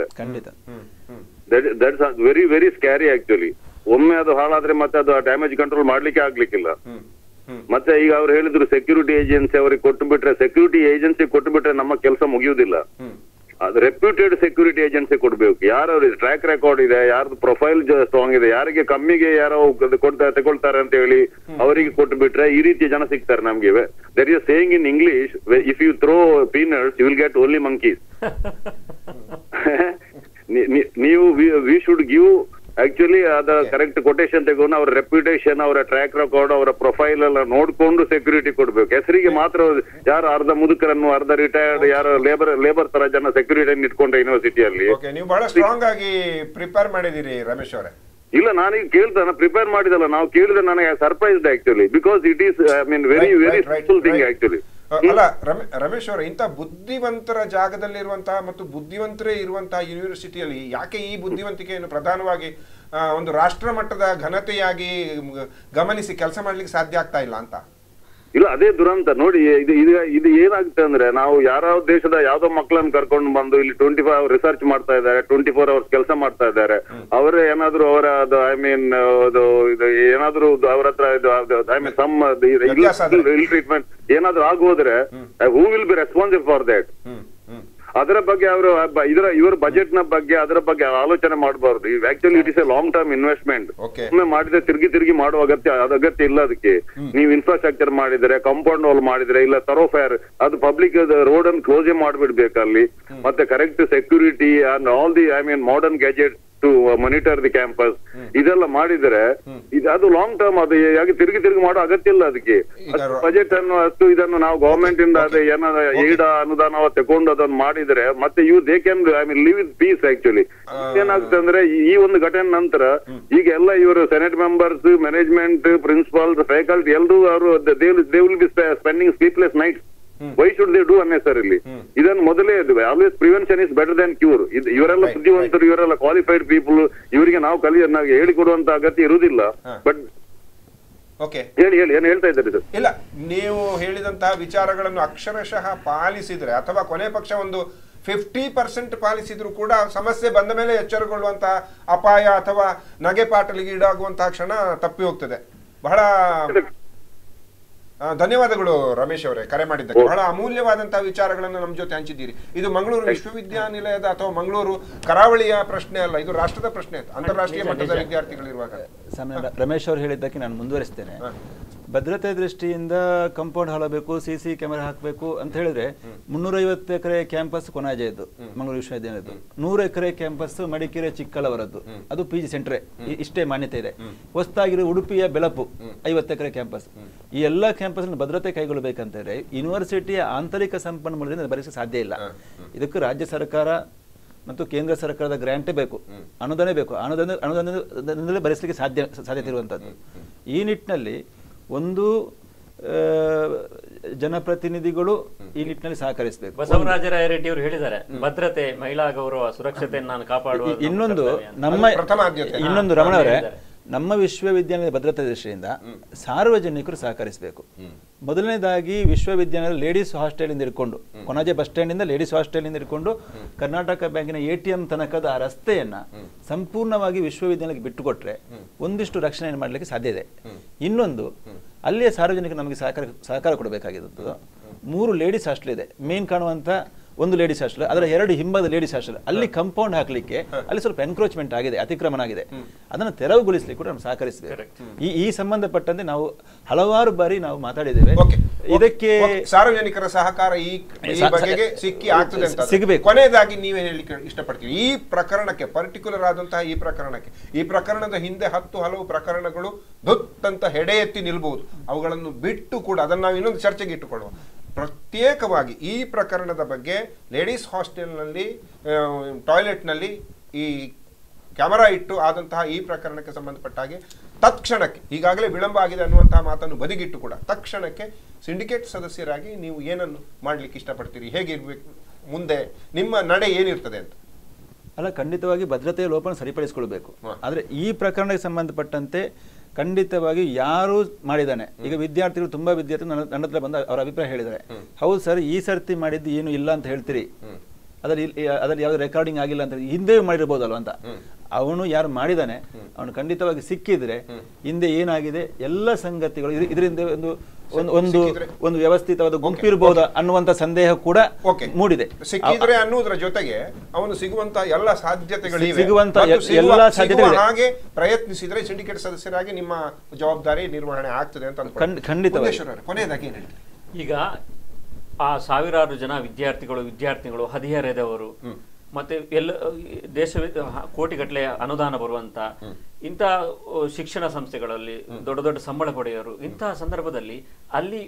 That's very very scary actually. ಒಮ್ಮೆ ಅದು ಹಾಳಾದ್ರೆ ಮತ್ತೆ ಅದು ಡ್ಯಾಮೇಜ್ ಕಂಟ್ರೋಲ್ ಮಾಡ್ಲಿಕ್ಕೆ ಆಗ್ಲಿಕ್ಕಿಲ್ಲ. ಮತ್ತೆ ಈಗ ಅವ್ರು ಹೇಳಿದ್ರು ಸೆಕ್ಯೂರಿಟಿ ಏಜೆನ್ಸಿ ಅವರಿಗೆ ಕೊಟ್ಟು ಬಿಟ್ರೆ, ಸೆಕ್ಯೂರಿಟಿ ಏಜೆನ್ಸಿ ಕೊಟ್ಟು ಬಿಟ್ರೆ ನಮ್ಮ ಕೆಲಸ ಮುಗಿಯುವುದಿಲ್ಲ. ಅದು ರೆಪ್ಯೂಟೆಡ್ ಸೆಕ್ಯೂರಿಟಿ ಏಜೆನ್ಸಿ ಕೊಡ್ಬೇಕು. ಯಾರು ಟ್ರ್ಯಾಕ್ ರೆಕಾರ್ಡ್ ಇದೆ, ಯಾರ್ದು ಪ್ರೊಫೈಲ್ ಸ್ಟ್ರಾಂಗ್ ಇದೆ, ಯಾರಿಗೆ ಕಮ್ಮಿಗೆ ಯಾರೋ ತಗೊಳ್ತಾರೆ ಅಂತ ಹೇಳಿ ಅವರಿಗೆ ಕೊಟ್ಟು ಬಿಟ್ರೆ ಈ ರೀತಿಯ ಜನ ಸಿಗ್ತಾರೆ ನಮ್ಗೆ. There is saying in English, if you throw peanuts you will get only monkeys. ನೀವು ವಿ ಶುಡ್ ಗಿವ್ ಆಕ್ಚುಲಿ ಅದ ಕರೆಕ್ಟ್ ಕೊಟೇಶನ್ ತೆಗೊಂಡು ಅವರ ರೆಪ್ಯುಟೇಷನ್, ಅವರ ಟ್ರ್ಯಾಕ್ ರೆಕಾರ್ಡ್, ಅವರ ಪ್ರೊಫೈಲ್ ಎಲ್ಲ ನೋಡ್ಕೊಂಡು ಸೆಕ್ಯೂರಿಟಿ ಕೊಡ್ಬೇಕು. ಹೆಸರಿಗೆ ಮಾತ್ರ ಯಾರು ಅರ್ಧ ಮುದುಕರನ್ನು, ಅರ್ಧ ರಿಟೈರ್ಡ್, ಯಾರು ಲೇಬರ್ ತರ ಜನ ಸೆಕ್ಯೂರಿಟಿ ಇಟ್ಕೊಂಡ್ರೆ ಯೂನಿವರ್ಸಿಟಿಯಲ್ಲಿ. ನೀವು ಬಹಳ ಸ್ಟ್ರಾಂಗ್ ಆಗಿ ಪ್ರಿಪೇರ್ ಮಾಡಿದಿರಿ ರಮೇಶ್ ಅವರೇ. ಇಲ್ಲ, ನಾನೀಗ ಕೇಳ್ತಾನೆ ಪ್ರಿಪೇರ್ ಮಾಡಿದಲ್ಲ, ನಾವು ಕೇಳಿದ್ರೆ ನನಗೆ surprised actually, because it is I mean very very simple thing actually. ಅಲ್ಲ ರಮೇಶ್ ಅವರ, ಇಂಥ ಬುದ್ಧಿವಂತರ ಜಾಗದಲ್ಲಿರುವಂತಹ ಮತ್ತು ಬುದ್ಧಿವಂತರೇ ಇರುವಂತಹ ಯೂನಿವರ್ಸಿಟಿಯಲ್ಲಿ ಯಾಕೆ ಈ ಬುದ್ಧಿವಂತಿಕೆಯನ್ನು ಪ್ರಧಾನವಾಗಿ ಒಂದು ರಾಷ್ಟ್ರ ಮಟ್ಟದ ಘನತೆಯಾಗಿ ಗಮನಿಸಿ ಕೆಲಸ ಮಾಡ್ಲಿಕ್ಕೆ ಸಾಧ್ಯ ಆಗ್ತಾ ಇಲ್ಲ ಅಂತ? ಇಲ್ಲ, ಅದೇ ದುರಂತ ನೋಡಿ. ಇದು ಏನಾಗುತ್ತೆ ಅಂದ್ರೆ, ನಾವು ಯಾರೋ ದೇಶದ ಯಾವ್ದೋ ಮಕ್ಕಳನ್ನು ಕರ್ಕೊಂಡು ಬಂದು ಇಲ್ಲಿ 24 hours ರಿಸರ್ಚ್ ಮಾಡ್ತಾ ಇದ್ದಾರೆ, 24 hours ಕೆಲಸ ಮಾಡ್ತಾ ಇದ್ದಾರೆ. ಅವರೇ ಏನಾದ್ರು ಅವರ ಐ ಮೀನ್ ಏನಾದ್ರು ಅವ್ರ ಹತ್ರ I mean some ill treatment ಏನಾದ್ರು ಆಗೋದ್ರೆ who will be responsible for that? ಅದರ ಬಗ್ಗೆ ಅವರು ಇವರ ಬಜೆಟ್ ನ ಬಗ್ಗೆ ಅದರ ಬಗ್ಗೆ ಆಲೋಚನೆ ಮಾಡಬಾರ್ದು. Actually it is a long term investment. ಒಮ್ಮೆ ಮಾಡಿದ್ರೆ ತಿರುಗಿ ಮಾಡುವ ಅಗತ್ಯ ಇಲ್ಲ ಅದಕ್ಕೆ. ನೀವು ಇನ್ಫ್ರಾಸ್ಟ್ರಕ್ಚರ್ ಮಾಡಿದ್ರೆ, ಕಾಂಪೌಂಡ್ ವಾಲ್ ಮಾಡಿದ್ರೆ, ಇಲ್ಲ ಥರೋಫೇರ್, ಅದು ಪಬ್ಲಿಕ್ ರೋಡ್ ಅನ್ನು ಕ್ಲೋಸ್ ಮಾಡ್ಬಿಡ್ಬೇಕು ಅಲ್ಲಿ. ಮತ್ತೆ correct security and all the I mean modern gadget to monitor the campus, ಇದೆಲ್ಲ ಮಾಡಿದ್ರೆ ಅದು ಲಾಂಗ್ ಟರ್ಮ್. ಅದು ತಿರುಗಿ ಮಾಡೋ ಅಗತ್ಯ ಇಲ್ಲ ಅದಕ್ಕೆ. ಬಜೆಟ್ ಅನ್ನು ಇದನ್ನು ನಾವು ಗವರ್ಮೆಂಟ್ ಇಂದ ಅದೇ ಏನಾದ ಏಡ ಅನುದಾನ ತಗೊಂಡು ಅದನ್ನು ಮಾಡಿದ್ರೆ ಮತ್ತೆ they can I mean live with peace. Actually ಏನಾಗುತ್ತೆ ಅಂದ್ರೆ, ಈ ಒಂದು ಘಟನೆ ನಂತರ ಈಗ ಎಲ್ಲ ಇವರು senate members, management, principal, faculty ಎಲ್ಲರೂ ಅವರು they will be spending sleepless nights. Why should they do unnecessarily? ಇದನ್ನು ಮೊದಲೇ always prevention is better than cure. ಇವರೆಲ್ಲ ಬುದ್ಧಿವಂತರು, ಇವರೆಲ್ಲ ಕ್ವಾಲಿಫೈಡ್ ಪೀಪಲ್, ಇವರಿಗೆ ನಾವು ಹೇಳಿಕೊಡುವಂತ ಅಗತ್ಯ ಇರುವುದಿಲ್ಲ. ಬಟ್ ಹೇಳಿ ಏನ್ ಹೇಳ್ತಾ ಇದ್ದಾರೆ ಸರ್? ಇಲ್ಲ, ನೀವು ಹೇಳಿದಂತಹ ವಿಚಾರಗಳನ್ನು ಅಕ್ಷರಶಃ ಪಾಲಿಸಿದ್ರೆ ಅಥವಾ ಕೊನೆ ಪಕ್ಷ ಒಂದು 50% ಪಾಲಿಸಿದ್ರು ಕೂಡ ಸಮಸ್ಯೆ ಬಂದ ಮೇಲೆ ಎಚ್ಚರಗೊಳ್ಳುವಂತಹ ಅಪಾಯ ಅಥವಾ ನಗೆಪಾಟಲಿಗೆ ಈಡಾಗುವಂತಹ ಕ್ಷಣ ತಪ್ಪಿ ಹೋಗ್ತದೆ. ಬಹಳ ಧನ್ಯವಾದಗಳು ರಮೇಶ್ ಅವರೇ, ಕರೆ ಮಾಡಿದ್ದಕ್ಕೆ. ಬಹಳ ಅಮೂಲ್ಯವಾದಂತಹ ವಿಚಾರಗಳನ್ನು ನಮ್ಮ ಜೊತೆ ಹಂಚಿದ್ದೀರಿ. ಇದು ಮಂಗಳೂರು ವಿಶ್ವವಿದ್ಯಾನಿಲಯದ ಅಥವಾ ಮಂಗಳೂರು ಕರಾವಳಿಯ ಪ್ರಶ್ನೆ ಅಲ್ಲ, ಇದು ರಾಷ್ಟ್ರದ ಪ್ರಶ್ನೆ, ಅಂತಾರಾಷ್ಟ್ರೀಯ ಮಟ್ಟದ ವಿದ್ಯಾರ್ಥಿಗಳಿರುವಾಗ. ರಮೇಶ್ ಅವರು ಹೇಳಿದ್ದಕ್ಕೆ ನಾನು ಮುಂದುವರಿಸ್ತೇನೆ. ಭದ್ರತೆ ದೃಷ್ಟಿಯಿಂದ ಕಾಂಪೌಂಡ್ ಹಾಳಬೇಕು, CC ಕ್ಯಾಮೆರಾ ಹಾಕಬೇಕು ಅಂತ ಹೇಳಿದ್ರೆ 350 ಎಕರೆ ಕ್ಯಾಂಪಸ್ ಕೊನಾಜೆಯದ್ದು, ಮಂಗಳೂರು ವಿಶ್ವವಿದ್ಯಾಲಯದ್ದು. 100 ಎಕರೆ ಕ್ಯಾಂಪಸ್ ಮಡಿಕೇರಿ ಚಿಕ್ಕಲವರದ್ದು, ಅದು PG ಸೆಂಟ್ರೇ, ಇಷ್ಟೇ ಮಾನ್ಯತೆ ಇದೆ. ಹೊಸದಾಗಿರೋ ಉಡುಪಿಯ ಬೆಳಪು 50 ಎಕರೆ ಕ್ಯಾಂಪಸ್. ಈ ಎಲ್ಲಾ ಕ್ಯಾಂಪಸ್ ಭದ್ರತೆ ಕೈಗೊಳ್ಳಬೇಕಂತಂದ್ರೆ ಯೂನಿವರ್ಸಿಟಿಯ ಆಂತರಿಕ ಸಂಪನ್ಮೂಲದಿಂದ ಭರಿಸಲು ಸಾಧ್ಯ ಇಲ್ಲ. ಇದಕ್ಕೆ ರಾಜ್ಯ ಸರ್ಕಾರ ಮತ್ತು ಕೇಂದ್ರ ಸರ್ಕಾರದ ಗ್ರಾಂಟೇ ಬೇಕು, ಅನುದಾನ ಬೇಕು. ಅನುದಾನದಿಂದಲೇ ಭರಿಸಲಿಕ್ಕೆ ಸಾಧ್ಯತೆ ಇರುವಂಥದ್ದು. ಈ ನಿಟ್ಟಿನಲ್ಲಿ ಒಂದು ಜನಪ್ರತಿನಿಧಿಗಳು ಈ ನಿಟ್ಟಿನಲ್ಲಿ ಸಹಕರಿಸಬೇಕು. ಬಸವರಾಜ ರೆಡ್ಡಿ ಅವರು ಹೇಳಿದ್ದಾರೆ, ಭದ್ರತೆ, ಮಹಿಳಾ ಗೌರವ, ಸುರಕ್ಷತೆಯನ್ನು ನಾನು ಕಾಪಾಡುವ. ಇನ್ನೊಂದು ರಮಣವರೇ, ನಮ್ಮ ವಿಶ್ವವಿದ್ಯಾಲಯದ ಭದ್ರತೆ ದೃಷ್ಟಿಯಿಂದ ಸಾರ್ವಜನಿಕರು ಸಹಕರಿಸಬೇಕು. ಮೊದಲನೇದಾಗಿ ವಿಶ್ವವಿದ್ಯಾಲಯದ ಲೇಡೀಸ್ ಹಾಸ್ಟೆಲ್ ಇಂದ ಹಿಡ್ಕೊಂಡು ಕೊನಾಜೆ ಬಸ್ ಸ್ಟ್ಯಾಂಡ್ ಇಂದ ಲೇಡೀಸ್ ಹಾಸ್ಟೆಲ್ ಇಂದ ಹಿಡ್ಕೊಂಡು ಕರ್ನಾಟಕ ಬ್ಯಾಂಕಿನ ATM ತನಕದ ಆ ರಸ್ತೆಯನ್ನ ಸಂಪೂರ್ಣವಾಗಿ ವಿಶ್ವವಿದ್ಯಾಲಯಕ್ಕೆ ಬಿಟ್ಟುಕೊಟ್ರೆ ಒಂದಿಷ್ಟು ರಕ್ಷಣೆ ಮಾಡಲಿಕ್ಕೆ ಸಾಧ್ಯ ಇದೆ. ಇನ್ನೊಂದು, ಅಲ್ಲಿಯ ಸಾರ್ವಜನಿಕರು ನಮಗೆ ಸಹಕಾರ ಕೊಡಬೇಕಾಗಿದ್ದು 3 ಲೇಡೀಸ್ ಹಾಸ್ಟೆಲ್ ಇದೆ. ಮೇನ್ ಕಾಣುವಂತ ಒಂದು ಲೇಡೀಸ್ ಹಾಸ್ಟೆಲ್, ಅದರ 2 ಹಿಂಬದ ಲೇಡೀಸ್ ಹಾಸ್ಟೆಲ್, ಅಲ್ಲಿ ಕಾಂಪೌಂಡ್ ಹಾಕ್ಲಿಕ್ಕೆ ಅಲ್ಲಿ ಸ್ವಲ್ಪ ಎನ್ಕ್ರೋಚ್ಮೆಂಟ್ ಆಗಿದೆ, ಅತಿಕ್ರಮಣ ಆಗಿದೆ. ಅದನ್ನು ತೆರವುಗೊಳಿಸಲಿಕ್ಕೆ ಕೂಡ ನಾವು ಸಹಕರಿಸಬೇಕು. ಈ ಸಂಬಂಧಪಟ್ಟಂತೆ ನಾವು ಹಲವಾರು ಬಾರಿ ನಾವು ಮಾತಾಡಿದ್ದೇವೆ. ಇದಕ್ಕೆ ಸಾರ್ವಜನಿಕರ ಸಹಕಾರ ಈ ಬಗೆಗೆ ಸಿಕ್ಕಿ ಆಗ್ತದೆ ಅಂತ ಸಿಗಬೇಕು. ಕೊನೆಯದಾಗಿ ನೀವೇ ಹೇಳಲಿಕ್ಕೆ ಇಷ್ಟಪಡ್ತೀವಿ ಈ ಪ್ರಕರಣಕ್ಕೆ, ಪರ್ಟಿಕ್ಯುಲರ್ ಆದಂತಹ ಈ ಪ್ರಕರಣದ ಹಿಂದೆ ಹಲವು ಪ್ರಕರಣಗಳು ದೊತ್ತಂತ ಹೆಡೆ ಎತ್ತಿ ನಿಲ್ಬಹುದು. ಅವುಗಳನ್ನು ಬಿಟ್ಟು ಕೂಡ ಅದನ್ನು ನಾವು ಇನ್ನೊಂದು ಚರ್ಚೆಗೆ ಇಟ್ಟುಕೊಳ್ಳುವ. ಪ್ರತ್ಯೇಕವಾಗಿ ಈ ಪ್ರಕರಣದ ಬಗ್ಗೆ ಲೇಡೀಸ್ ಹಾಸ್ಟೆಲ್ನಲ್ಲಿ ಟಾಯ್ಲೆಟ್ನಲ್ಲಿ ಈ ಕ್ಯಾಮೆರಾ ಇಟ್ಟು ಆದಂತಹ ಈ ಪ್ರಕರಣಕ್ಕೆ ಸಂಬಂಧಪಟ್ಟ ಹಾಗೆ ತತ್ಕ್ಷಣಕ್ಕೆ, ಈಗಾಗಲೇ ವಿಳಂಬ ಆಗಿದೆ ಅನ್ನುವಂತಹ ಮಾತನ್ನು ಬದಿಗಿಟ್ಟು ಕೂಡ ತಕ್ಷಣಕ್ಕೆ ಸಿಂಡಿಕೇಟ್ ಸದಸ್ಯರಾಗಿ ನೀವು ಏನನ್ನು ಮಾಡ್ಲಿಕ್ಕೆ ಇಷ್ಟಪಡ್ತೀರಿ? ಹೇಗಿರ್ಬೇಕು ಮುಂದೆ, ನಿಮ್ಮ ನಡೆ ಏನಿರ್ತದೆ ಅಂತ? ಅಲ್ಲ, ಖಂಡಿತವಾಗಿ ಭದ್ರತೆಯ ಲೋಪನ ಸರಿಪಡಿಸಿಕೊಳ್ಬೇಕು. ಆದ್ರೆ ಈ ಪ್ರಕರಣಕ್ಕೆ ಸಂಬಂಧಪಟ್ಟಂತೆ ಖಂಡಿತವಾಗಿ ಯಾರು ಮಾಡಿದ್ದಾನೆ, ಈಗ ವಿದ್ಯಾರ್ಥಿಗಳು ತುಂಬಾ ವಿದ್ಯಾರ್ಥಿಗಳು ನನ್ನ ಹತ್ರ ಬಂದ ಅವರ ಅಭಿಪ್ರಾಯ ಹೇಳಿದ್ದಾರೆ. ಹೌದು ಸರ್, ಈ ಸರ್ತಿ ಮಾಡಿದ್ದು ಏನು ಇಲ್ಲ ಅಂತ ಹೇಳ್ತೀರಿ, ಅದ್ರಲ್ಲಿ ಯಾವ್ದು ರೆಕಾರ್ಡಿಂಗ್ ಆಗಿಲ್ಲ ಅಂತ ಹಿಂದೆ ಮಾಡಿರ್ಬೋದಲ್ವ ಅಂತ. ಅವನು ಯಾರು ಮಾಡಿದಾನೆ ಅವನು ಖಂಡಿತವಾಗಿ ಸಿಕ್ಕಿದ್ರೆ ಹಿಂದೆ ಏನಾಗಿದೆ ಎಲ್ಲ ಸಂಗತಿಗಳು ಇದರಿಂದ ಒಂದು ವ್ಯವಸ್ಥಿತವಾದ ಗುಂಪಿರ್ಬೋದ ಅನ್ನುವಂತ ಸಂದೇಹ ಕೂಡ ಮೂಡಿದೆ. ಸಿಕ್ಕಿದ್ರೆ ಅನ್ನೋದ್ರ ಜೊತೆಗೆ ಅವನು ಸಿಗುವಂತ ಎಲ್ಲ ಸಾಧ್ಯತೆಗಳು ಹಾಗೆ ಪ್ರಯತ್ನಿಸಿದ್ರೆ ಸಿಂಡಿಕೇಟ್ ಸದಸ್ಯರಾಗಿ ನಿಮ್ಮ ಜವಾಬ್ದಾರಿ ನಿರ್ವಹಣೆ ಆಗ್ತದೆ ಅಂತ ಖಂಡಿತವಾಗಿ. ಕೊನೆಯದಾಗಿ ಈಗ ಆ ಸಾವಿರಾರು ಜನ ವಿದ್ಯಾರ್ಥಿಗಳು ಹದಿಹರೆಯದವರು ಮತ್ತೆ ಎಲ್ಲ ಕೋಟಿಗಟ್ಟಲೆ ಅನುದಾನ ಬರುವಂತ ಇಂಥ ಶಿಕ್ಷಣ ಸಂಸ್ಥೆಗಳಲ್ಲಿ ದೊಡ್ಡ ದೊಡ್ಡ ಸಂಬಳ ಪಡೆಯೋರು, ಇಂತಹ ಸಂದರ್ಭದಲ್ಲಿ ಅಲ್ಲಿ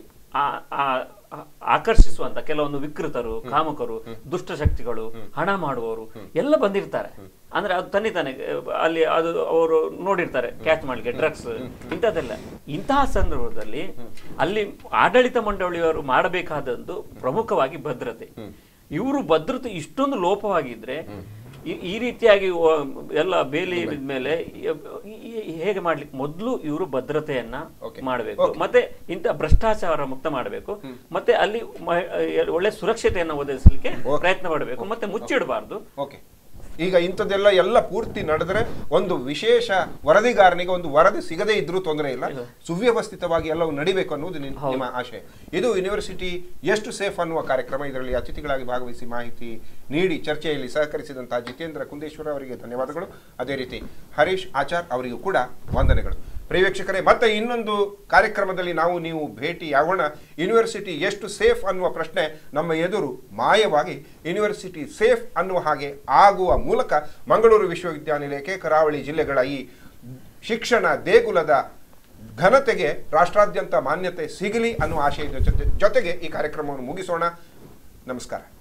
ಆಕರ್ಷಿಸುವಂತ ಕೆಲವೊಂದು ವಿಕೃತರು, ಕಾಮಕರು, ದುಷ್ಟಶಕ್ತಿಗಳು, ಹಣ ಮಾಡುವವರು ಎಲ್ಲ ಬಂದಿರ್ತಾರೆ. ಅಂದ್ರೆ ಅದು ತಾನೆ ಅಲ್ಲಿ ಅದು ಅವರು ನೋಡಿರ್ತಾರೆ ಕ್ಯಾಚ್ ಮಾಡ್ಲಿಕ್ಕೆ ಡ್ರಗ್ಸ್ ಇಂಥದ್ದೆಲ್ಲ. ಇಂತಹ ಸಂದರ್ಭದಲ್ಲಿ ಅಲ್ಲಿ ಆಡಳಿತ ಮಂಡಳಿಯವರು ಮಾಡಬೇಕಾದದ್ದು ಪ್ರಮುಖವಾಗಿ ಭದ್ರತೆ. ಇವರು ಭದ್ರತೆ ಇಷ್ಟೊಂದು ಲೋಪವಾಗಿದ್ರೆ ಈ ರೀತಿಯಾಗಿ ಎಲ್ಲ ಬೇಲಿ ಮೇಲೆ ಹೇಗೆ ಮಾಡ್ಲಿಕ್ಕೆ, ಮೊದಲು ಇವರು ಭದ್ರತೆಯನ್ನ ಮಾಡಬೇಕು, ಮತ್ತೆ ಇಂಥ ಭ್ರಷ್ಟಾಚಾರ ಮುಕ್ತ ಮಾಡಬೇಕು, ಮತ್ತೆ ಅಲ್ಲಿ ಒಳ್ಳೆ ಸುರಕ್ಷತೆಯನ್ನು ಒದಗಿಸಲಿಕ್ಕೆ ಪ್ರಯತ್ನ ಮಾಡಬೇಕು, ಮತ್ತೆ ಮುಚ್ಚಿಡಬಾರ್ದು. ಈಗ ಇಂಥದ್ದೆಲ್ಲ ಪೂರ್ತಿ ನಡೆದ್ರೆ ಒಂದು ವಿಶೇಷ ವರದಿಗಾರನಿಗೆ ಒಂದು ವರದಿ ಸಿಗದೇ ಇದ್ರೂ ತೊಂದರೆ ಇಲ್ಲ, ಸುವ್ಯವಸ್ಥಿತವಾಗಿ ಎಲ್ಲವೂ ನಡಿಬೇಕು ಅನ್ನುವುದು ನಿಮ್ಮ ಆಶಯ. ಇದು ಯೂನಿವರ್ಸಿಟಿ ಎಷ್ಟು ಸೇಫ್ ಅನ್ನುವ ಕಾರ್ಯಕ್ರಮ. ಇದರಲ್ಲಿ ಅತಿಥಿಗಳಾಗಿ ಭಾಗವಹಿಸಿ ಮಾಹಿತಿ ನೀಡಿ ಚರ್ಚೆಯಲ್ಲಿ ಸಹಕರಿಸಿದಂತಹ ಜಿತೇಂದ್ರ ಕುಂದೇಶ್ವರ ಅವರಿಗೆ ಧನ್ಯವಾದಗಳು. ಅದೇ ರೀತಿ ಹರೀಶ್ ಆಚಾರ್ ಅವರಿಗೂ ಕೂಡ ವಂದನೆಗಳು. ಪ್ರಿಯ ವೀಕ್ಷಕರೇ, ಮತ್ತೆ ಇನ್ನೊಂದು ಕಾರ್ಯಕ್ರಮದಲ್ಲಿ ನೀವು ಭೇಟಿಯಾಗೋಣ. ಯೂನಿವರ್ಸಿಟಿ ಎಷ್ಟು ಸೇಫ್ ಅನ್ನುವ ಪ್ರಶ್ನೆ ನಮ್ಮ ಎದುರು ಮಾಯವಾಗಿ ಯೂನಿವರ್ಸಿಟಿ ಸೇಫ್ ಅನ್ನುವ ಹಾಗೆ ಆಗುವ ಮೂಲಕ ಮಂಗಳೂರು ವಿಶ್ವವಿದ್ಯಾನಿಲಯಕ್ಕೆ, ಕರಾವಳಿ ಜಿಲ್ಲೆಗಳ ಈ ಶಿಕ್ಷಣ ದೇಗುಲದ ಘನತೆಗೆ ರಾಷ್ಟ್ರಾದ್ಯಂತ ಮಾನ್ಯತೆ ಸಿಗಲಿ ಅನ್ನುವ ಆಶಯದ ಜೊತೆಗೆ ಈ ಕಾರ್ಯಕ್ರಮವನ್ನು ಮುಗಿಸೋಣ. ನಮಸ್ಕಾರ.